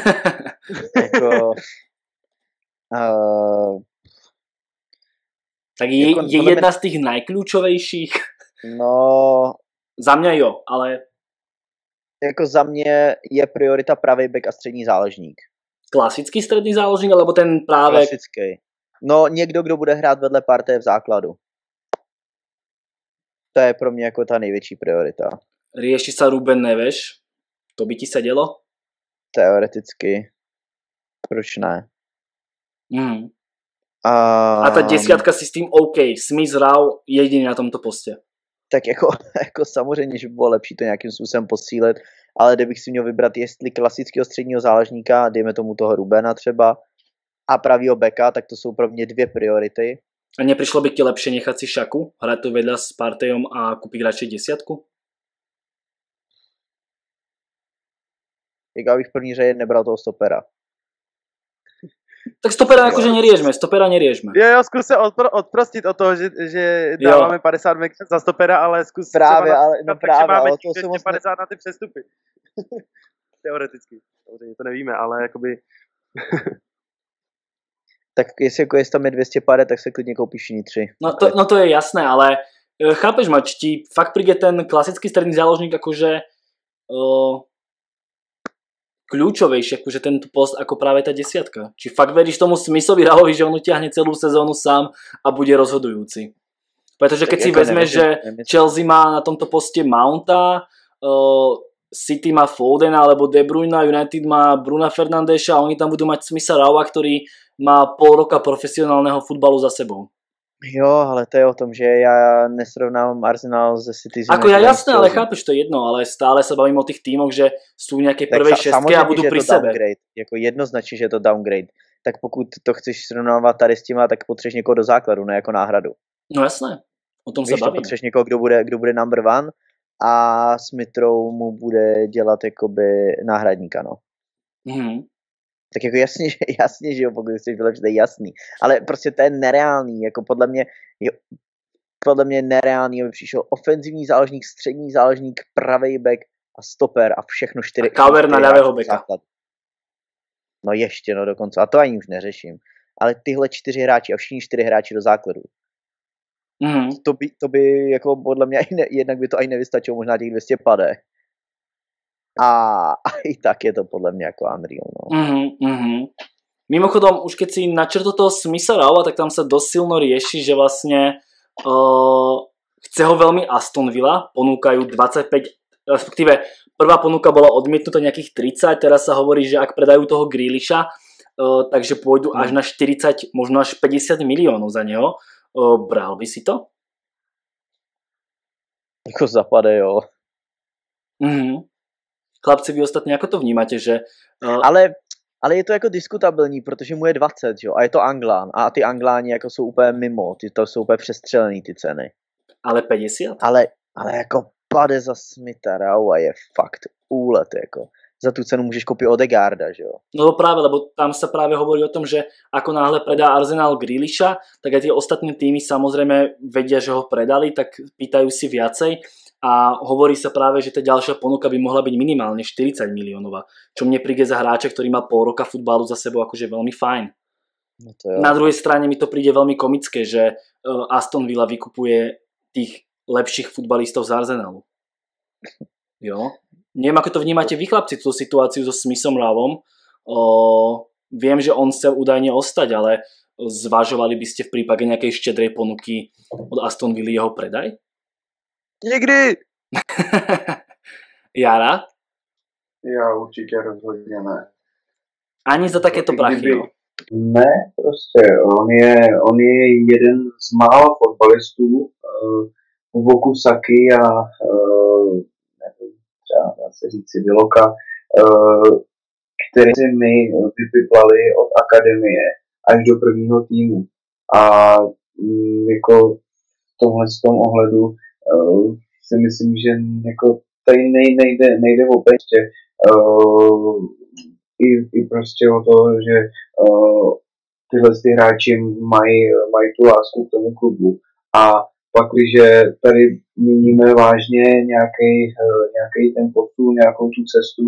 Tak je jedna z tých najkľúčovejších? No... Za mňa jo, ale... Jako za mě je priorita pravý back a střední záložník. Klasický střední záložník, alebo ten právě... Klasický. No někdo, kdo bude hrát vedle Partey v základu. To je pro mě jako ta největší priorita. Rieši sa Ruben Neves? To by ti sedelo? Teoreticky. Proč ne? Mm. A ta desiatka si s tým OK. Smith Rowe jediný na tomto poste. Tak jako samozřejmě, že by bylo lepší to nějakým způsobem posílit, ale kdybych si měl vybrat, jestli klasického středního záložníka, dejme tomu toho Rubena třeba, a pravýho beka, tak to jsou pro mě dvě priority. A neprišlo by ti lepšie nechať si Šaku, hrať tu vedľa s Parteyom a kúpiť radšej desiatku? Já bych v první řadě nebral toho stopera. Tak stopera akože neriežme. Jo, zkus se odprostit od toho, že dáváme 50 mek za stopera, ale zkus právě, třeba ale to jsem 50 na ty přestupy. Teoreticky. Samozřejmě to nevíme, ale jakoby... Tak jestli tam je 200 pade, tak se klidně koupíš jiný 3. No to je jasné, ale chápeš ma, či ti fakt príde ten klasický stredný záložník akože kľúčovejší, akože ten post ako práve tá desiatka. Či fakt veríš tomu Smithovi Roweovi, že on utiahne celú sezónu sám a bude rozhodujúci. Pretože keď si vezmeš, že Chelsea má na tomto poste Mounta, City má Fodena alebo De Bruyne, United má Bruna Fernandeša a oni tam budú mať Smitha Rowa, ktorý má pol roka profesionálneho futbalu za sebou. Jo, ale to je o tom, že já nesrovnávám Arsenal ze City. Ako ja jasné, ale chápeš, to je jedno, ale stále sa bavím o tých tímoch, že sú v nejakej prvej šestke a budú pri sebe. Jako jednoznačně, že je to downgrade. Tak pokud to chceš srovnávat tady s těma, tak potřebuješ někoho do základu, ne jako náhradu. No jasné, o tom se bavím. Potřebuješ někoho, kdo bude number one a Smith Rowe mu bude dělat jakoby náhradníka, no. Mhm. Tak jako jasně, že jo, pokud chceš vylepšit, to je jasný. Ale prostě to je nereálný, jako podle mě nereálný, aby přišel ofenzivní záložník, střední záložník, pravej back a stoper a všechno 4. A cover na ľavého beka. No ještě, no dokonce. A to ani už neřeším. Ale tyhle 4 hráči a všichni 4 hráči do základu. Mm. To by jako podle mě jednak by to ani nevystačilo, možná těch 200 pade. A i tak je to podľa mňa ako unreal. No. Mimochodom, už keď si načrtol toho Smitha Rowa, tak tam sa dosť silno rieši, že vlastne chce ho veľmi Aston Villa, ponúkajú 25, respektíve prvá ponuka bola odmietnutá nejakých 30, teraz sa hovorí, že ak predajú toho Grealisha, takže pôjdu až na 40, možno až 50 miliónov za neho. Bral by si to? Ako zapade, jo. Chlapci, vy ostatní, ako to vnímate, že... Ale je to jako diskutabilní, protože mu je 20, jo, a je to Anglán, a ty Angláni jako jsou úplně mimo, to jsou úplně přestřelený ty ceny. Ale 50? Ale jako pade za Smitha Rowa je fakt úlet, jako. Za tu cenu můžeš koupit Odegaarda, že jo. No práve, lebo tam sa práve hovorí o tom, že ako náhle predá Arsenal Grealisha, tak aj tie ostatné týmy samozrejme vedia, že ho predali, tak pýtajú si viacej. A hovorí sa práve, že tá ďalšia ponuka by mohla byť minimálne 40 miliónová, čo mne príde za hráča, ktorý má pol roka futbalu za sebou akože veľmi fajn. No to jo. Na druhej strane mi to príde veľmi komické, že Aston Villa vykupuje tých lepších futbalistov z Arsenalu. Jo? Neviem, ako to vnímate vy, chlapci, tú situáciu so Smithom Rowom. Viem, že on chcel údajne ostať, ale zvažovali by ste v prípade nejakej štedrej ponuky od Aston Villa jeho predaj? Nikdy! Jara? Já určitě rozhodně ne. Ani za takéto prachy, jo? Ne, prostě. On je jeden z mála fotbalistů v boku Saky a třeba dá se říct si Viloka, který si my vypiplali od akademie až do prvního týmu. A jako v tomhle ohledu si myslím, že jako tady nejde o peště. I prostě o to, že tyhle hráči mají tu lásku k tomu klubu. A pak, když tady míníme vážně nějaký ten posun, nějakou tu cestu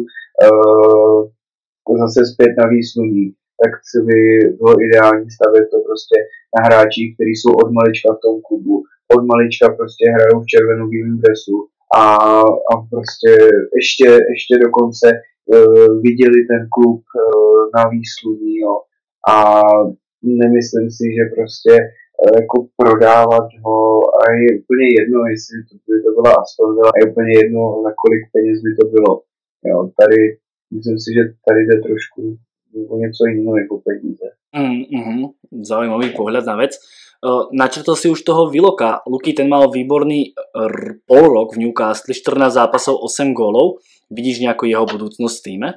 zase zpět na výsluní, tak si by bylo ideální stavět to prostě na hráčích, kteří jsou od malička v tom klubu. Od malička prostě hrajou v červeno-bílém dresu a prostě ještě dokonce viděli ten klub na výsluní, jo. A nemyslím si, že prostě jako prodávat ho a je úplně jedno, jestli by to byla Aston Villa, je úplně jedno, za kolik peněz by to bylo. Jo, tady, myslím si, že tady jde trošku o něco jiného jako peníze. Zaujímavý pohľad na vec. Načrtol si už toho Willoka. Luky, ten mal výborný polrok v Newcastle, 14 zápasov, 8 gólov. Vidíš nejakú jeho budúcnosť v týme?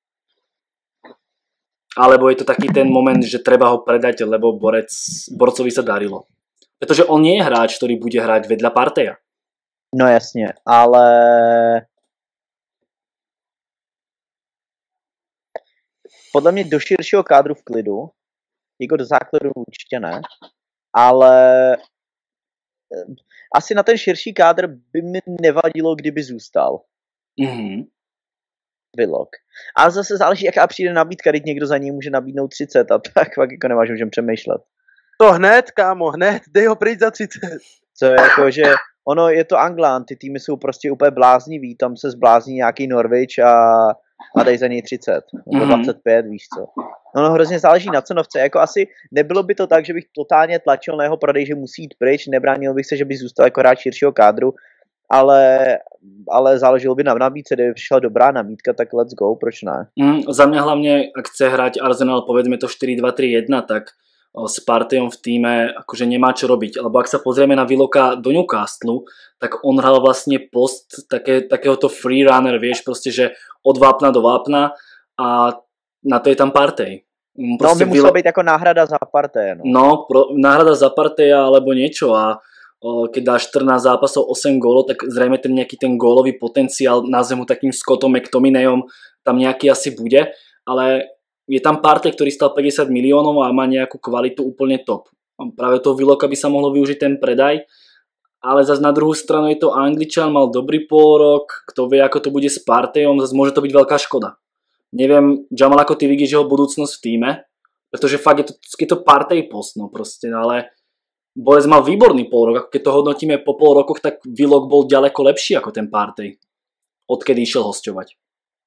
Alebo je to taký ten moment, že treba ho predať, lebo borcovi sa darilo? Pretože on nie je hráč, ktorý bude hrať vedľa Parteja. No jasně, ale podle mě do širšího kádru v klidu, jako do základu určitě ne, ale asi na ten širší kádr by mi nevadilo, kdyby zůstal. Willock. Ale zase záleží, jaká přijde nabídka, když někdo za ní může nabídnout 30 a tak fakt jako nemáš můžem přemýšlet. To hned, kámo, hned, dej ho pryč za 30. Co je jako, že ono je to Anglán, ty týmy jsou prostě úplně bláznivý, tam se zblázní nějaký Norwich a dej za něj 30, nebo 25, víš co. Ono hrozně záleží na cenovce, jako asi nebylo by to tak, že bych totálně tlačil na jeho prodej, že musí jít pryč, nebránil bych se, že by zůstal jako hráč širšího kádru, ale záležilo by na nabídce, kdyby přišla dobrá nabídka, tak let's go, proč ne? Za mňa hlavne, ak chce hrať Arsenal, povedzme to 4-2-3-1, tak s Parteyom v týme akože nemá čo robiť, lebo ak sa pozrieme na Willocka do Newcastle, tak on hral vlastne post takéhoto freerunner, vieš, proste, že od vápna do vápna a na to je tam Partey. No by musel byť ako náhrada za Parteja. No, náhrada za Parteja alebo niečo a keď dáš 14 zápasov, 8 gólov, tak zrejme ten nejaký ten gólový potenciál, nazvem ho takým Scottom McTominayom, tam nejaký asi bude, ale je tam Partey, ktorý stal 50 miliónov a má nejakú kvalitu úplne top. Práve toho Willocka by sa mohlo využiť ten predaj, ale zase na druhú stranu je to Angličan, mal dobrý pôrok, kto vie, ako to bude s Parteyom, zase môže to byť veľká škoda. Neviem, Jamal, ako ty vidíš jeho budúcnosť v týme, pretože fakt je to Partey post, no proste, ale Borec mal výborný polrok, keď to hodnotíme po pol rokoch, tak Willock bol ďaleko lepší ako ten Partey, odkedy išiel hosťovať.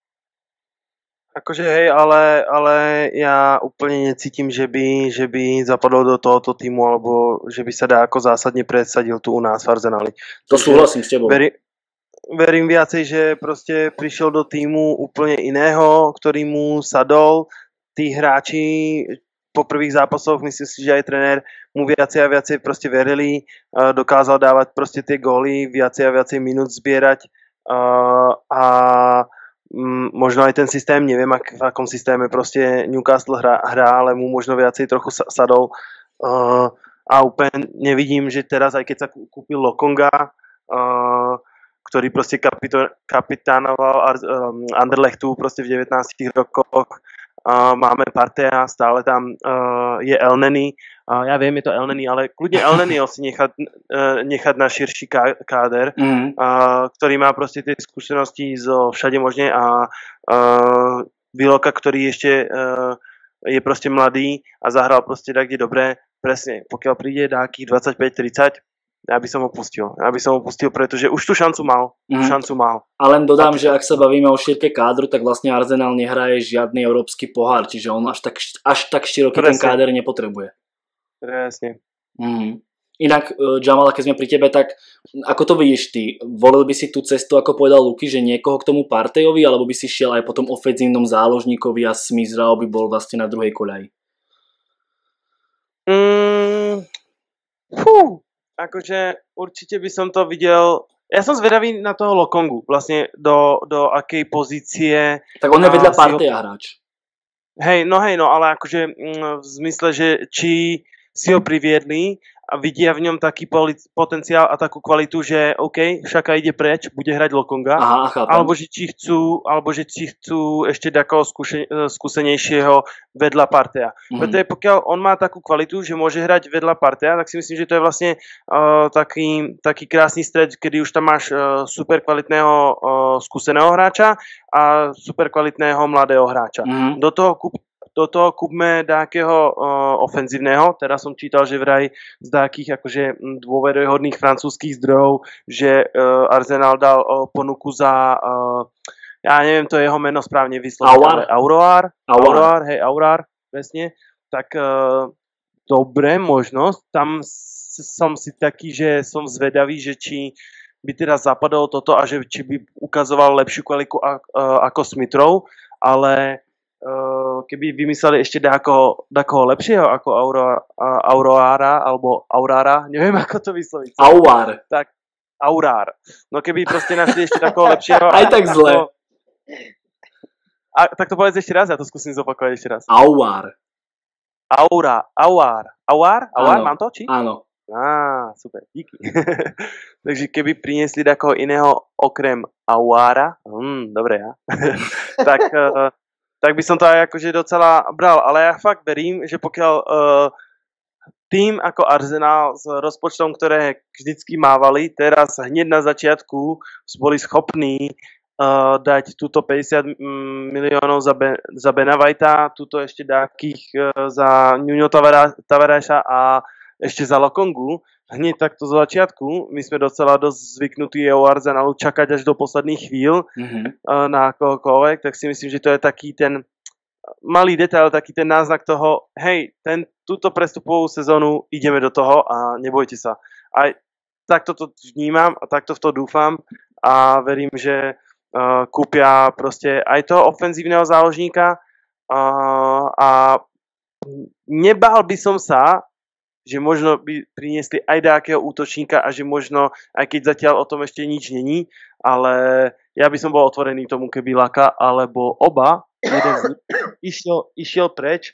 Akože hej, ale ja úplne necítim, že by zapadol do tohoto týmu, alebo že by sa ako zásadne presadil tu u nás v Arsenali. To súhlasím s tebou. Verím viacej, že proste prišiel do týmu úplne iného, ktorý mu sadol. Tí hráči po prvých zápasoch, myslím si, že aj trenér mu viacej a viacej proste verili, dokázal dávať proste tie góly, viacej a viacej minút zbierať a možno aj ten systém, neviem v akom systéme proste Newcastle hrá, ale mu možno viacej trochu sadol a úplne nevidím, že teraz aj keď sa kúpil Lokonga, ktorý proste kapitánoval Anderlechtu proste v 19 rokoch, máme Parteja, stále tam je Elneny. Ja viem, je to Elneny, ale kľudne Elnenyho si nechať na širší káder, ktorý má proste tie skúsenosti zo všade možne a Willocka, ktorý ešte je proste mladý a zahral proste tak, kde dobre. Presne, pokiaľ príde nejakých 25-30, ja by som ho pustil, pretože už tú šancu mal. A len dodám, že ak sa bavíme o šírke kádru, tak vlastne Arsenal nehraje žiadny európsky pohár, čiže on až tak široký ten káder nepotrebuje. Presne. Inak, Jamala, keď sme pri tebe, tak ako to vidíš ty? Volil by si tú cestu, ako povedal Luky, že niekoho k tomu Partejovi, alebo by si šiel aj po tom ofenzívnom záložníkovi a Smith Rowe by bol vlastne na druhej koľaji? Akože určite by som to videl. Ja som zvedavý na toho Lokongu, vlastne do akej pozície. Tak on je vedľa Parteja hráč. Hej, no, ale akože v zmysle, že či si ho priviedli a vidia v ňom taký potenciál a takú kvalitu, že OK, Šaka ide preč, bude hrať Lokonga, alebo že či chcú ešte takého skúsenejšieho vedľa Parteja. Pretože pokiaľ on má takú kvalitu, že môže hrať vedľa Parteja, tak si myslím, že to je vlastne taký krásny stred, kedy už tam máš super kvalitného skúseného hráča a super kvalitného mladého hráča. Do toho kúpme nejakého ofenzívneho. Teraz som čítal, že vraj z nejakých akože dôveryhodných francúzskych zdrojov, že Arsenal dal ponuku za ja neviem to jeho meno správne vysloviť, ale Aurár, presne. Tak dobré možnosť. Tam som si taký, že som zvedavý, že či by teda zapadalo toto a že či by ukazoval lepšiu kvalitu ako Smith-Rowe, ale keby vymysleli ešte dakoho lepšieho ako Aurora alebo Aurara, neviem ako to vysloviť. Auar. Tak Aurár. No keby proste našli ešte takoho lepšieho. Aj tak zle. Tak to povedz ešte raz, ja to skúsim zopakovať ešte raz. Auar. Auár, mám to? Či? Áno. Super, díky. Takže keby priniesli takoho iného okrem Auára, dobre ja, tak by som to aj akože docela bral, ale ja fakt verím, že pokiaľ tým ako Arsenal s rozpočtom, ktoré vždycky mávali, teraz hneď na začiatku boli schopní dať túto 50 miliónov za Bena Whitea, túto ešte dákých za Nuno Tavareša a ešte za Lokongu. Hneď takto z začiatku my sme docela dosť zvyknutí o Arsenalu čakať až do posledných chvíľ na kohokoľvek, tak si myslím, že to je taký ten malý detail, taký ten náznak toho, hej, túto prestupovú sezónu ideme do toho a nebojte sa. Aj takto to vnímam a takto v to dúfam a verím, že kúpia proste aj toho ofenzívneho záložníka a nebál by som sa, že možno by priniesli aj nejakého útočníka a že možno, aj keď zatiaľ o tom ešte nič není, ale ja by som bol otvorený tomu, keby Laka alebo oba, jeden z nich išiel preč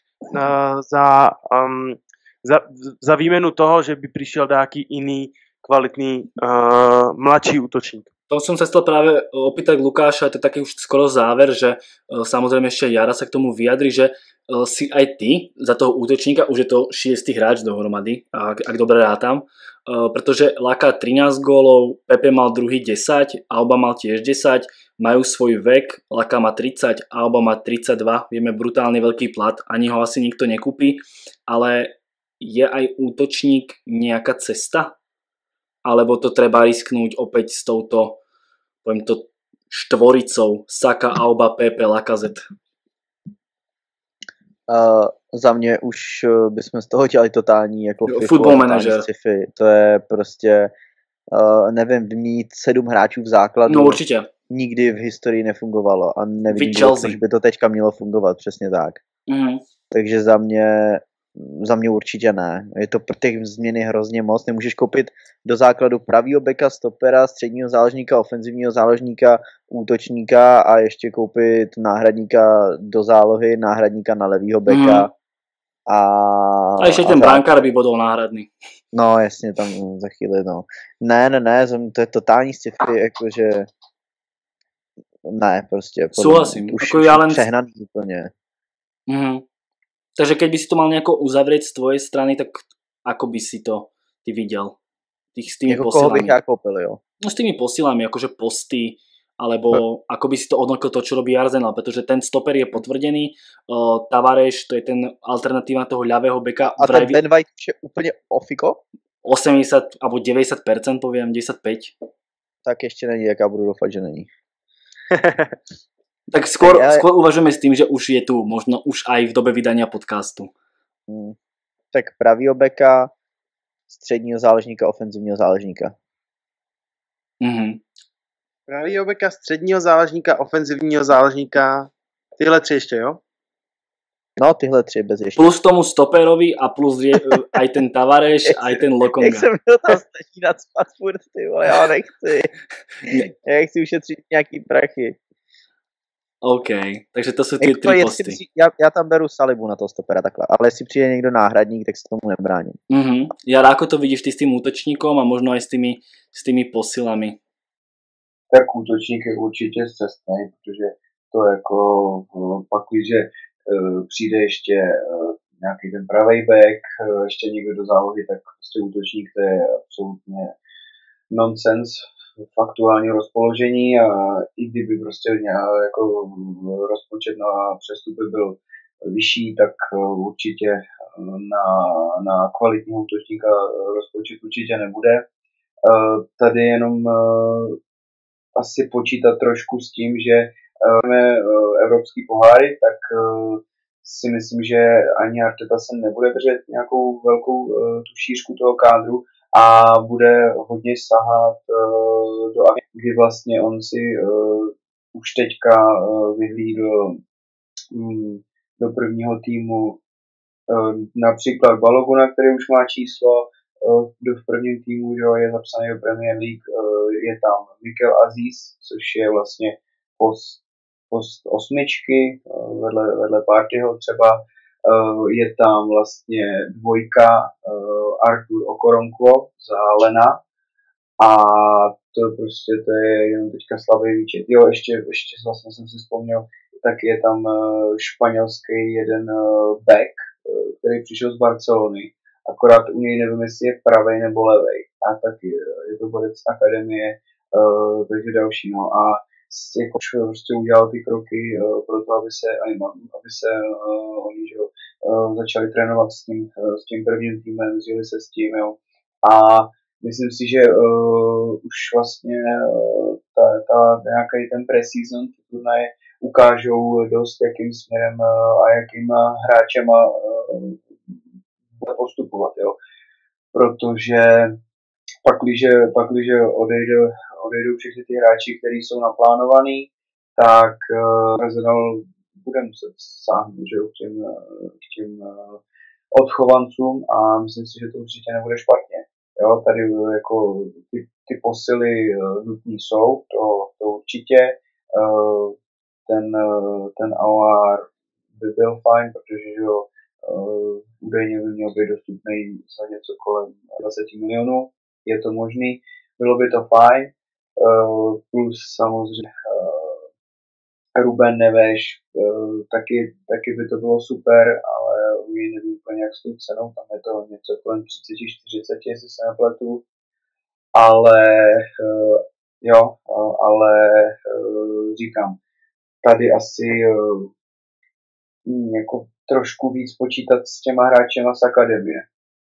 za výmenu toho, že by prišiel nejaký iný kvalitný mladší útočník. To som sa chcel práve opýtať Lukáša, to je taký už skoro záver, že samozrejme ešte Jara sa k tomu vyjadri, že si aj ty za toho útočníka, už je to 6. hráč dohromady, ak dobre rátam, pretože Laka 13 gólov, Pepe mal druhý 10, Alba mal tiež 10, majú svoj vek, Laka má 30, Alba má 32, vieme brutálne veľký plat, ani ho asi nikto nekúpi, ale je aj útočník nejaká cesta? Alebo to treba risknúť opäť s touto, poviem to, štvoricou Saka, Alba, Pepe, Lacazette? Za mě už bychom z toho dělali totální jako football manager. Sci-fi. To je prostě, nevím, mít 7 hráčů v základu. No určitě. Nikdy v historii nefungovalo a nevím, proč by to teďka mělo fungovat, přesně tak. Takže za mě určitě ne. Je to pro těch změny hrozně moc. Nemůžeš koupit do základu pravýho beka, stopera, středního záložníka, ofenzivního záložníka, útočníka a ještě koupit náhradníka do zálohy, náhradníka na levýho beka. A ještě ten brankár by byl náhradný. No jasně, tam za chvíli, no. Ne, to je totální sci-fi, jakože ne, prostě. Súhlasím. Už přehnaný úplně. Takže keď by si to mal nejako uzavrieť z tvojej strany, tak ako by si to ty videl? S tými jako posilami. Koho bych ja koupil, jo? No s tými posilami, akože posty, alebo ako by si to odnokil to, čo robí Arsenal, pretože ten stoper je potvrdený, Tavares, to je ten alternatíva toho ľavého beka. A ten Ben White je úplne ofiko? 80 alebo 90%, poviem, 95%. Tak ešte není, jak ja budu doufať, že není. Tak skôr uvažujeme s tým, že už je tu, možno už aj v dobe vydania podcastu. Tak pravýho beka, středního záložníka, ofenzivního záložníka. Pravýho beka, středního záložníka, ofenzivního záložníka, tyhle 3 ještě, jo? No, tyhle 3 bez ještě. Plus tomu stoperovi a plus aj ten Tavares, aj ten Lokonga. Jak se mi to tam stačí nadspat furt, ty vole, já nechci. Já chci ušetřit nějaký prachy. OK, takže to sú tie 3 posty. Ja tam beru Salibu na toho stopera takhle, ale jestli přijde někdo náhradník, tak se tomu nebráním. Jara, ako to vidíš ty s tým útočníkom a možno aj s tými posilami? Tak útočník je určitě cestný, protože to jako pak, když přijde ještě nějaký ten pravej back, ještě někdo do zálohy, tak prostě útočník to je absolutně nonsense v aktuálním rozpoložení a i kdyby prostě jako rozpočet na přestupy byl vyšší, tak určitě na kvalitního útočníka rozpočet určitě nebude. Tady jenom asi počítat trošku s tím, že máme evropský poháry, tak si myslím, že ani Arteta se nebude držet nějakou velkou tu šířku toho kádru a bude hodně sahat do akce, kdy vlastně on si už teďka vyhlídl do prvního týmu například Baloguna, který už má číslo v prvním týmu, že je zapsaný do Premier League, je tam Mikel Aziz, což je vlastně post osmičky, vedle Partyho třeba, je tam vlastně dvojka Artur Okoronkwo za Lena a to prostě to je jenom teďka slabý výčet. Jo, ještě vlastně jsem si vzpomněl, tak je tam španělský jeden back, který přišel z Barcelony, akorát u něj nevím, jestli je pravej nebo levej, a taky je to bodec akademie, takže další, no a jako prostě udělal ty kroky pro to, aby se oni začali trénovat s tím prvním týmem, zjeli se s tím, jo. A myslím si, že už vlastně nějaký ten pre-season turnaj ukážou dost, jakým směrem a jakýma hráčema bude postupovat, jo. Protože pakliže odejdou všechny ty hráči, kteří jsou naplánovaní, tak Arsenal bude muset sáhnout, že, k těm odchovancům a myslím si, že to určitě nebude špatně. Jo, tady jako ty posily nutný jsou, to určitě. Ten Aouar by byl fajn, protože jo, údajně by měl být dostupný za něco kolem 20 milionů. Je to možný, bylo by to fajn, plus samozřejmě Ruben Neves, taky by to bylo super, ale nevím úplně jak s tou cenou, tam je to něco kolem 30-40, jestli se nepletu, ale říkám, tady asi jako trošku víc počítat s těma hráčema z akademie.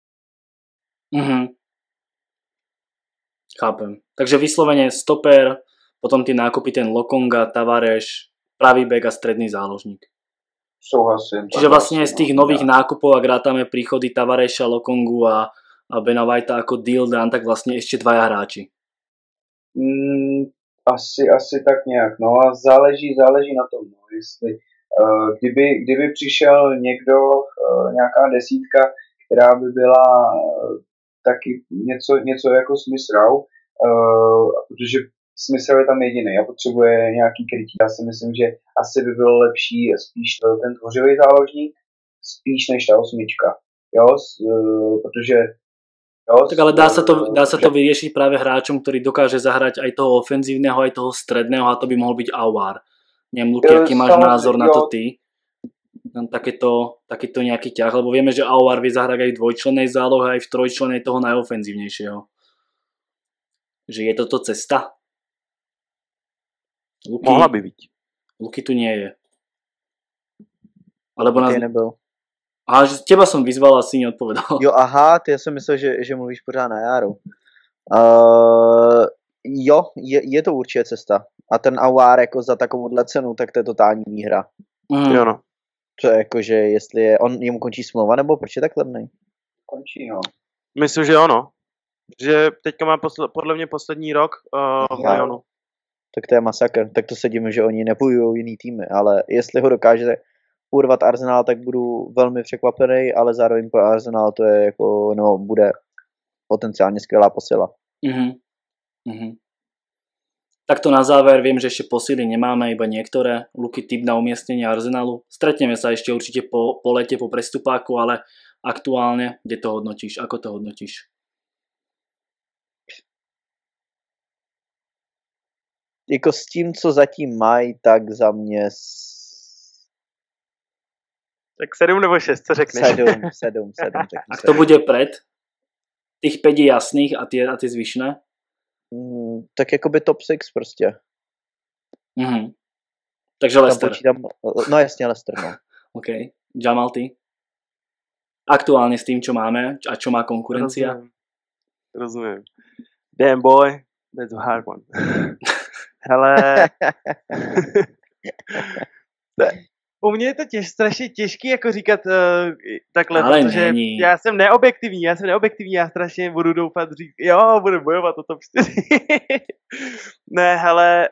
Chápem. Takže vyslovene stoper, potom ty nákupy, ten Lokonga, Tavares, pravý bek a stredný záložník. Souhlasím. Čiže vlastne z tých nových nákupov, ak rátame príchody Tavareša, Lokongu a Bena Whitea ako deal dan, tak vlastne ešte dvaja hráči. Asi tak nějak, no a záleží na tom, no, jestli kdyby přišel někdo, nějaká desítka, která by byla taky něco jako Smith Rowe, protože Smith Rowe je tam jediný a potřebuje nějaký krytí. Já si myslím, že asi by bylo lepší spíš ten tvořivý záložník, spíš než ta osmička, jo, protože tak ale dá sa to vyriešiť práve hráčom, ktorý dokáže zahrať aj toho ofenzívneho, aj toho stredného a to by mohol byť Aouar. Neviem, Luky, aký máš názor na to ty? Takéto nejaký ťah, lebo vieme, že Aouar vie zahrať aj v dvojčlennej zálohe, aj v trojčlennej toho najofenzívnejšieho. Že je toto cesta? Luky, mohla by byť. Luky tu nie je. Alebo nás... nebyl. Aha, že teba som vyzval a si neodpovedal. Jo, aha, ty jsem myslel, že mluvíš pořád na Járu. Jo, je to určitě cesta. A ten Aouar jako za takovouhle cenu, tak to je totální výhra. Jo, no. To je jako, že jestli jemu končí smlouva, nebo proč je tak levnej? Končí, no. Myslím, že ono. Že teďka má podle mě poslední rok v Lyonu. Tak to je masakr. Tak to se divím, že oni nepůjdou jiný týmy, ale jestli ho dokáže urvat Arsenal, tak budu velmi překvapený, ale zároveň pro Arsenal to je jako, no, bude potenciálně skvělá posila. Tak to na záver, viem, že ešte posily nemáme, iba niektoré. Luky, tip na umiestnenie Arsenalu. Stretneme sa ešte určite po lete, po prestupáku, ale aktuálne, kde to hodnotíš? Ako to hodnotíš? Jako s tím, co zatím mají, tak za mě tak 7 nebo 6, co řekneš? 7 A kto bude pred? Tých 5 jasných a tie zvyšné? Tak jako by top 6 prostě. Takže Leicester. No jasně, Leicester, no. OK. Jamal, ty? Aktuálne s tým, čo máme a čo má konkurencia? Rozumiem. Damn boy, that's a hard one. Hele, u mě je to strašně těžký jako říkat takhle, ale protože není. já jsem neobjektivní, já strašně budu doufat říct, jo, budu bojovat o top 4. Ne, hele,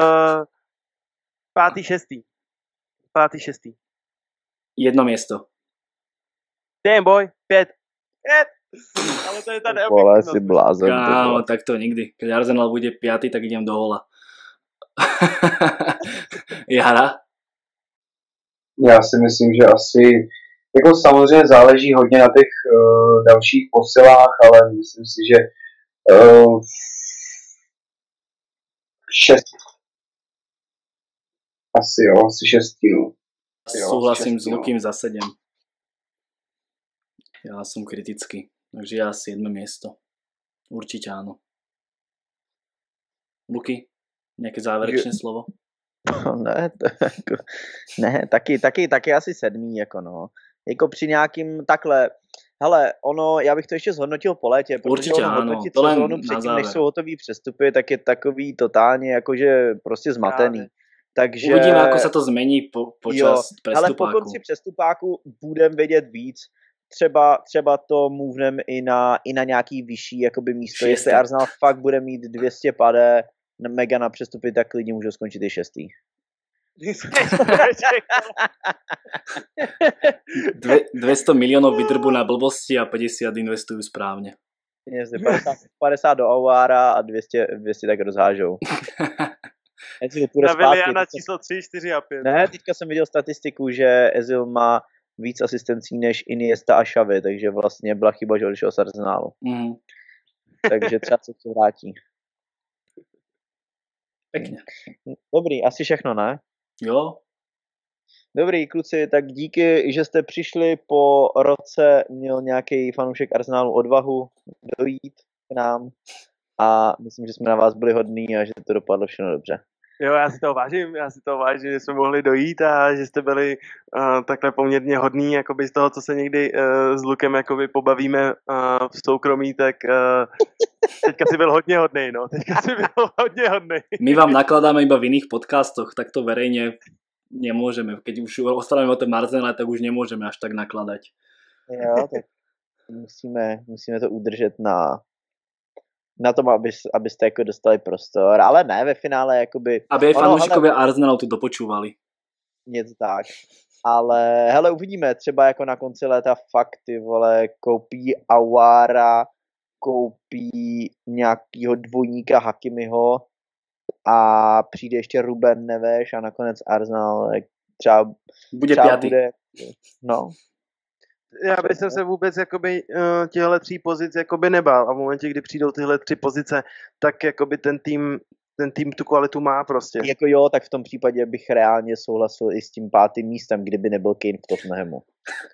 5. 6. Jedno miesto. Damn boy, 5. Ale to je ta Vole, si neobjektivnost. blázen. Kámo, tak to nikdy. Keď Arsenal bude 5, tak idem do hola. Jara? Já si myslím, že asi, jako samozřejmě záleží hodně na těch dalších posilách, ale myslím si, že 6. Asi 6, no. Súhlasím s Lukým za 7. Ja som kritický, takže ja 7. miesto. Určite áno. Luky, nejaké záverečné slovo? Ne, taky asi 7, jako no. Jako při nějakým takhle, hele, ono, já bych to ještě zhodnotil po létě, protože určitě ano, hodnotit to len sezónu na předtím, záver. než jsou hotový přestupy, tak je takový totálně jakože prostě zmatený. Takže... Uvidíme, ako sa to zmení počas prestupáku. Ale po konci přestupáku budeme vědět víc. Třeba to movneme i na nějaký vyšší jakoby místo. 6. Jestli Arsenal fakt bude mít 200 pade mega na přestupy, tak klidně můžou skončit i 6. 200 miliónov vytrbu na blbosti a 50 investujú správne. 50 do Aouara a 200 tak rozhážou. Na Williana číslo 3, 4 a 5. Ne, teďka jsem viděl statistiku, že Özil má víc asistencí než Iniesta a Xavi, takže vlastně byla chyba, že odešel z Arsenalu. Mm. Takže třeba se to vrátí. Pekne. Dobrý, asi všechno, ne? Jo. Dobrý, kluci, tak díky, že jste přišli po roce, měl nějaký fanoušek Arsenalu odvahu dojít k nám a myslím, že jsme na vás byli hodní a že to dopadlo všechno dobře. Jo, já si toho vážím, že jsme mohli dojít a že jste byli takhle poměrně hodní, jakoby z toho, co se někdy s Lukem jakoby pobavíme v soukromí, tak teďka si byl hodně hodnej, no. My vám nakladáme iba v iných podcastoch, tak to verejne nemôžeme. Keď už ostaneme o tom Arsenale, tak už nemôžeme až tak nakladať. Jo, tak musíme to udržet na tom, abyste jako dostali prostor, ale ne ve finále jakoby... Aby aj fanúšikovia Arsenalu tu dopočúvali. Něco tak. Ale hele, uvidíme, třeba jako na konci léta fakt ty vole koupí Aouara, koupí nějakýho dvojníka Hakimiho a přijde ještě Ruben Neves a nakonec Arsenal třeba bude 5. No. Já bych se vůbec jakoby těchto 3 pozic jakoby nebál a v momentě, kdy přijdou tyhle 3 pozice, tak jakoby ten tým tu kvalitu má prostě. Jako jo, tak v tom případě bych reálně souhlasil i s tím 5. místem, kdyby nebyl Kane v Tottenhamu.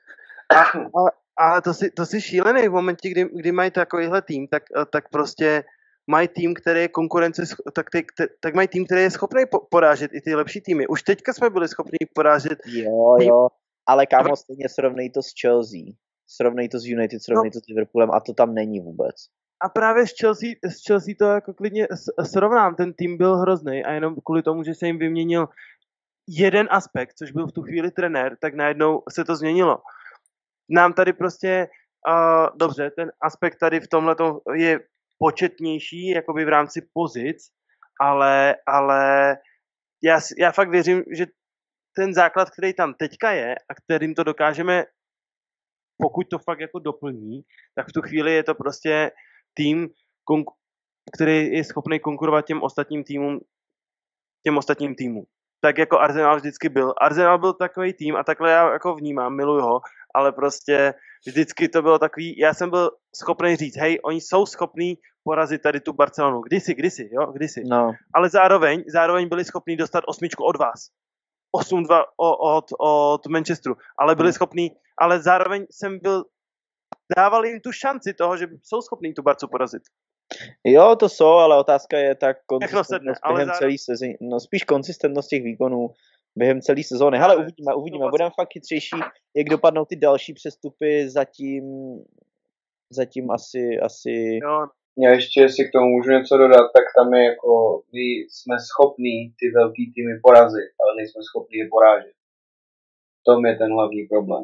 Ale to si šílený v momentě, kdy mají takovýhle tým, tak prostě mají tým, který je tak mají tým, který je schopný porážet i ty lepší týmy. Už teďka jsme byli schopni porážet. Jo, ale kámo, stejně srovnej to s Chelsea, srovnej to s United, srovnej to s Liverpoolem a to tam není vůbec. A právě s Chelsea to jako klidně srovnám, ten tým byl hrozný a jenom kvůli tomu, že se jim vyměnil jeden aspekt, což byl v tu chvíli trenér, tak najednou se to změnilo. Nám tady prostě, dobře, ten aspekt tady v tomhletom je početnější, jakoby v rámci pozic, ale já fakt věřím, že ten základ, který tam teďka je a kterým to dokážeme, pokud to fakt jako doplní, tak v tu chvíli je to prostě tým, který je schopný konkurovat těm ostatním týmům. Tak jako Arsenal vždycky byl. Arsenal byl takový tým a takhle já jako vnímám, miluju ho, ale prostě vždycky to bylo takový, já jsem byl schopný říct, hej, oni jsou schopní porazit tady tu Barcelonu. Kdysi. No. Ale zároveň byli schopní dostat 8 od vás. 8-2 od Manchesteru, ale byli schopní, ale zároveň dával jim tu šanci toho, že jsou schopní tu Barcu porazit. Jo, to jsou, ale otázka je tak konzistentnost během zároveň... celý sezóny, no spíš konzistentnost těch výkonů během celé sezóny. Hele, uvidíme, budeme fakt chytřejší, jak dopadnou ty další přestupy, zatím asi... Jo. Já ještě si k tomu můžu něco dodat, tak tam je jako, my jsme schopní ty velký týmy porazit, ale nejsme schopní je porážet. tom je ten hlavní problém.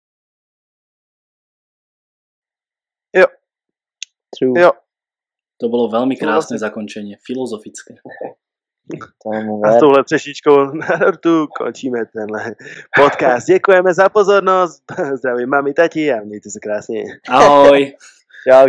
Jo. True. Jo. To bolo veľmi krásne zakončenie, filozofické. A s touhle třešničkou na dortu končíme tenhle podcast. Děkujeme za pozornost. Zdravím mami, tati a mějte se krásně. Ahoj. Čau.